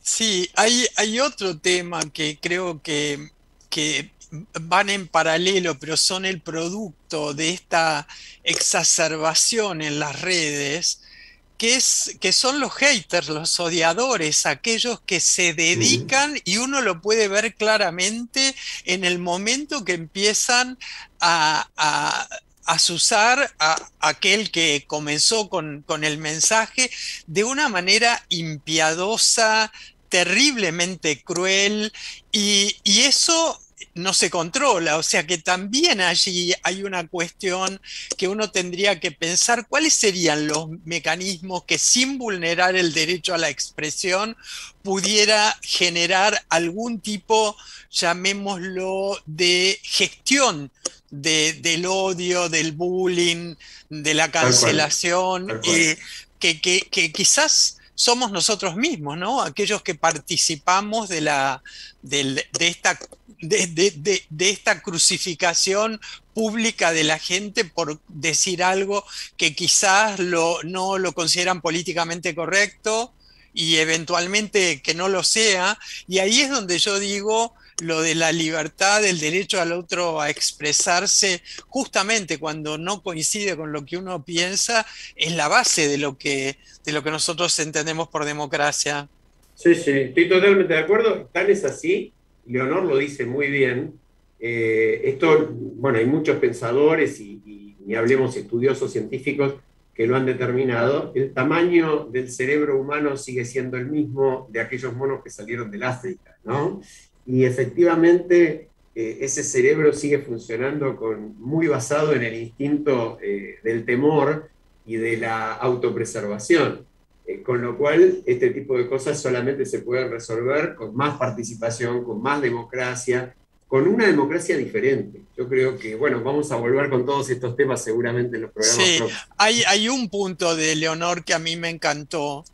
Sí, hay, hay otro tema que creo que, que van en paralelo, pero son el producto de esta exacerbación en las redes, que, es, que son los haters, los odiadores, aquellos que se dedican, y uno lo puede ver claramente en el momento que empiezan a, a azuzar a aquel que comenzó con, con el mensaje de una manera impiadosa, terriblemente cruel, y, y eso no se controla. O sea que también allí hay una cuestión que uno tendría que pensar cuáles serían los mecanismos que, sin vulnerar el derecho a la expresión, pudiera generar algún tipo, llamémoslo, de gestión de, del odio, del bullying, de la cancelación, Tal cual. Tal cual. Eh, que, que, que quizás somos nosotros mismos, ¿no? Aquellos que participamos de, la, de, de, esta, de, de, de, de esta crucificación pública de la gente por decir algo que quizás lo, no lo consideran políticamente correcto y eventualmente que no lo sea. Y ahí es donde yo digo lo de la libertad, del derecho al otro a expresarse, justamente cuando no coincide con lo que uno piensa, es la base de lo que, de lo que nosotros entendemos por democracia. Sí, sí, estoy totalmente de acuerdo. Tan es así, Leonor lo dice muy bien. Eh, esto, bueno, hay muchos pensadores y, y ni hablemos estudiosos científicos que lo han determinado. El tamaño del cerebro humano sigue siendo el mismo de aquellos monos que salieron del África, ¿no? Y efectivamente eh, ese cerebro sigue funcionando con, muy basado en el instinto eh, del temor y de la autopreservación, eh, con lo cual este tipo de cosas solamente se pueden resolver con más participación, con más democracia, con una democracia diferente. Yo creo que, bueno, vamos a volver con todos estos temas seguramente en los programas sí, próximos. Hay, hay un punto de Leonor que a mí me encantó.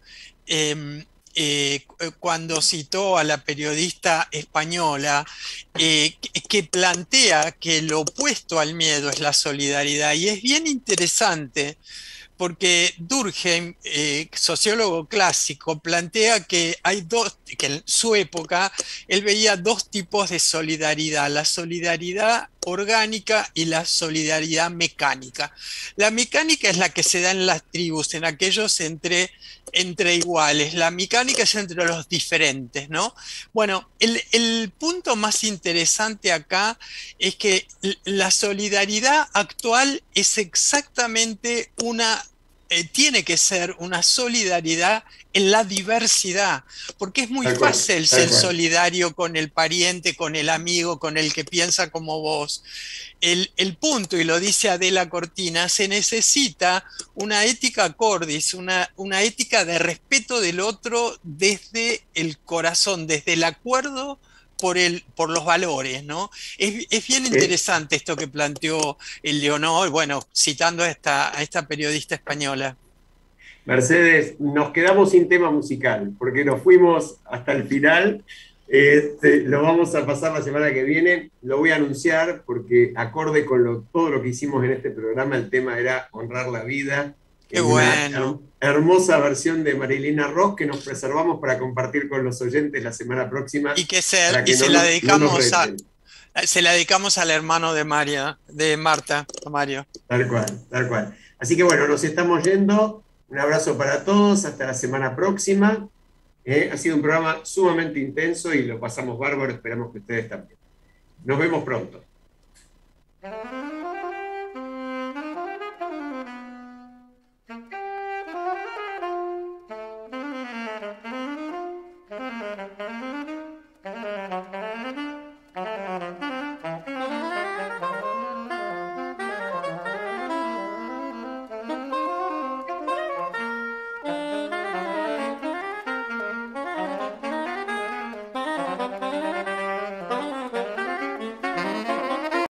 Eh, Eh, cuando citó a la periodista española eh, que, que plantea que lo opuesto al miedo es la solidaridad, y es bien interesante porque Durkheim, eh, sociólogo clásico, plantea que hay dos, que en su época él veía dos tipos de solidaridad: la solidaridad orgánica y la solidaridad mecánica. La mecánica es la que se da en las tribus, en aquellos entre, entre iguales. La mecánica es entre los diferentes, ¿no? Bueno, el, el punto más interesante acá es que la solidaridad actual es exactamente una, eh, tiene que ser una solidaridad en la diversidad, porque es muy Tal cual, fácil tal ser cual. solidario con el pariente, con el amigo, con el que piensa como vos. El, el punto, y lo dice Adela Cortina, se necesita una ética cordis, una, una ética de respeto del otro desde el corazón, desde el acuerdo por, el, por los valores, ¿no? Es, es bien interesante esto que planteó el Leonor, bueno, citando a esta, a esta periodista española. Mercedes, nos quedamos sin tema musical, porque nos fuimos hasta el final. Este, lo vamos a pasar la semana que viene. Lo voy a anunciar porque, acorde con lo, todo lo que hicimos en este programa, el tema era honrar la vida. ¡Qué bueno! Una hermosa versión de Marilina Ross que nos preservamos para compartir con los oyentes la semana próxima. Y que se, que y se no la nos, dedicamos no a, se la dedicamos al hermano de María, de Marta, a Mario. Tal cual, tal cual. Así que bueno, nos estamos yendo. Un abrazo para todos, hasta la semana próxima. Eh, ha sido un programa sumamente intenso y lo pasamos bárbaro, esperamos que ustedes también. Nos vemos pronto.